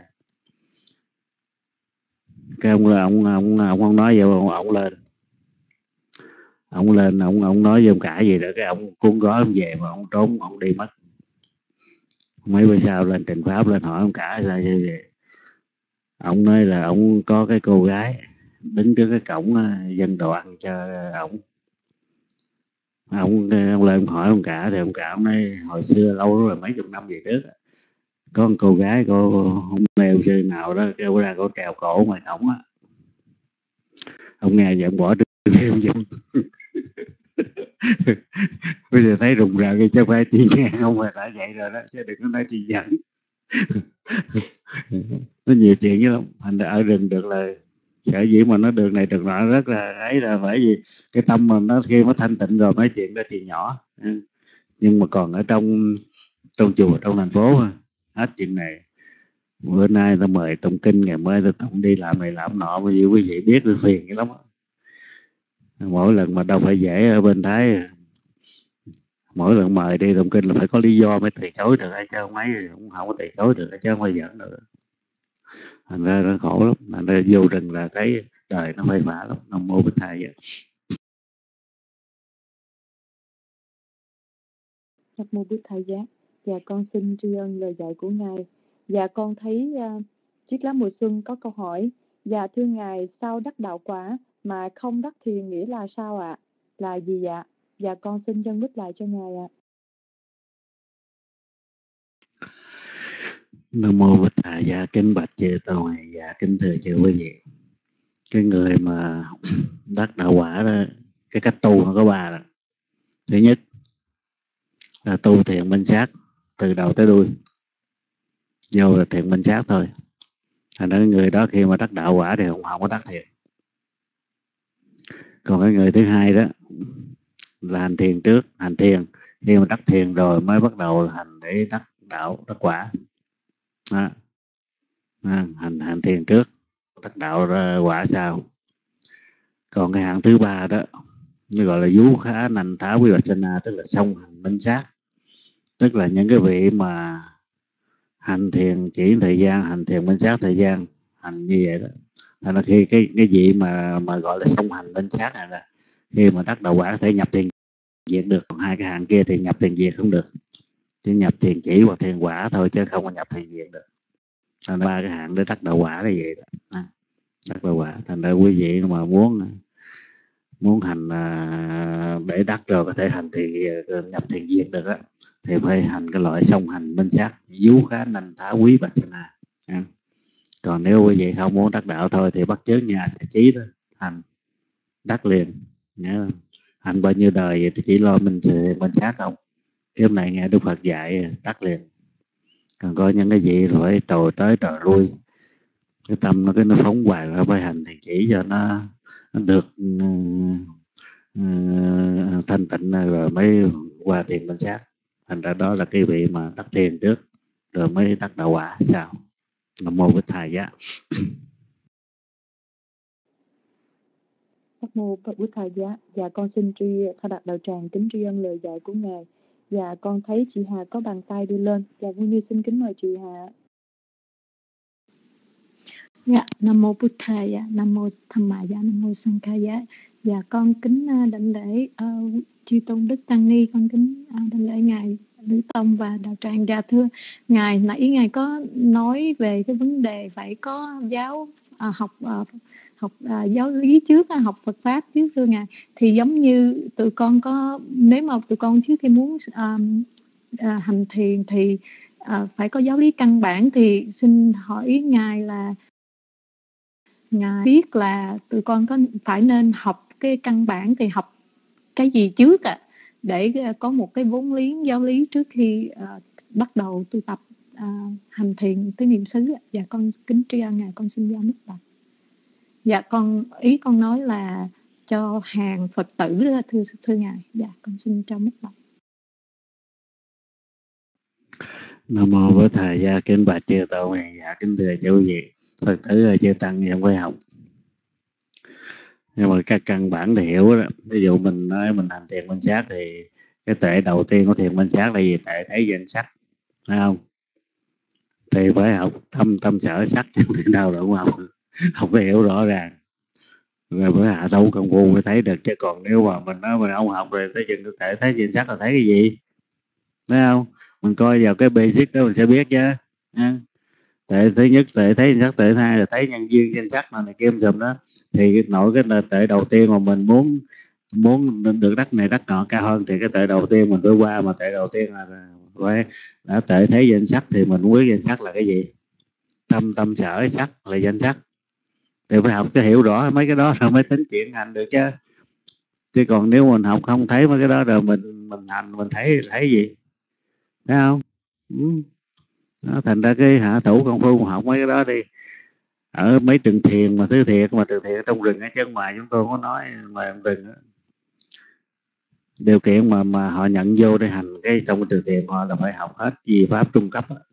Cái ông là ông ông ông không nói vậy, ông, ông lên ông lên ông ông nói với ông cả gì rồi cái ông cuốn gói ông về mà ông trốn ông đi mất. Mấy bữa sau lên trình pháp lên hỏi ông cả là như vậy. Ông nói là ông có cái cô gái đứng trước cái cổng dân đồ ăn cho ông. Ông ông lên ông hỏi ông cả thì ông cả ông nói hồi xưa lâu rồi mấy chục năm về trước có một cô gái cô không nêu sư nào đó kêu ra cô trèo cổ ngoài cổng á. Ông nghe vậy ông bỏ đêm giùm. Bây giờ thấy rùng rợn cái chứ phải chị nghe không phải đã vậy rồi đó, chứ đừng có nói chị giận. Nó nhiều chuyện chứ lắm. Thành ra ở rừng được là sở dĩ mà nó đường này đường nọ rất là ấy là bởi vì cái tâm mà nó khi nó thanh tịnh rồi nói chuyện đó thì nhỏ. Nhưng mà còn ở trong trong chùa trong thành phố hết chuyện này. Bữa nay ta mời tụng kinh, ngày mai ta tụng đi làm này làm nọ, bởi vì quý vị biết tôi phiền cái lắm. Mỗi lần mà đâu phải dễ ở bên Thái, mỗi lần mời đi tụng kinh là phải có lý do mới từ chối được, chứ không mấy cũng không có từ chối được, chứ không phải giỡn được. Thành ra nó khổ lắm, thành ra vô rừng là thấy đời nó phai phả lắm. Nam mô Bích Thầy vậy. Nam mô Bụt Thầy Giá. Dạ con xin tri ân lời dạy của Ngài. Dạ con thấy uh, Chiếc Lá Mùa Xuân có câu hỏi: dạ thưa Ngài, sao đắc đạo quả mà không đắc thiền nghĩa là sao ạ? À? Là gì ạ? Dạ con xin dâng bích lại cho Ngài ạ. À. Nam mô Bích Thầy Giá. Kính bạch chư Tôn, dạ kính thưa chư quý vị. Cái người mà đắc đạo quả đó, cái cách tu nó có ba là: thứ nhất là tu thiền minh sát từ đầu tới đuôi, vô là thiền minh sát thôi. Thành ra người đó khi mà đắc đạo quả thì không, không có đắc thiền. Còn cái người thứ hai đó là hành thiền trước, hành thiền khi mà đắc thiền rồi mới bắt đầu hành để đắc đạo đắc quả. Đó. À, hành hành thiền trước, đắc đạo ra quả sau. Còn cái hạng thứ ba đó nó gọi là vũ khá nành thá quý bạch na, tức là song hành minh sát, tức là những cái vị mà hành thiền chỉ thời gian, hành thiền minh sát thời gian, hành như vậy đó. Thành ra khi cái cái vị mà mà gọi là song hành minh sát này là khi mà đắc đạo quả có thể nhập thiền diệt được, còn hai cái hạng kia thì nhập thiền diệt không được, chỉ nhập thiền chỉ hoặc thiền quả thôi, chứ không có nhập thiền diệt được. Thành ra ba cái hạng để đắc đạo quả là vậy đó. À, đắc đạo quả. Thành ra quý vị mà muốn muốn hành à, để đắc rồi có thể hành thì nhập thiền diệt được đó, thì phải hành cái loại song hành minh sát, vũ khá nành thá quý bạch na. À. Còn nếu quý vị không muốn đắc đạo thôi thì bắt chước nhà sẽ chí đó, hành đắc liền. Nhớ không? Hành bao nhiêu đời vậy thì chỉ lo mình minh sát không, cái này nghe Đức Phật dạy đắc liền. Còn có những cái gì rồi phải trồi tới trồi lui, cái tâm nó cái nó phóng hoài ra, phải hành thì chỉ cho nó, nó được uh, uh, thanh tịnh rồi mới qua thiền minh sát. Thành ra đó là cái vị mà đắc thiền trước rồi mới đắc đạo quả sao. Nam mô Bích Thầy Giá. Nam mô Bụt Thầy Giá. Dạ con xin tri Tha Đạt Đạo Tràng kính tri ân lời dạy của Ngài. Dạ con thấy chị Hà có bàn tay đưa lên. Dạ Nguyên Như xin kính mời chị Hà. Dạ, Nam mô Bụt Thầy Giá, Nam mô Tham Ma Giá, Nam mô Sang Ca Giá. Dạ con kính uh, đảnh lễ uh, chư tôn đức tăng ni, con kính uh, đảnh lễ ngài Lữ Tông và Đạo Tràng. Dạ thưa ngài, nãy ngài có nói về cái vấn đề phải có giáo uh, học uh, học uh, giáo lý trước, uh, học Phật pháp trước thưa ngài. Thì giống như tụi con có, nếu mà tụi con trước khi muốn um, uh, hành thiền thì uh, phải có giáo lý căn bản, thì xin hỏi ngài là ngài biết là tụi con có phải nên học cái căn bản thì học cái gì trước ạ, à, để có một cái vốn liếng giáo lý trước khi uh, bắt đầu tu tập uh, hành thiền tứ niệm xứ. Dạ con kính tri ân ngài, con xin giao mic lại. Dạ con ý con nói là cho hàng Phật tử đó, thưa thưa ngài. Dạ con xin cho mic lại. Nam mô Bổn Thầy Giá. Kính bạch chư Tôn, dạ kính thưa chư vị Phật tử chư tăng em phải học. Nhưng mà các căn bản thì hiểu đó. Ví dụ mình nói mình hành thiền minh sát thì cái tuệ đầu tiên của thiền minh sát là gì? Tuệ thấy danh sắc, phải không? Thì phải học thâm tâm sở sắc, chứ không thể nào đâu không học. Học phải hiểu rõ ràng, rồi mới hạ thấu công phu mới thấy được. Chứ còn nếu mà mình nói mình không học rồi tới chừng tuệ thấy danh sắc là thấy cái gì, phải không? Mình coi vào cái basic đó mình sẽ biết chứ. Tuệ thứ nhất tuệ thấy danh sắc, tuệ thứ hai là thấy nhân duyên danh sắc này, này kim dùm đó. Thì nội cái tuệ đầu tiên mà mình muốn muốn được đắc này đắc nọ cao hơn thì cái tuệ đầu tiên mình phải qua. Mà tuệ đầu tiên là phải đã tuệ thấy danh sắc thì mình muốn biết danh sắc là cái gì. Tâm tâm sở sắc là danh sắc, thì phải học cái hiểu rõ mấy cái đó rồi mới tính chuyện hành được chứ. Chứ còn nếu mình học không thấy mấy cái đó rồi mình mình hành mình thấy thấy gì, thấy không? Ừ. Đó, thành ra cái hạ thủ công phu học mấy cái đó đi. Ở mấy trường thiền mà thứ thiệt mà trường thiền trong rừng ở chân ngoài chúng tôi có nói ngoài rừng đó. Điều kiện mà mà họ nhận vô để hành cái trong trường thiền họ là phải học hết gì pháp trung cấp đó.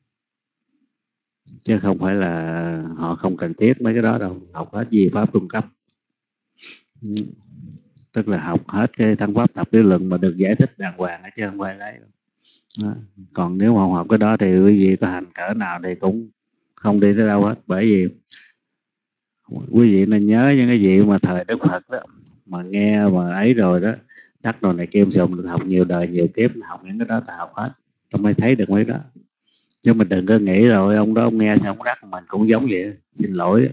Chứ không phải là họ không cần thiết mấy cái đó đâu, học hết gì pháp trung cấp. tức là học hết cái Thắng Pháp Thập Lý Luận mà được giải thích đàng hoàng, chứ không phải đấy. Đó. Còn nếu mà không học cái đó thì quý vị có hành cỡ nào thì cũng không đi tới đâu hết. Bởi vì quý vị nên nhớ những cái gì mà thời Đức Phật đó, mà nghe mà ấy rồi đó, đắc rồi này kim sùng, được học nhiều đời nhiều kiếp, học những cái đó ta học hết, ta mới thấy được mấy đó. Chứ mình đừng có nghĩ rồi ông đó ông nghe xong ông đắc mình cũng giống vậy. Xin lỗi,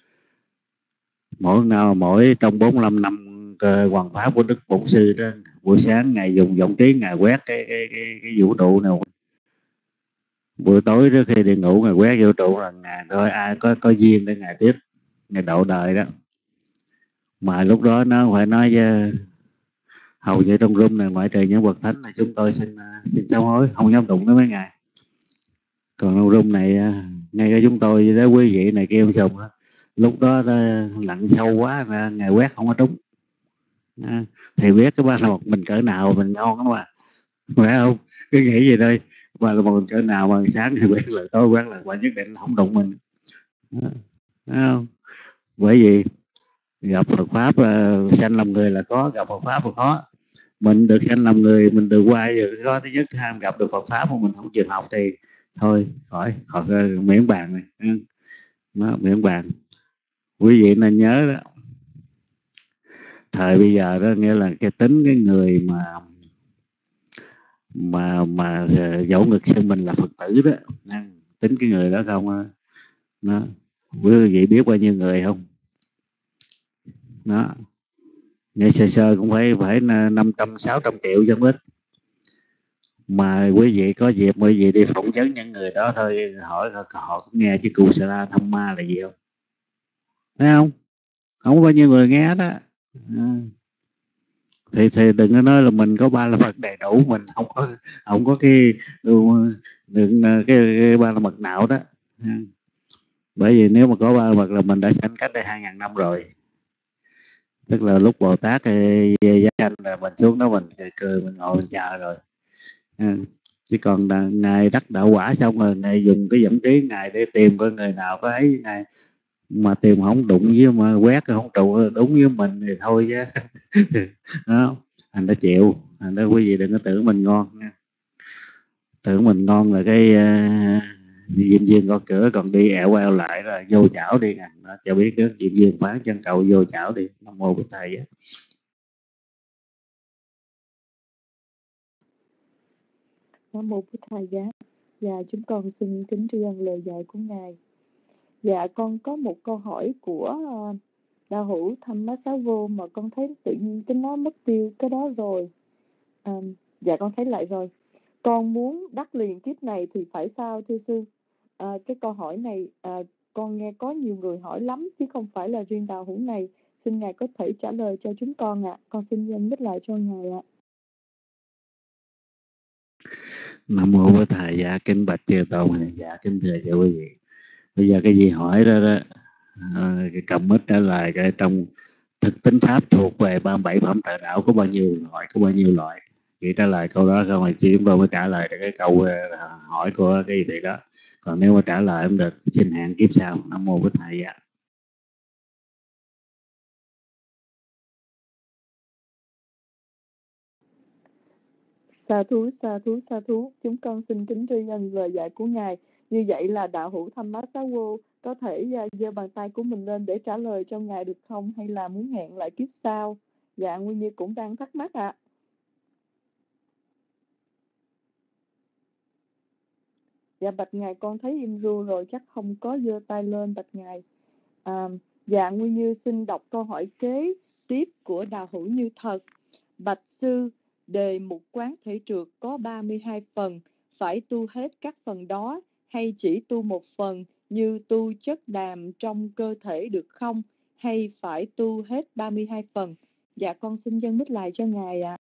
mỗi nào mỗi trong bốn mươi lăm năm cơ hoàn pháp của Đức Bổn Sư đó, buổi sáng ngài dùng giọng trí ngài quét cái cái cái, cái vũ trụ nào, buổi tối trước khi đi ngủ ngài quét vũ trụ là ngài coi ai có có duyên để ngài tiếp, ngài độ đời đó. Mà lúc đó nó phải nói với, hầu như trong room này ngoại trừ những bậc thánh này chúng tôi xin xin sám hối, không dám đụng tới mấy ngài. Còn trong room này ngay cả chúng tôi với quý vị này kia em sùng đó, lúc đó lặn sâu quá ngài quét không có trúng. À, thì biết cái ba là một mình cỡ nào mình ngon lắm mà, phải không? Cứ nghĩ gì đây, ba là một mình cỡ nào mà sáng thì quét lại tối quét lại, và nhất định không đụng mình. À, phải không? Bởi vì gặp Phật pháp uh, sanh làm người là có, gặp Phật pháp là khó. Mình được sanh làm người, mình được qua giờ có thứ nhất, ham gặp được Phật pháp mà mình không chịu học thì thôi khỏi khỏi miễn bàn này. Nó miễn bàn. Quý vị nên nhớ đó, thời bây giờ đó nghĩa là cái tính cái người mà mà mà dẫu ngực xưng mình là Phật tử đó, tính cái người đó không nó, quý vị biết bao nhiêu người không? Đó, nghe sơ sơ cũng phải phải năm trăm sáu trăm triệu chứ không ít. Mà quý vị có dịp quý vị đi phỏng vấn những người đó thôi, hỏi họ có nghe chứ cụ Sa Thăm Ma là gì không? Thấy không? Không có bao nhiêu người nghe đó. À. Thì thì đừng có nói là mình có ba la mật đầy đủ, mình không có không có cái đừng cái, cái, cái ba la mật nào đó. À. Bởi vì nếu mà có ba la mật là mình đã sanh cách đây hai ngàn năm rồi. Tức là lúc Bồ Tát giá sanh là mình xuống đó mình cười, cười mình ngồi mình chờ rồi. À. Chứ còn là ngài đắc đạo quả xong rồi ngài dùng cái dẫn trí ngài để tìm coi người nào có ấy, ngài mà tìm không đụng với mà quét không trụ đúng với mình thì thôi chứ. Đó, anh đã chịu. Anh đó quý vị đừng có tưởng mình ngon nha. Tưởng mình ngon là cái uh, diêm viên có cửa, còn đi ẹo eo lại rồi vô chảo đi nè. Đó, cho biết đó, diêm viên phán chân cầu vô chảo đi. Nam mô Bụt Thầy á. Nam mô Bụt Thầy giá. Dạ chúng con xin kính tri ân lời dạy của ngài. Dạ con có một câu hỏi của uh, đạo hữu Tham Má Sáu Vô mà con thấy tự nhiên cái nó mất tiêu cái đó rồi. Um, dạ con thấy lại rồi. Con muốn đắc liền kiếp này thì phải sao thưa sư? À, cái câu hỏi này à, con nghe có nhiều người hỏi lắm chứ không phải là riêng đạo hữu này. Xin ngài có thể trả lời cho chúng con ạ. À. Con xin nhân mít lại cho ngài ạ. À. Nam mô Bổn Thầy. Dạ kính bạch chư tôn. Dạ kính thưa cho quý vị. Bây giờ cái gì hỏi đó đó, à, cái comment trả lời cái trong thực tính pháp thuộc về ba mươi bảy phẩm trợ đạo có bao nhiêu loại, có bao nhiêu loại, chỉ trả lời câu đó không thì chỉ chúng tôi mới trả lời được cái câu uh, hỏi của cái gì đó. Còn nếu mà trả lời không được xin hẹn kiếp sau. Nam mô Bổn Thầy. Dạ. Sa thú, sa thú, sa thú. Chúng con xin kính tri ân lời dạy của ngài. Như vậy là đạo hữu Tham Má Sáu Vô có thể giơ bàn tay của mình lên để trả lời cho ngài được không, hay là muốn hẹn lại kiếp sau? Dạ Nguyên Như cũng đang thắc mắc ạ. À. Dạ bạch ngài con thấy im ru rồi, chắc không có giơ tay lên bạch ngài. À, dạ Nguyên Như xin đọc câu hỏi kế tiếp của đạo hữu Như Thật. Bạch sư, đề mục quán thể trượt có ba mươi hai phần, phải tu hết các phần đó hay chỉ tu một phần như tu chất đàm trong cơ thể được không, hay phải tu hết ba mươi hai phần? Dạ con xin dâng mít lại cho ngài ạ. À.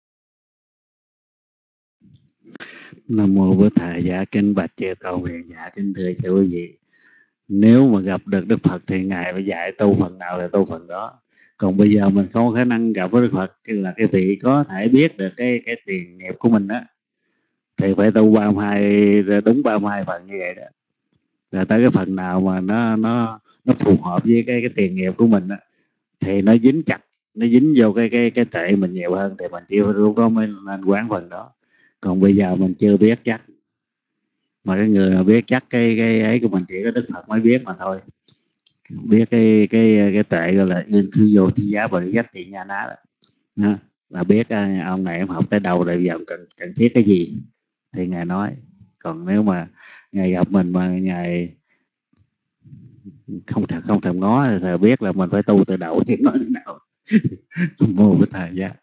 Nam mô Bổn Thầy. Dạ kính bạch chư tôn. Dạ kính thưa cho quý vị. Nếu mà gặp được Đức Phật thì ngài phải dạy tu phần nào thì tu phần đó. Còn bây giờ mình không có khả năng gặp với Đức Phật, là cái vị có thể biết được cái cái tiền nghiệp của mình đó, thì phải tu ba mươi hai, đúng ba mươi hai phần như vậy đó. Rồi tới cái phần nào mà nó nó nó phù hợp với cái cái tiền nghiệp của mình đó, thì nó dính chặt nó dính vô cái cái cái tệ mình nhiều hơn thì mình chỉ lúc đó mới nên quán phần đó. Còn bây giờ mình chưa biết chắc, mà cái người mà biết chắc cái cái ấy của mình chỉ có Đức Phật mới biết mà thôi. Biết cái cái cái tệ gọi là yên thư vô thi giá và dắt thị nha ná đó, là biết ông này em học tới đâu rồi giờ cần cần thiết cái gì thì ngài nói. Còn nếu mà ngài gặp mình mà ngài không thèm không thèm ngó thì thầy biết là mình phải tu từ đầu chứ nói thế nào. Mô Bích Thầy Giá.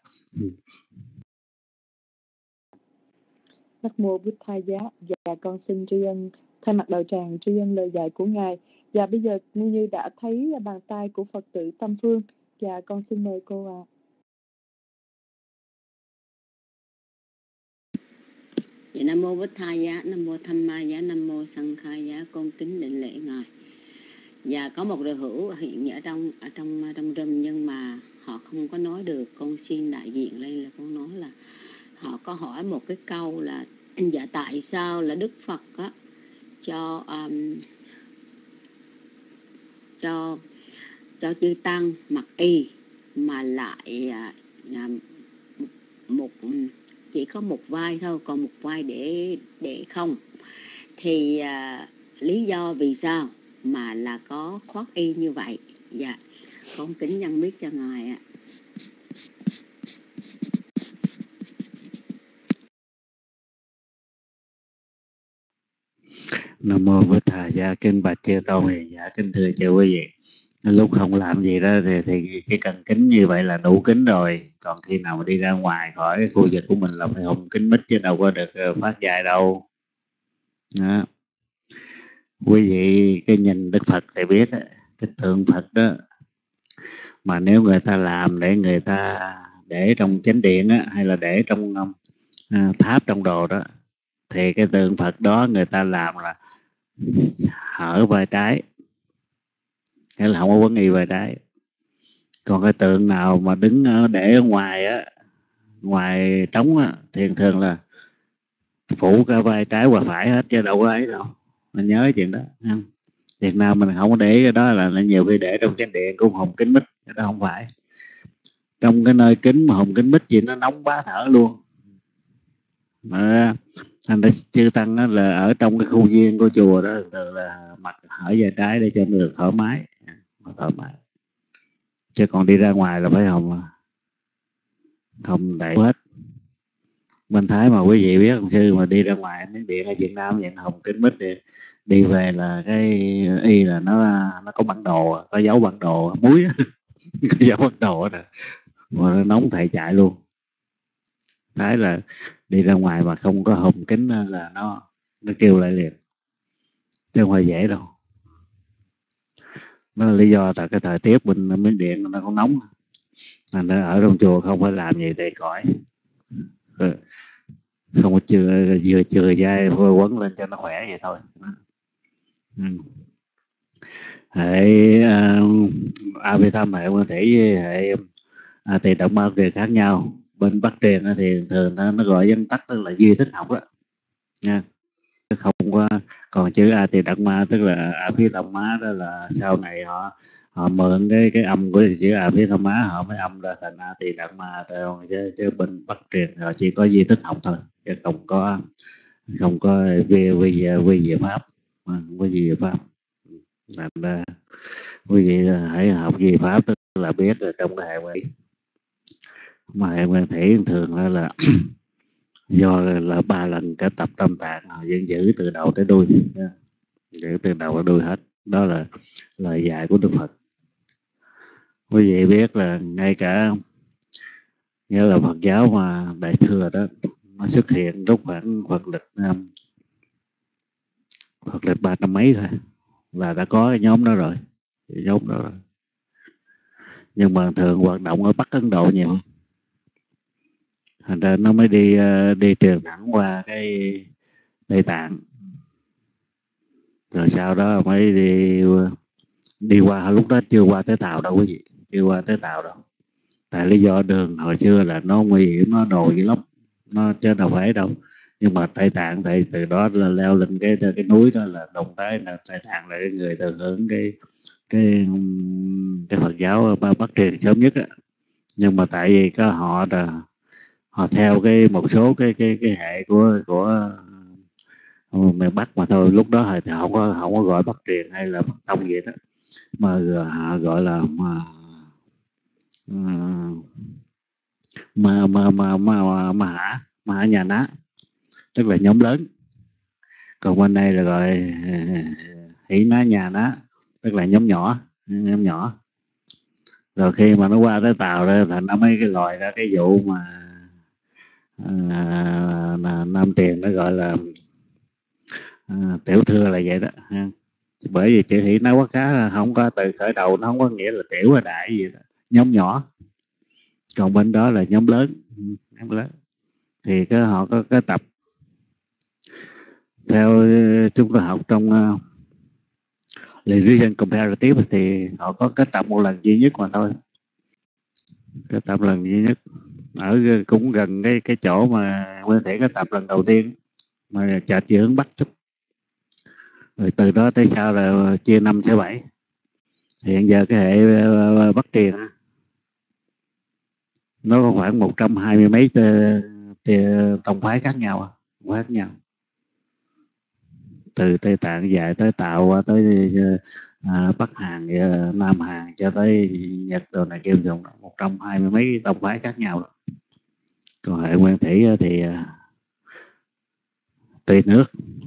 Nam mô Bích Thầy Giá. Dạ con xin tri ân thay mặt đạo tràng tri ân lời dạy của ngài. Và bây giờ Nguyên Như đã thấy bàn tay của Phật tử Tâm Phương. Dạ con xin mời cô ạ. À. Dạ, Nam mô Bích Thầy Giá, Nam mô Tham Ma Giá, Nam mô Sanh Khai Giá. Con kính định lễ ngài. Và có một đời hữu hiện ở trong ở trong trong râm nhưng mà họ không có nói được. Con xin đại diện lên là con nói là họ có hỏi một cái câu là dạ tại sao là Đức Phật á, cho um, cho cho chư tăng mặc y mà lại uh, một chỉ có một vai thôi, còn một vai để để không. Thì uh, lý do vì sao mà là có khoác y như vậy? Dạ, con kính nhân biết cho ngài ạ. Nam mô Bích Thầy Giá. Kính bạch chư tôn hiền giả, kính thưa chư quý vị, lúc không làm gì đó thì thì cái cần kính như vậy là đủ kính rồi. Còn khi nào mà đi ra ngoài khỏi cái khu vực của mình là phải không kính mít chứ đâu có được phát dài đâu đó. Quý vị cái nhìn Đức Phật thì biết cái tượng Phật đó mà nếu người ta làm để người ta để trong chánh điện á, hay là để trong uh, tháp trong đồ đó, thì cái tượng Phật đó người ta làm là hở vai trái, nghĩa là không có vấn y vai trái. Còn cái tượng nào mà đứng để ở ngoài á, ngoài trống á, thì thường là phủ cả vai trái và phải hết chứ đâu có ấy đâu. Mình nhớ chuyện đó không? Việt Nam mình không có để cái đó, là nhiều khi để trong chánh điện cũng hồng kính mít, cái đó không phải. Trong cái nơi kính mà hồng kính mít gì nó nóng bá thở luôn. Mà thành ra chư tăng đó là ở trong cái khu viên của chùa đó từ là mặt hở vai trái để cho nó được thoải mái, thoải mái. Chứ còn đi ra ngoài là phải hồng không đẩy hết. Bên Thái mà quý vị biết ông sư mà đi ra ngoài đến điện ở Việt Nam vậy hồng kính mít thì đi về là cái y là nó nó có bản đồ, có dấu bản đồ muối có dấu bản đồ đó mà nó nóng thầy chạy luôn. Thái là đi ra ngoài mà không có hồng kính là nó nó kêu lại liền, chứ không phải dễ đâu. Đó là lý do tại cái thời tiết bên Miến Điện nó cũng nóng, thành ra ở trong chùa không phải làm gì để cõi, không có chừa vừa chừa dai quấn lên cho nó khỏe vậy thôi. Ừ. Hệ uh, Abhidhamma hệ Nguyên Thủy với hệ uh, Tỳ Động Ma Kiền khác nhau. Bên Bắc Truyền thì thường nó, nó gọi dân tắc tức là duy thức học đó nha, không có. Còn chữ A Tỳ Động Ma tức là Abhidhamma đó là sau này họ họ mượn cái cái âm của chữ Abhidhamma họ mới âm ra thành A Tỳ Động Ma, chứ, chứ bên Bắc Truyền họ chỉ có duy thức học thôi, chứ không có không có vi vi vi diệu pháp, không có gì pháp. Thành ra quý vị hãy học gì pháp tức là biết là trong cái hệ nguyên mà hệ nguyên thủy thường là, là do là ba lần cả tập tâm tạng họ vẫn giữ từ đầu tới đuôi, giữ từ đầu tới đuôi hết. Đó là lời dạy của Đức Phật. Quý vị biết là ngay cả như là Phật giáo mà Đại Thừa đó nó xuất hiện lúc khoảng Phật lịch um, Phật lịch ba năm mấy thôi là đã có cái nhóm đó rồi, cái nhóm đó rồi. Nhưng mà thường hoạt động ở Bắc Ấn Độ nhiều, thành ra nó mới đi đi truyền thẳng qua cái Tây Tạng, rồi sau đó mới đi đi qua, lúc đó chưa qua tới Tàu đâu quý vị, chưa qua tới Tàu đâu. Tại lý do đường hồi xưa là nó nguy hiểm, nó đồ dữ lắm, nó chứ đâu phải đâu. Nhưng mà Tây Tạng thì từ đó là leo lên cái cái núi đó là Đông Tái, là Tây Tạng là cái người thừa hưởng cái cái cái Phật giáo Bắc Truyền sớm nhất á. Nhưng mà tại vì có họ là họ theo cái một số cái cái cái hệ của của miền Bắc mà thôi. Lúc đó thì không có không có gọi Bắc truyền hay là Bắc tông gì đó, mà họ gọi là mà mà mà mà mà mà hả mà hả nhà ná, tức là nhóm lớn. Còn bên đây là gọi hỷ ná nhà ná, tức là nhóm nhỏ, nhóm nhỏ. Rồi khi mà nó qua tới Tàu đó là nó mấy cái loài ra cái vụ mà à, là Nam Truyền nó gọi là à, tiểu thừa là vậy đó ha. Bởi vì chữ hỷ ná quốc cá là không có từ khởi đầu, nó không có nghĩa là tiểu hay đại gì đó, nhóm nhỏ. Còn bên đó là nhóm lớn, nhóm lớn. Thì cái họ có cái tập theo chúng ta học trong uh, Religion Comparative thì họ có cái tập một lần duy nhất mà thôi, cái tập lần duy nhất ở cũng gần cái cái chỗ mà Nguyên Thủy cái tập lần đầu tiên mà chợt chỉ hướng Bắc chút. Rồi từ đó tới sau là chia năm xẻ bảy. Hiện giờ cái hệ Bắc truyền nó có khoảng một trăm hai mươi mấy tông phái khác nhau, khác nhau. Từ Tây Tạng dài tới Tàu qua tới à, Bắc Hàn, Nam Hàn cho tới Nhật đồ này kia, dùng một trăm hai mươi mấy tông phái khác nhau. Còn hệ Nguyên Thủy thì à, tùy nước.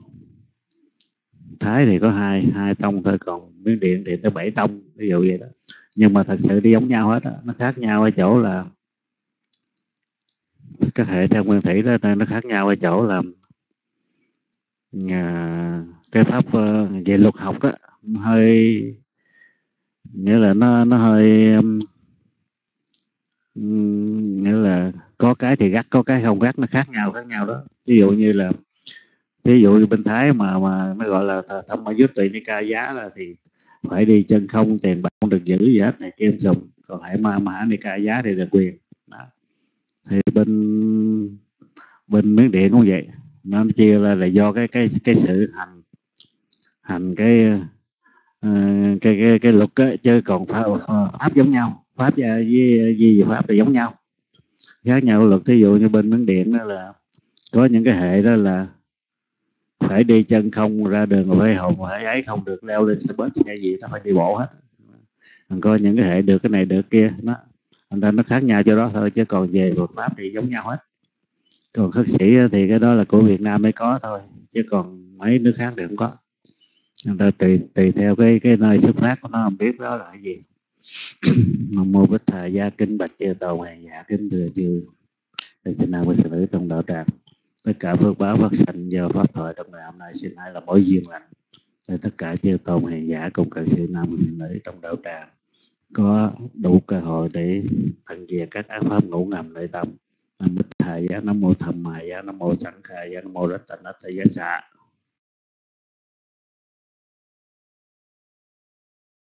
Thái thì có hai hai tông thôi, còn Miến Điện thì tới bảy tông, ví dụ vậy đó. Nhưng mà thật sự đi giống nhau hết đó. Nó khác nhau ở chỗ là các hệ theo Nguyên Thủy đó, nó khác nhau ở chỗ là à, cái pháp uh, về luật học đó hơi, nghĩa là nó nó hơi um, nghĩa là có cái thì gắt, có cái không gắt, nó khác nhau khác nhau đó. Ví dụ như là ví dụ như bên Thái mà mà nó gọi là Thâm Mã Dứt Tùy Ni-ca Giá là thì phải đi chân không, tiền bạc không được giữ gì hết này kia dùng. Còn hệ Ma Mã Ni-ca Giá thì được quyền đó. Thì bên bên Miến Điện cũng vậy, nó chia là là do cái cái cái sự hành hành cái uh, cái cái cái luật á, chứ còn pháp, pháp giống nhau, pháp với với pháp là giống nhau, khác nhau luật. Ví dụ như bên Miến Điện đó là có những cái hệ đó là phải đi chân không, ra đường rồi phải hồn phải ấy, không được leo lên xe bus hay gì, nó phải đi bộ hết. Còn có những cái hệ được cái này được kia, nó thành ra nó khác nhau cho đó thôi, chứ còn về luật pháp thì giống nhau hết. Còn khất sĩ thì cái đó là của Việt Nam mới có thôi, chứ còn mấy nước khác thì không có. Người ta tùy tùy theo cái cái nơi xuất phát của nó, không biết đó là cái gì. Nam mô Bích Thà Gia Kinh bạch chư Tổ Hoàng Dạ Kính thưa chư để xin nào với sự nữ trong đạo tràng, tất cả phước báo phát sanh do pháp thoại trong ngày hôm nay xin hãy là mối duyên lành để tất cả chư tôn hiền giả cùng cần sự nam nữ trong đạo tràng có đủ cơ hội để thân về các ác pháp ngủ ngầm nội tâm. Nam Bích Thà Giá, Nam mô Tham Mà Giá, Nam mô Sanh Khai Giá, Nam mô Rát Tà Nát Giá Xạ.